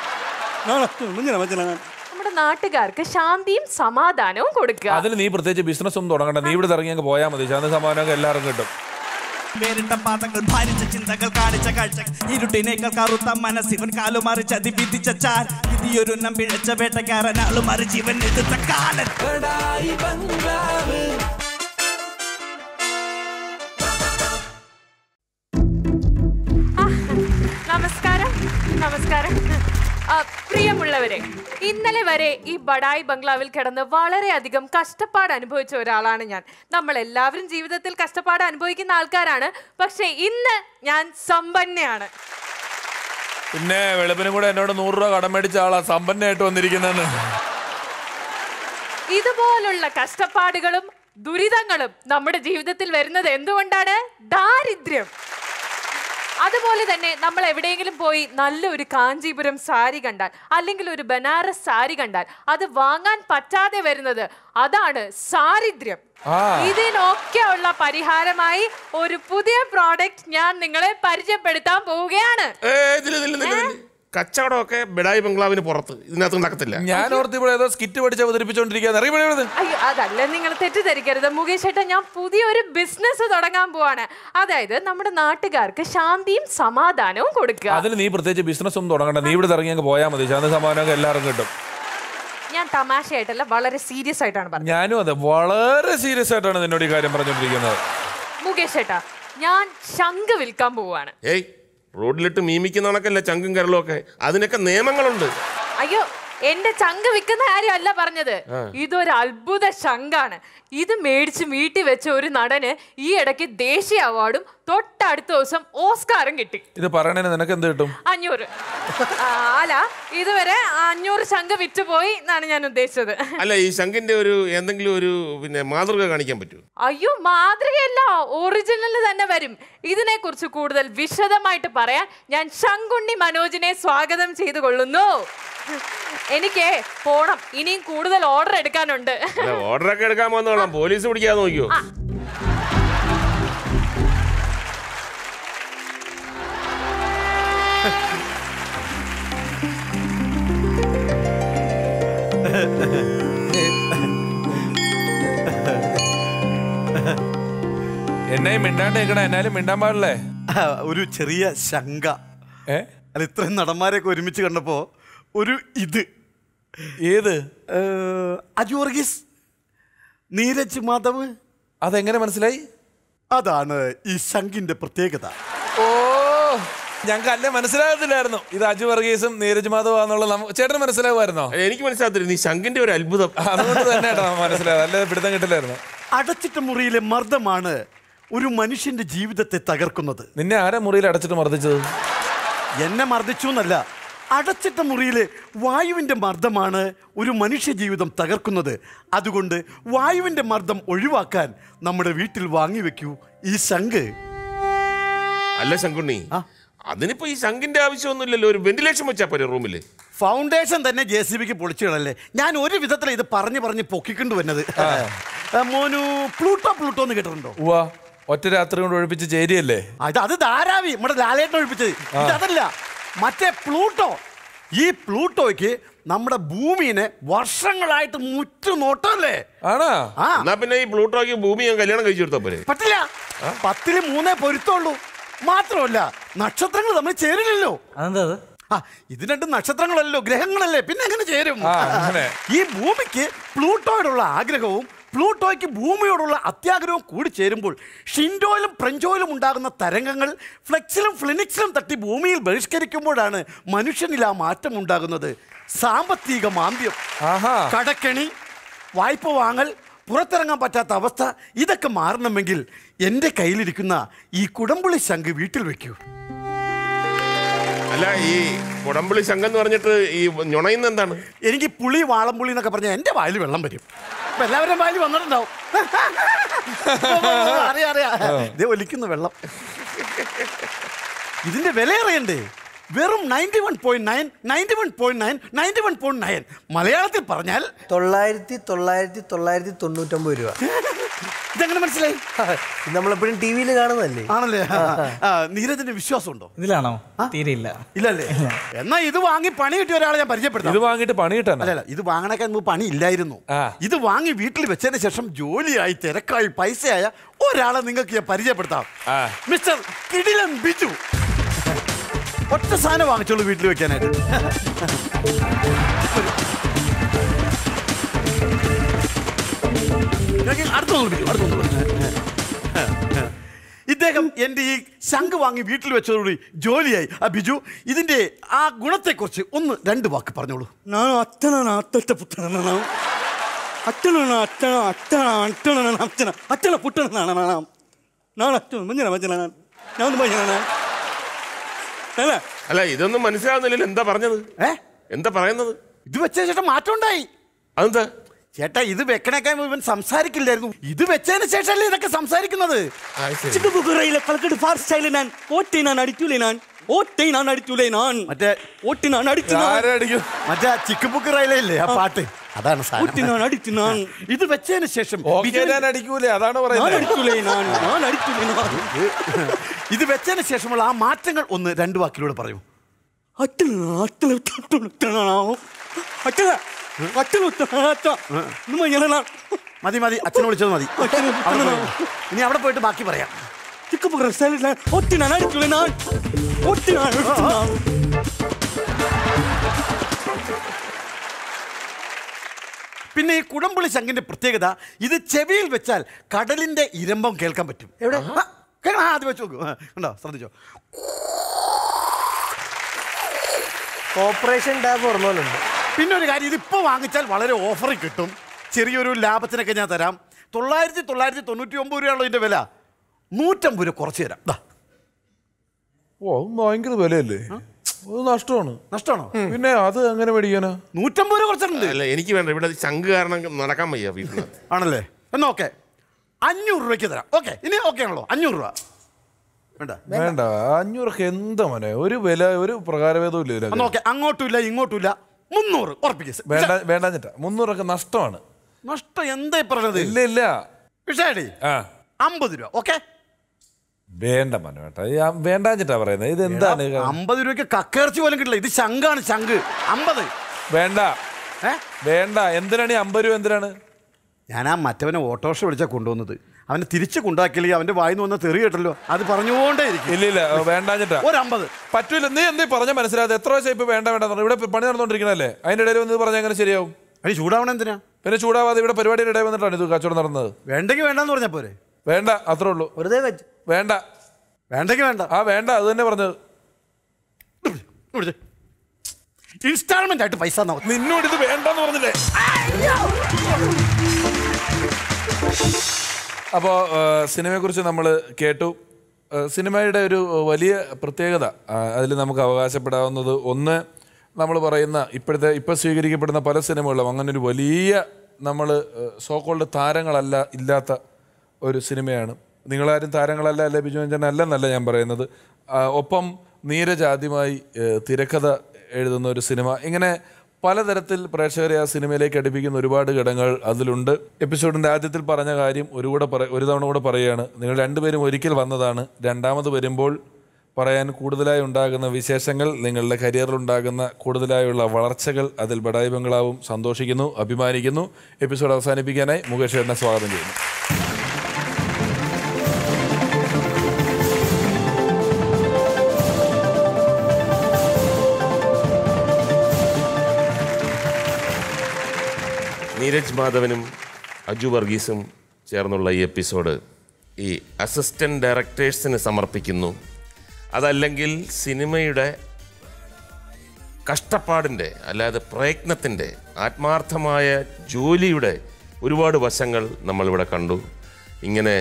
നമ്മുടെ നാട്ടുകാർക്ക് ശാന്തിയും സമാധാനവും കൊടുക്കുക. അതിന് നീ പ്രത്യേകിച്ച് ബിസിനസ് ഒന്നും തുടങ്ങണ്ട. നീ ഇവിടെ ഇറങ്ങി അങ്ങ് പോയാൽ മതി. ശാന്തി സമാധാനമൊക്കെ എല്ലാവർക്കും കിട്ടും. പേരിട്ട പാദങ്ങൾ ഭാരിച്ച ചിന്തകൾ കാണിച്ച കാഴ്ച ഇരുട്ടിനേക്കാൾ കറുത്ത മനസ്സിവൻ കാലുമാറി ചതി വിധിച്ച ചാൻ വിധിയൊരു നമ്പിഴച്ച വേട്ടക്കാരൻ ആളുമാറി ജീവൻ എതിർത്ത കാലൻ. നമസ്കാരം നമസ്കാരം പ്രിയമുള്ളവരെ, ഇന്നലെ വരെ ഈ ബഡായി ബംഗ്ലാവിൽ കിടന്ന് വളരെയധികം കഷ്ടപ്പാട് അനുഭവിച്ച ഒരാളാണ് ഞാൻ. നമ്മൾ എല്ലാവരും ജീവിതത്തിൽ കഷ്ടപ്പാട് അനുഭവിക്കുന്ന ആൾക്കാരാണ്. പക്ഷെ ഇന്ന് ഞാൻ സമ്പന്നയാണ്. പിന്നെ വെളുപ്പിനും കൂടെ എന്നോട് നൂറ് രൂപ കടം മേടിച്ച ആളാ സമ്പന്നമായിട്ട് വന്നിരിക്കുന്നതെന്ന്. ഇതുപോലുള്ള കഷ്ടപ്പാടുകളും ദുരിതങ്ങളും നമ്മുടെ ജീവിതത്തിൽ വരുന്നത് എന്തുകൊണ്ടാണ്? ദാരിദ്ര്യം. അതുപോലെ തന്നെ നമ്മൾ എവിടെയെങ്കിലും പോയി നല്ലൊരു കാഞ്ചീപുരം സാരി കണ്ടാൽ അല്ലെങ്കിൽ ഒരു ബനാറസ് സാരി കണ്ടാൽ അത് വാങ്ങാൻ പറ്റാതെ വരുന്നത് അതാണ് ദാരിദ്ര്യം. ഇതിനൊക്കെ ഉള്ള പരിഹാരമായി ഒരു പുതിയ പ്രോഡക്റ്റ് ഞാൻ നിങ്ങളെ പരിചയപ്പെടുത്താൻ പോവുകയാണ്. കച്ചവടമൊക്കെ ബഡായി ബംഗ്ലാവിന് പുറത്ത്, ഇതിനകത്ത് നടക്കത്തില്ല. ഞാൻ ഓർത്ത് ഇവിടെ ഏതോ സ്കിറ്റ് പഠിച്ച് അവതരിപ്പിച്ചോണ്ടിരിക്കുകയാണ്. അയ്യോ അതല്ല, നിങ്ങൾ തെറ്റിദ്ധരിക്കരുത് മുകേഷ് ഏട്ടാ. ഞാൻ പുതിയൊരു ബിസിനസ് തുടങ്ങാൻ പോവാണ്. അതായത് നമ്മുടെ നാട്ടുകാർക്ക് ശാന്തിയും സമാധാനവും കൊടുക്കുക. അതിന് നീ പ്രത്യേകിച്ച് ബിസിനസ് ഒന്നും തുടങ്ങണ്ട. നീ ഇവിടെ ഇറങ്ങി അങ്ങ് പോയാൽ മതി. ശാന്തി സമാധാനമൊക്കെ എല്ലാവർക്കും കിട്ടും. ഞാൻ തമാശയായിട്ടല്ല, വളരെ സീരിയസ് ആയിട്ടാണ് പറഞ്ഞത്. ഞാനും അതെ, വളരെ സീരിയസ് ആയിട്ടാണ് നിന്നോട് ഈ കാര്യം പറഞ്ഞോണ്ടിരിക്കുന്നത്. മുകേഷ് ഏട്ടാ, ഞാൻ ശംഖ് വിൽക്കാൻ പോവാണ്. ഏയ് റോഡിലിട്ട് മീമിക്കുന്ന കണക്കല്ല ചങ്കും കരളും ഒക്കെ, അതിനൊക്കെ നിയമങ്ങളുണ്ട്. അയ്യോ എന്റെ ചങ്ക് വിൽക്കുന്ന കാര്യമല്ല പറഞ്ഞത്. ഇതൊരു അത്ഭുത ശംഖാണ്. ഇത് മേടിച്ച് വീട്ടിൽ വെച്ച ഒരു നടന് ഈ ഇടയ്ക്ക് ദേശീയ അവാർഡും തൊട്ടടുത്ത ദിവസം ഓസ്കാറും കിട്ടി. ഇത് പറയണേ നിനക്ക് എന്ത് കിട്ടും? അഞ്ഞൂറ്. അല്ല, ഇതുവരെ അഞ്ഞൂറ് ശംഖ് വിറ്റുപോയി എന്നാണ് ഞാൻ ഉദ്ദേശിച്ചത്. അല്ല, ഈ ശംഖിന്റെ ഒരു എന്തെങ്കിലും ഒരു പിന്നെ മാതൃക കാണിക്കാൻ പറ്റുമോ? അയ്യോ, മാതൃകയല്ല, ഒറിജിനൽ തന്നെ വരും. ഇതിനെ കുറിച്ച് കൂടുതൽ വിശദമായിട്ട് പറയാൻ ഞാൻ ശങ്കുണ്ണി മനോജിനെ സ്വാഗതം ചെയ്തു കൊള്ളുന്നു. എനിക്ക് പോണം, ഇനിയും കൂടുതൽ ഓർഡർ എടുക്കാനുണ്ട്. ഓർഡർ ഒക്കെ എടുക്കാൻ വന്നോളാം, പോലീസ് പിടിക്കാതെ നോക്കിയോ. എന്നെയും മിണ്ടാണ്ട് നിൽക്കണേ, എന്നാലും മിണ്ടാൻ പാടില്ലേ? ഒരു ചെറിയ ശങ്ക. ഏ അല്ല, ഇത്രയും നടന്മാരെയൊക്കെ ഒരുമിച്ച് കണ്ടപ്പോ ഒരു ഇത്. ഏത്? അജു വർഗീസ്, നീരജ് മാധവ്. അതെങ്ങനെ മനസ്സിലായി? അതാണ് ഈ ശങ്കിന്റെ പ്രത്യേകത. ഓ, ഞങ്ങൾക്ക് അല്ലേ മനസ്സിലാകത്തില്ലായിരുന്നു ഇത് അജു വർഗീസും നീരജ് മാധവാന്നുള്ള. ചേട്ടന് മനസ്സിലാവുമായിരുന്നോ? എനിക്ക് മനസ്സിലാകത്തില്ല. ഈ ശങ്കിന്റെ ഒരു അത്ഭുതം. അതുകൊണ്ട് തന്നെ മനസ്സിലായത്, അല്ലേ പിടുത്തം കിട്ടില്ലായിരുന്നു. അടച്ചിട്ട മുറിയിലെ മർദ്ദമാണ് ഒരു മനുഷ്യന്റെ ജീവിതത്തെ തകർക്കുന്നത്. നിന്നെ ആരാ മുറിയിൽ അടച്ചിട്ട് മർദ്ദിച്ചത്? എന്നെ മർദ്ദിച്ചു എന്നല്ല, അടച്ചിട്ട മുറിയിലെ വായുവിന്റെ മർദ്ദമാണ് ഒരു മനുഷ്യ ജീവിതം തകർക്കുന്നത്. അതുകൊണ്ട് വായുവിന്റെ മർദ്ദം ഒഴിവാക്കാൻ നമ്മുടെ വീട്ടിൽ വാങ്ങിവെക്കൂ ഈ ശംഖ്. അല്ല ശങ്കുണ്ണി, അതിനിപ്പോ ഈ ശംഖിന്റെ ആവശ്യമൊന്നുമില്ലല്ലോ. ഒരു വെന്റിലേഷൻ വെച്ചാ പോരെ റൂമില്. ഫൗണ്ടേഷൻ തന്നെ ജെ സി ബിക്ക് പൊളിച്ചുകളല്ലേ. ഞാൻ ഒരു വിധത്തിൽ ഇത് പറഞ്ഞു പറഞ്ഞ് പൊക്കിക്കൊണ്ട് വന്നത്. മോനു പ്ലൂട്ടോ പ്ലൂട്ടോ എന്ന് കേട്ടിട്ടുണ്ടോ? ഒറ്റ രാത്രി കൊണ്ട് ഒഴിപ്പിച്ച് ചേരിയല്ലേ അത്? അത് ധാരാവി നമ്മുടെ ലാലേട്ടൻ ഒഴിപ്പിച്ചത്. അതല്ല, മറ്റേ പ്ലൂട്ടോ. ഈ പ്ലൂട്ടോയ്ക്ക് നമ്മുടെ ഭൂമിനെ വർഷങ്ങളായിട്ട് മുറ്റു നോട്ടല്ലേ. ആണോ? എന്നാ പിന്നെ ഈ പ്ലൂട്ടോയ്ക്ക് ഭൂമി ഞാൻ കല്യാണം കഴിച്ചു കൊടുത്താ പോരെ? പറ്റില്ല. പത്തില് മൂന്നേ പൊരുത്തുള്ളൂ. മാത്രമല്ല, നക്ഷത്രങ്ങൾ തമ്മിൽ ചേരില്ലല്ലോ. ആ, ഇത് രണ്ട് നക്ഷത്രങ്ങളല്ലോ, ഗ്രഹങ്ങളല്ലേ, പിന്നെ എങ്ങനെ ചേരും? ഈ ഭൂമിക്ക് പ്ലൂട്ടോയോടുള്ള ആഗ്രഹവും പ്ലൂട്ടോയ്ക്ക് ഭൂമിയോടുള്ള അത്യാഗ്രഹവും കൂടി ചേരുമ്പോൾ ഷിൻഡോയിലും ഫ്രഞ്ചോയിലും ഉണ്ടാകുന്ന തരംഗങ്ങൾ ഫ്ലെക്സിലും ഫ്ലിനിക്സിലും തട്ടി ഭൂമിയിൽ ബഹിഷ്കരിക്കുമ്പോഴാണ് മനുഷ്യനിൽ ആ മാറ്റം ഉണ്ടാകുന്നത്. സാമ്പത്തിക മാന്ദ്യം, കടക്കെണി, വായ്പ വാങ്ങൽ, പുറത്തിറങ്ങാൻ പറ്റാത്ത അവസ്ഥ, ഇതൊക്കെ മാറണമെങ്കിൽ എൻ്റെ കയ്യിലിരിക്കുന്ന ഈ കുടംപുളി ശംഖ് വീട്ടിൽ വെക്കൂ. അല്ല, ഈ കുടംപുളി ശംഖ് എന്ന് പറഞ്ഞിട്ട് ഈ ഞൊണയുന്ന എന്താണ്? എനിക്ക് പുളി വാളംപുളി എന്നൊക്കെ പറഞ്ഞാൽ എൻ്റെ വായിൽ വെള്ളം വരും. അപ്പൊ എല്ലാവരും വായിൽ വന്നിട്ടുണ്ടാവും. അറിയാം അറിയാം, ഇതേ ഒലിക്കുന്ന വെള്ളം. ഇതിന്റെ വില അറിയണ്ടേ? വെറും ninety one point nine ninety one point nine ninety one point nine മലയാളത്തിൽ പറഞ്ഞാൽ തൊള്ളായിരത്തി തൊള്ളായിരത്തി തൊള്ളായിരത്തി തൊണ്ണൂറ്റൊമ്പത് രൂപ. ഇതെങ്ങനെ മനസ്സിലായി? നമ്മളെപ്പോഴും ടി വിയിൽ കാണുന്നതല്ലേ. ആണല്ലേ? നീരജിന് വിശ്വാസം ഉണ്ടോ ഇതിലാണോ? തീരെയില്ല. ഇല്ലല്ലേ? എന്നാ ഇത് വാങ്ങി പണി കിട്ടിയ ഒരാളെ ഞാൻ പരിചയപ്പെടുത്താം. ഇത് വാങ്ങിയിട്ട് പണി കിട്ടാൻ? അല്ല, ഇത് വാങ്ങണൊക്കെ മുമ്പ് പണി ഇല്ലായിരുന്നു. ഇത് വാങ്ങി വീട്ടിൽ വെച്ചതിന് ശേഷം ജോലിയായി തിരക്കായി പൈസയായ ഒരാളെ നിങ്ങൾക്ക് ഞാൻ പരിചയപ്പെടുത്താം. മിസ്റ്റർ കിടിലൻ ബിജു. ഒറ്റ സാധനം വാങ്ങിച്ചോളൂ വീട്ടിൽ വെക്കാനായിട്ട്. ഇദ്ദേഹം എൻ്റെ ഈ ശംഖ് വാങ്ങി വീട്ടിൽ വെച്ചതോടുകൂടി ജോലിയായി. ആ ബിജു, ഇതിന്റെ ആ ഗുണത്തെക്കുറിച്ച് ഒന്ന് രണ്ട് വാക്ക് പറഞ്ഞോളൂ. ഞാൻ അച്ഛനാണ്, അത്തത്തെ പുത്രനാണ്. അച്ഛനാണ് അച്ഛന അച്ഛന അച്ഛനാണ് അച്ഛന അച്ഛന പുത്രനാണ്. ഞാൻ അച്ഛൻ മഞ്ഞ മഞ്ഞനാണ്. ഞാൻ മഞ്ഞനാണ്. അല്ല, ഇതൊന്നും മനസ്സിലാവുന്നില്ലല്ലോ. എന്താ പറഞ്ഞത്? ഏ എന്താ പറയുന്നത്? ഇത് വെച്ച ചേട്ടാ മാറ്റം ഉണ്ടായി. അതെന്താ ചേട്ടാ? ഇത് വെക്കണേക്കാൻ ഇവൻ സംസാരിക്കില്ലായിരുന്നു. ഇത് വെച്ചതിന് ശേഷമല്ലേ ഇതൊക്കെ സംസാരിക്കുന്നത്. കലക്കട്ട് ഫാസ്റ്റ് സ്റ്റൈല് ഞാൻ ഓട്ടി ഞാൻ അടിക്കൂലേ ഞാൻ ഓട്ടി ഞാൻ അടിക്കൂലേ ഞാൻ മറ്റേ ഓട്ടി ഞാൻ അടിച്ചു മറ്റേ ചിക്കുബുക്ക് റൈലല്ലേ ആ പാട്ട്, അതാണ് ഓട്ടി ഞാൻ അടിച്ചു ഞാൻ. ഇത് വെച്ചതിന് ശേഷം അടിക്കൂലേ, അതാണ് അടിക്കൂലേ ഞാൻ ഞാൻ അടിക്കൂലേ ഞാൻ. ഇത് വെച്ചതിന് ശേഷമുള്ള ആ മാറ്റങ്ങൾ ഒന്ന് രണ്ട് വാക്കിലൂടെ പറയൂ. അച്ഛന അച്ഛന അച്ഛന മതി മതി, അച്ഛനെ വിളിച്ചത് മതി. ഇനി അവിടെ പോയിട്ട് ബാക്കി പറയാം. പിന്നെ ഈ കുടംപുളി ശംഖിന്റെ പ്രത്യേകത, ഇത് ചെവിയിൽ വെച്ചാൽ കടലിന്റെ ഇരമ്പം കേൾക്കാൻ പറ്റും. എവിടെ? അത് വെച്ച് നോക്കൂ, ഉണ്ടോ? ശ്രദ്ധിച്ചോ? ഓപ്പറേഷൻ ടാബ് ഓർമ്മയുണ്ട്. പിന്നെ ഒരു കാര്യം, ഇതിപ്പോൾ വാങ്ങിച്ചാൽ വളരെ ഓഫറിൽ കിട്ടും. ചെറിയൊരു ലാഭത്തിനൊക്കെ ഞാൻ തരാം. തൊള്ളായിരത്തി തൊള്ളായിരത്തി തൊണ്ണൂറ്റി ഒമ്പത് രൂപയാണല്ലോ ഇതിൻ്റെ വില. നൂറ്റമ്പത് രൂപ കുറച്ച് തരാം. ദാ. ഓ അത് ഭയങ്കര വിലയല്ലേ? അത് നഷ്ടമാണ്. നഷ്ടമാണോ? പിന്നെ അത് എങ്ങനെ മേടിക്കാനാ? നൂറ്റമ്പത് രൂപ കുറച്ചിട്ടുണ്ട്. അല്ല എനിക്ക് വേണ്ട, ഇവിടെ ശംഖ് കാരണം നടക്കാൻ വയ്യ വീട്ടിനകത്ത്. ആണല്ലേ? എന്നാ ഓക്കെ, അഞ്ഞൂറ് രൂപയ്ക്ക് തരാം. ഓക്കെ, ഇനി ഓക്കെ ആണല്ലോ? അഞ്ഞൂറ് രൂപ വേണ്ട? വേണ്ട, അഞ്ഞൂറൊക്കെ എന്താ മോനെ, ഒരു വില ഒരു പ്രകാരഭേദവും ഇല്ല. ഓക്കെ, അങ്ങോട്ടും ഇല്ല ഇങ്ങോട്ടും ഇല്ല, മുന്നൂറ് ഉറപ്പിക്കുക. വേണ്ട വേണ്ടാഞ്ഞിട്ടാ, മുന്നൂറൊക്കെ നഷ്ടമാണ്. നഷ്ടം എന്താ പറഞ്ഞത്? ഇല്ല ഇല്ല വിഷയടി ആ അമ്പത് രൂപ. ഓക്കെ വേണ്ട മോനെ, വേണ്ട വേണ്ടാഞ്ഞിട്ടാ പറയുന്നത്. ഇത് എന്താണ്? അമ്പത് രൂപയ്ക്ക് കക്കയിറച്ചി പോലും കിട്ടില്ല. ഇത് ശംഖാണ്, ശംഖ്. അമ്പത് വേണ്ട വേണ്ട. എന്തിനാണ് ഈ അമ്പത് രൂപ? എന്തിനാണ്? ഞാൻ ആ മറ്റവനെ ഓട്ടോറിക്ഷ വിളിച്ചാൽ കൊണ്ടുവന്നത്. അവനെ തിരിച്ച് കൊണ്ടാക്കിയില്ലെങ്കിൽ അവന്റെ വായിന്ന് വന്ന തെറി കേട്ടല്ലോ, അത് പറഞ്ഞുകൊണ്ടേ ഇരിക്കും. ഇല്ല ഇല്ല വേണ്ടാഞ്ഞിട്ടാ. ഒരു അമ്പത് പറ്റൂല. നീ എന്തേ പറഞ്ഞ മനസ്സിലാതെ? എത്ര വയസ്സായി ഇപ്പൊ വേണ്ട വേണ്ട ഇവിടെ പണി നടന്നുകൊണ്ടിരിക്കണല്ലേ? അതിന്റെ ഇടയിൽ വന്ന് പറഞ്ഞാൽ എങ്ങനെ ശരിയാവും? അതിന് ചൂടാവണം എന്തിനാ? പിന്നെ ചൂടാവാതെ ഇവിടെ പരിപാടിയുടെ ഇടയിൽ വന്നിട്ടാണ് ഇത് കച്ചവടം നടന്നത്. വേണ്ടെങ്കിൽ വേണ്ടെന്ന് പറഞ്ഞാൽ പോരെ? വേണ്ട, അത്രേ ഉള്ളൂ. വെറുതെ വെച്ച് വേണ്ട. വേണ്ടെങ്കിൽ വേണ്ട. ആ വേണ്ട, അത് തന്നെ പറഞ്ഞത്. ഇൻസ്റ്റാൾമെന്റ് ആയിട്ട് പൈസ നിന്നോട് ഇത് വേണ്ടെന്ന് പറഞ്ഞില്ലേ? അപ്പോൾ സിനിമയെക്കുറിച്ച് നമ്മൾ കേട്ടു. സിനിമയുടെ ഒരു വലിയ പ്രത്യേകത അതിൽ നമുക്ക് അവകാശപ്പെടാവുന്നത്, ഒന്ന് നമ്മൾ പറയുന്ന ഇപ്പോഴത്തെ ഇപ്പോൾ സ്വീകരിക്കപ്പെടുന്ന പല സിനിമകളും അങ്ങനെ ഒരു വലിയ നമ്മൾ സോക്കോൾഡ് താരങ്ങളല്ല ഇല്ലാത്ത ഒരു സിനിമയാണ്. നിങ്ങളാരും താരങ്ങളല്ല അല്ലെ ബിജുമോൻ അല്ലെന്നല്ല ഞാൻ പറയുന്നത്. ഒപ്പം നീരജ് ആദ്യമായി തിരക്കഥ എഴുതുന്ന ഒരു സിനിമ. ഇങ്ങനെ പലതരത്തിൽ പ്രേക്ഷകരെ ആ സിനിമയിലേക്ക് അടുപ്പിക്കുന്ന ഒരുപാട് ഘടകങ്ങൾ അതിലുണ്ട്. എപ്പിസോഡിൻ്റെ ആദ്യത്തിൽ പറഞ്ഞ കാര്യം ഒരു കൂടെ പറ ഒരു തവണ കൂടെ പറയുകയാണ്. നിങ്ങൾ രണ്ടുപേരും ഒരിക്കൽ വന്നതാണ്. രണ്ടാമത് വരുമ്പോൾ പറയാൻ കൂടുതലായി ഉണ്ടാകുന്ന വിശേഷങ്ങൾ, നിങ്ങളുടെ കരിയറിലുണ്ടാകുന്ന കൂടുതലായുള്ള വളർച്ചകൾ, അതിൽ ബഡായി ബംഗ്ലാവും സന്തോഷിക്കുന്നു, അഭിമാനിക്കുന്നു. എപ്പിസോഡ് അവസാനിപ്പിക്കാനായി മുകേഷ് ചേട്ടനെ സ്വാഗതം ചെയ്യുന്നു. നീരജ് മാധവനും അജു വർഗീസും ചേർന്നുള്ള ഈ എപ്പിസോഡ് ഈ അസിസ്റ്റന്റ് ഡയറക്ടേഴ്സിന് സമർപ്പിക്കുന്നു. അതല്ലെങ്കിൽ സിനിമയുടെ കഷ്ടപ്പാടിൻ്റെ, അല്ലാതെ പ്രയത്നത്തിൻ്റെ, ആത്മാർത്ഥമായ ജോലിയുടെ ഒരുപാട് വശങ്ങൾ നമ്മളിവിടെ കണ്ടു. ഇങ്ങനെ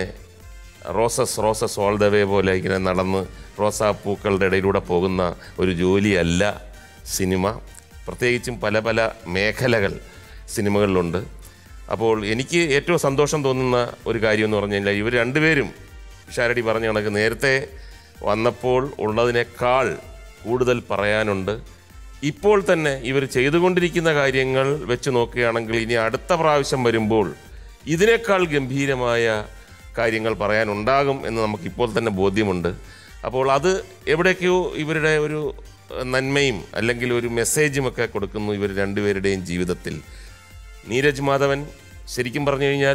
roses roses all the way പോലെ ഇങ്ങനെ നടന്ന് റോസാപ്പൂക്കളുടെ ഇടയിലൂടെ പോകുന്ന ഒരു ജോലിയല്ല സിനിമ. പ്രത്യേകിച്ചും പല പല മേഖലകൾ സിനിമകളിലുണ്ട്. അപ്പോൾ എനിക്ക് ഏറ്റവും സന്തോഷം തോന്നുന്ന ഒരു കാര്യം എന്ന് പറഞ്ഞു കഴിഞ്ഞാൽ ഇവർ രണ്ടുപേരും ഷാരടി പറഞ്ഞ കണക്ക് നേരത്തെ വന്നപ്പോൾ ഉള്ളതിനേക്കാൾ കൂടുതൽ പറയാനുണ്ട്. ഇപ്പോൾ തന്നെ ഇവർ ചെയ്തുകൊണ്ടിരിക്കുന്ന കാര്യങ്ങൾ വെച്ച് നോക്കുകയാണെങ്കിൽ ഇനി അടുത്ത പ്രാവശ്യം വരുമ്പോൾ ഇതിനേക്കാൾ ഗംഭീരമായ കാര്യങ്ങൾ പറയാനുണ്ടാകും എന്ന് നമുക്കിപ്പോൾ തന്നെ ബോധ്യമുണ്ട്. അപ്പോൾ അത് എവിടേക്കോ ഇവരുടെ ഒരു നന്മയും അല്ലെങ്കിൽ ഒരു മെസ്സേജുമൊക്കെ കൊടുക്കുന്നു ഇവർ രണ്ടുപേരുടെയും ജീവിതത്തിൽ. നീരജ് മാധവൻ ശരിക്കും പറഞ്ഞു കഴിഞ്ഞാൽ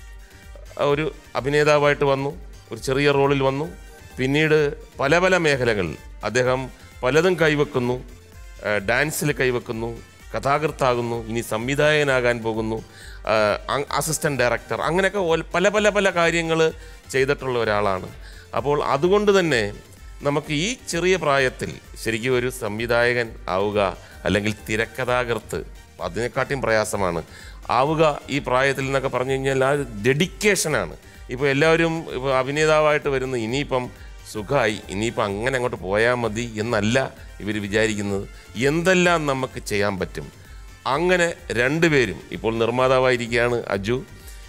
ഒരു അഭിനേതാവായിട്ട് വന്നു, ഒരു ചെറിയ റോളിൽ വന്നു. പിന്നീട് പല പല മേഖലകൾ അദ്ദേഹം പലതും കൈവെക്കുന്നു. ഡാൻസിൽ കൈവെക്കുന്നു, കഥാകൃത്താകുന്നു, ഇനി സംവിധായകനാകാൻ പോകുന്നു, അസിസ്റ്റൻറ്റ് ഡയറക്ടർ, അങ്ങനെയൊക്കെ പല പല പല കാര്യങ്ങൾ ചെയ്തിട്ടുള്ള ഒരാളാണ്. അപ്പോൾ അതുകൊണ്ട് തന്നെ നമുക്ക് ഈ ചെറിയ പ്രായത്തിൽ ശരിക്കും ഒരു സംവിധായകൻ ആവുക അല്ലെങ്കിൽ തിരക്കഥാകൃത്ത് അതിനെക്കാട്ടിയും പ്രയാസമാണ് ആവുക ഈ പ്രായത്തിൽ എന്നൊക്കെ പറഞ്ഞു കഴിഞ്ഞാൽ ആ ഡെഡിക്കേഷനാണ്. ഇപ്പോൾ എല്ലാവരും ഇപ്പോൾ അഭിനേതാവായിട്ട് വരുന്ന ഇനിയിപ്പം സുഖമായി, ഇനിയിപ്പം അങ്ങനെ അങ്ങോട്ട് പോയാൽ മതി എന്നല്ല ഇവർ വിചാരിക്കുന്നത്. എന്തെല്ലാം നമുക്ക് ചെയ്യാൻ പറ്റും. അങ്ങനെ രണ്ടുപേരും ഇപ്പോൾ നിർമ്മാതാവായിരിക്കുകയാണ് അജു.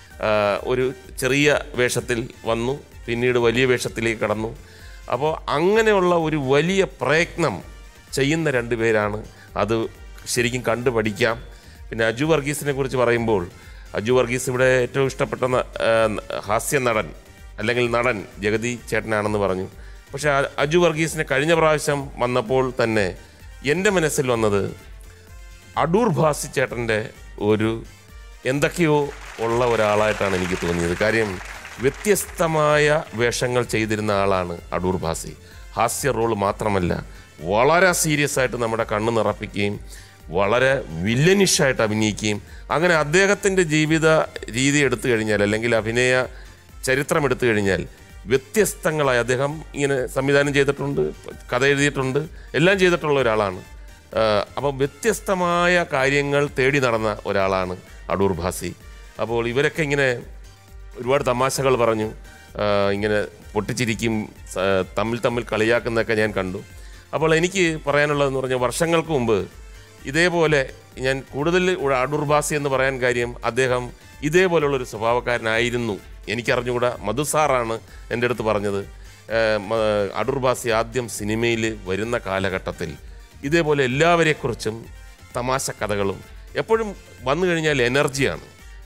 ഒരു ചെറിയ വേഷത്തിൽ വന്നു, പിന്നീട് വലിയ വേഷത്തിലേക്ക് കടന്നു. അപ്പോൾ അങ്ങനെയുള്ള ഒരു വലിയ പ്രയത്നം ചെയ്യുന്ന രണ്ടുപേരാണ്. അത് ശരിക്കും കണ്ടു പഠിക്കാം. പിന്നെ അജു വർഗീസിനെ കുറിച്ച് പറയുമ്പോൾ അജു വർഗീസ് ഇവിടെ ഏറ്റവും ഇഷ്ടപ്പെട്ട ഹാസ്യ നടൻ അല്ലെങ്കിൽ നടൻ ജഗതി ചേട്ടനാണെന്ന് പറഞ്ഞു. പക്ഷേ അജു വർഗീസിനെ കഴിഞ്ഞ പ്രാവശ്യം വന്നപ്പോൾ തന്നെ എൻ്റെ മനസ്സിൽ വന്നത് അടൂർ ഭാസി ചേട്ടൻ്റെ ഒരു എന്തൊക്കെയോ ഉള്ള ഒരാളായിട്ടാണ് എനിക്ക് തോന്നിയത്. കാര്യം വ്യത്യസ്തമായ വേഷങ്ങൾ ചെയ്തിരുന്ന ആളാണ് അടൂർ ഭാസി. ഹാസ്യ റോൾ മാത്രമല്ല, വളരെ സീരിയസ് ആയിട്ട് നമ്മുടെ കണ്ണ് നിറപ്പിക്കുകയും വളരെ വില്ലനിഷായിട്ട് അഭിനയിക്കുകയും അങ്ങനെ അദ്ദേഹത്തിൻ്റെ ജീവിത രീതി എടുത്തു കഴിഞ്ഞാൽ അല്ലെങ്കിൽ അഭിനയ ചരിത്രം എടുത്തു കഴിഞ്ഞാൽ വ്യത്യസ്തങ്ങളായി അദ്ദേഹം ഇങ്ങനെ സംവിധാനം ചെയ്തിട്ടുണ്ട്, കഥ എഴുതിയിട്ടുണ്ട്, എല്ലാം ചെയ്തിട്ടുള്ള ഒരാളാണ്. അപ്പം വ്യത്യസ്തമായ കാര്യങ്ങൾ തേടി നടന്ന ഒരാളാണ് അടൂർ ഭാസി. അപ്പോൾ ഇവരൊക്കെ ഇങ്ങനെ ഒരുപാട് തമാശകൾ പറഞ്ഞു, ഇങ്ങനെ പൊട്ടിച്ചിരിക്കും, തമ്മിൽ തമ്മിൽ കളിയാക്കുന്നതൊക്കെ ഞാൻ കണ്ടു. അപ്പോൾ എനിക്ക് പറയാനുള്ളതെന്ന് പറഞ്ഞാൽ വർഷങ്ങൾക്ക് മുമ്പ് ഇതേപോലെ ഞാൻ കൂടുതൽ അടൂർ ഭാസി എന്ന് പറയാൻ കാര്യം അദ്ദേഹം ഇതേപോലുള്ളൊരു സ്വഭാവക്കാരനായിരുന്നു. എനിക്കറിഞ്ഞുകൂടാ, മധുസാറാണ് എൻ്റെ അടുത്ത് പറഞ്ഞത്. അടൂർ ഭാസി ആദ്യം സിനിമയിൽ വരുന്ന കാലഘട്ടത്തിൽ ഇതേപോലെ എല്ലാവരെക്കുറിച്ചും തമാശ കഥകളും എപ്പോഴും വന്നു കഴിഞ്ഞാൽ എനർജിയാണ്.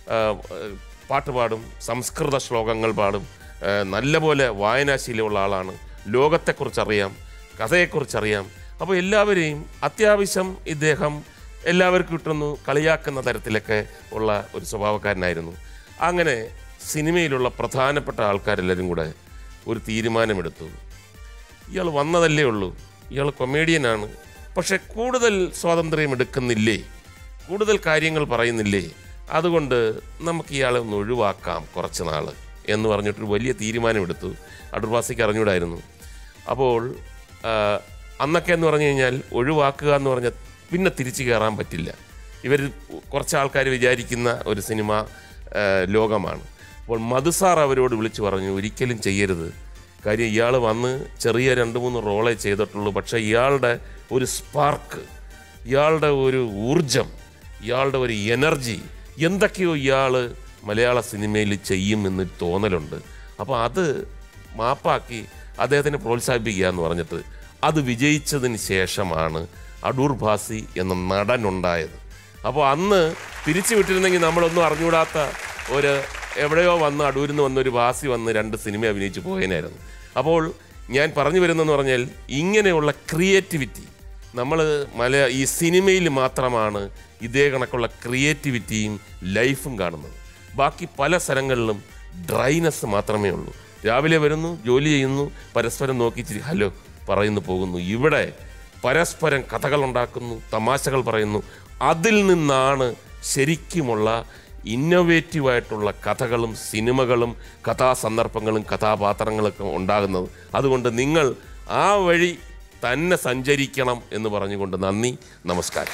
പാട്ട് പാടും, സംസ്കൃത ശ്ലോകങ്ങൾ പാടും, നല്ലപോലെ വായനാശീലമുള്ള ആളാണ്, ലോകത്തെക്കുറിച്ചറിയാം, കഥയെക്കുറിച്ചറിയാം. അപ്പോൾ എല്ലാവരെയും അത്യാവശ്യം ഇദ്ദേഹം എല്ലാവർക്കും കിട്ടുന്നു കളിയാക്കുന്ന തരത്തിലൊക്കെ ഉള്ള ഒരു സ്വഭാവക്കാരനായിരുന്നു. അങ്ങനെ സിനിമയിലുള്ള പ്രധാനപ്പെട്ട ആൾക്കാരെല്ലാവരും കൂടെ ഒരു തീരുമാനമെടുത്തു. ഇയാൾ വന്നതല്ലേ ഉള്ളൂ, ഇയാൾ കൊമേഡിയനാണ്, പക്ഷെ കൂടുതൽ സ്വാതന്ത്ര്യം എടുക്കുന്നില്ലേ, കൂടുതൽ കാര്യങ്ങൾ പറയുന്നില്ലേ, അതുകൊണ്ട് നമുക്ക് ഇയാളെ ഒന്ന് ഒഴിവാക്കാം കുറച്ച് നാൾ എന്ന് പറഞ്ഞിട്ടൊരു വലിയ തീരുമാനമെടുത്തു. അടൂർ ഭാസിക്ക് അറിഞ്ഞൂടായിരുന്നു. അപ്പോൾ അന്നൊക്കെ എന്ന് പറഞ്ഞു കഴിഞ്ഞാൽ ഒഴിവാക്കുക എന്ന് പറഞ്ഞാൽ പിന്നെ തിരിച്ചു കയറാൻ പറ്റില്ല. ഇവർ കുറച്ച് ആൾക്കാർ വിചാരിക്കുന്ന ഒരു സിനിമ ലോകമാണ്. അപ്പോൾ മധുസാർ അവരോട് വിളിച്ചു പറഞ്ഞു, ഒരിക്കലും ചെയ്യരുത്, കാര്യം ഇയാൾ വന്ന് ചെറിയ രണ്ട് മൂന്ന് റോളേ ചെയ്തിട്ടുള്ളൂ, പക്ഷേ ഇയാളുടെ ഒരു സ്പാർക്ക്, ഇയാളുടെ ഒരു ഊർജം, ഇയാളുടെ ഒരു എനർജി, എന്തൊക്കെയോ ഇയാൾ മലയാള സിനിമയിൽ ചെയ്യുമെന്ന് തോന്നലുണ്ട്. അപ്പോൾ അത് മാപ്പാക്കി അദ്ദേഹത്തിനെ പ്രോത്സാഹിപ്പിക്കുക എന്ന് പറഞ്ഞിട്ട് അത് വിജയിച്ചതിന് ശേഷമാണ് അടൂർ ഭാസി എന്ന നടനുണ്ടായത്. അപ്പോൾ അന്ന് തിരിച്ചു വിട്ടിരുന്നെങ്കിൽ നമ്മളൊന്നും അറിഞ്ഞുകൂടാത്ത ഒരു എവിടെയോ വന്ന് അടൂരിൽ നിന്ന് വന്നൊരു ഭാസി വന്ന് രണ്ട് സിനിമ അഭിനയിച്ച് പോയനായിരുന്നു. അപ്പോൾ ഞാൻ പറഞ്ഞു വരുന്നതെന്ന് പറഞ്ഞാൽ ഇങ്ങനെയുള്ള ക്രിയേറ്റിവിറ്റി നമ്മൾ മല ഈ സിനിമയിൽ മാത്രമാണ് ഇതേ കണക്കുള്ള ക്രിയേറ്റിവിറ്റിയും ലൈഫും കാണുന്നത്. ബാക്കി പല സ്ഥലങ്ങളിലും ഡ്രൈനെസ് മാത്രമേ ഉള്ളൂ. രാവിലെ വരുന്നു, ജോലി ചെയ്യുന്നു, പരസ്പരം നോക്കിച്ചിരി ഹലോ പറയുന്നു പോകുന്നു. ഇവിടെ പരസ്പരം കഥകളുണ്ടാക്കുന്നു, തമാശകൾ പറയുന്നു. അതിൽ നിന്നാണ് ശരിക്കുമുള്ള ഇന്നോവേറ്റീവായിട്ടുള്ള കഥകളും സിനിമകളും കഥാസന്ദർഭങ്ങളും കഥാപാത്രങ്ങളൊക്കെ ഉണ്ടാകുന്നത്. അതുകൊണ്ട് നിങ്ങൾ ആ വഴി തന്നെ സഞ്ചരിക്കണം എന്ന് പറഞ്ഞുകൊണ്ട് നന്ദി, നമസ്കാരം.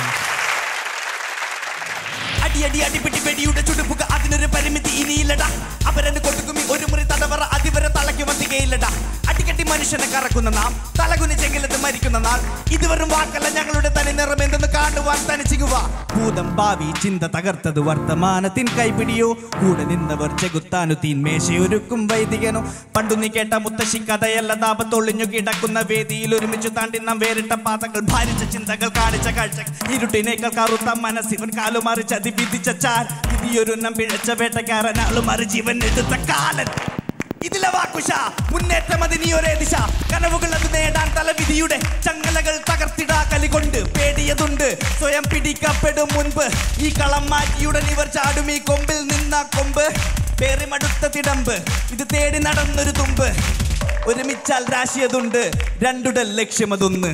അടി അടി അടിപിടി വെടിയുടെ ചുടുപുക അതിനൊരു പരിമിതി ഇനിയില്ലടാ. അവരെന്ന് കൊടുക്കുമി ഒരു മുറി തടവറ അതിവരെ തളയ്ക്കും അധികയില്ലടാ. അടിക്കട്ടി മനുഷ്യനെ കറക്കുന്ന നാം തലകുനി ചെങ്കിലത്ത് മരിക്കുന്ന നാൾ ഇത് വെറും വാക്കല്ല, ഞങ്ങളുടെ തനി നിറം എന്തെന്ന് കാണുവാൻ തനിച്ചിങ്ങുക. ഭൂതം ഭാവി ചിന്ത തകർത്തത് വർത്തമാനത്തിൻ കൈപിടിയോ, കൂടെ നിന്നവർ ചെകുത്താനു തീൻമേശയൊരുക്കും വൈദികനോ. പണ്ടു നീ കേട്ട മുത്തശ്ശി കഥയല്ല, താപത്തൊളിഞ്ഞു കിടക്കുന്ന വേദിയിൽ ഒരുമിച്ചു താണ്ടി നാം വേറിട്ട പാതകൾ, ഭാരിച്ച ചിന്തകൾ, കാണിച്ച കാഴ്ച, ഇരുട്ടിനേക്കാൾ കറുത്ത മനസ്സിവൻ കാലുമാറി ചതി വിധിച്ച ചാൽ, വിധിയൊരു നമ്പിഴച്ച വേട്ടക്കാരനാളും മറി ജീവൻ എടുത്ത കാലൻ. ഇതിലെ വാക്കുശ മുന്നേറ്റം അതിനിയൊരേ ദിശ, കനവുകൾ അത് നേടാൻ തലവിധിയുടെ ചങ്ങലകൾ തകർത്തിടാ കലികൊണ്ട്. പേടിയതുണ്ട് സ്വയം പിടിക്കപ്പെടും മുൻപ്, ഈ കളം മാറ്റിയുടൻ ഇവർ ചാടും ഈ കൊമ്പിൽ നിന്ന കൊമ്പ്. പേറിമടുത്ത തിടമ്പ് ഇത് തേടി നടന്നൊരു തുമ്പ്, ഒരുമിച്ചാൽ രാശിയതുണ്ട് രണ്ടുടൽ ലക്ഷ്യമതൊന്ന്.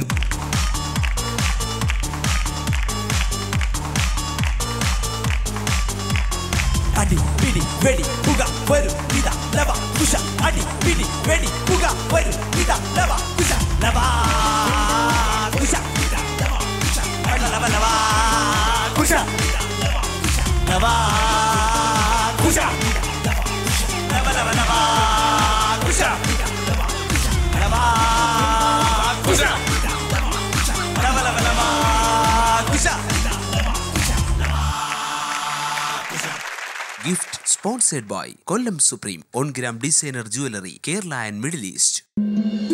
അടി പിടി വെടി പുക വരും ഇതാ ലവ കുശ. അടി പിടി വെടി പുക വരും ഇതാ Lava Kusha. Lava Kusha Lava Kusha Lava Lava Kusha Lava Kusha Lava Lava Lava Kusha Lava Kusha Lava Lava Lava Kusha. Gift sponsored by Kollam Supreme, On Gram Designer Jewelry, Kerala and Middle East.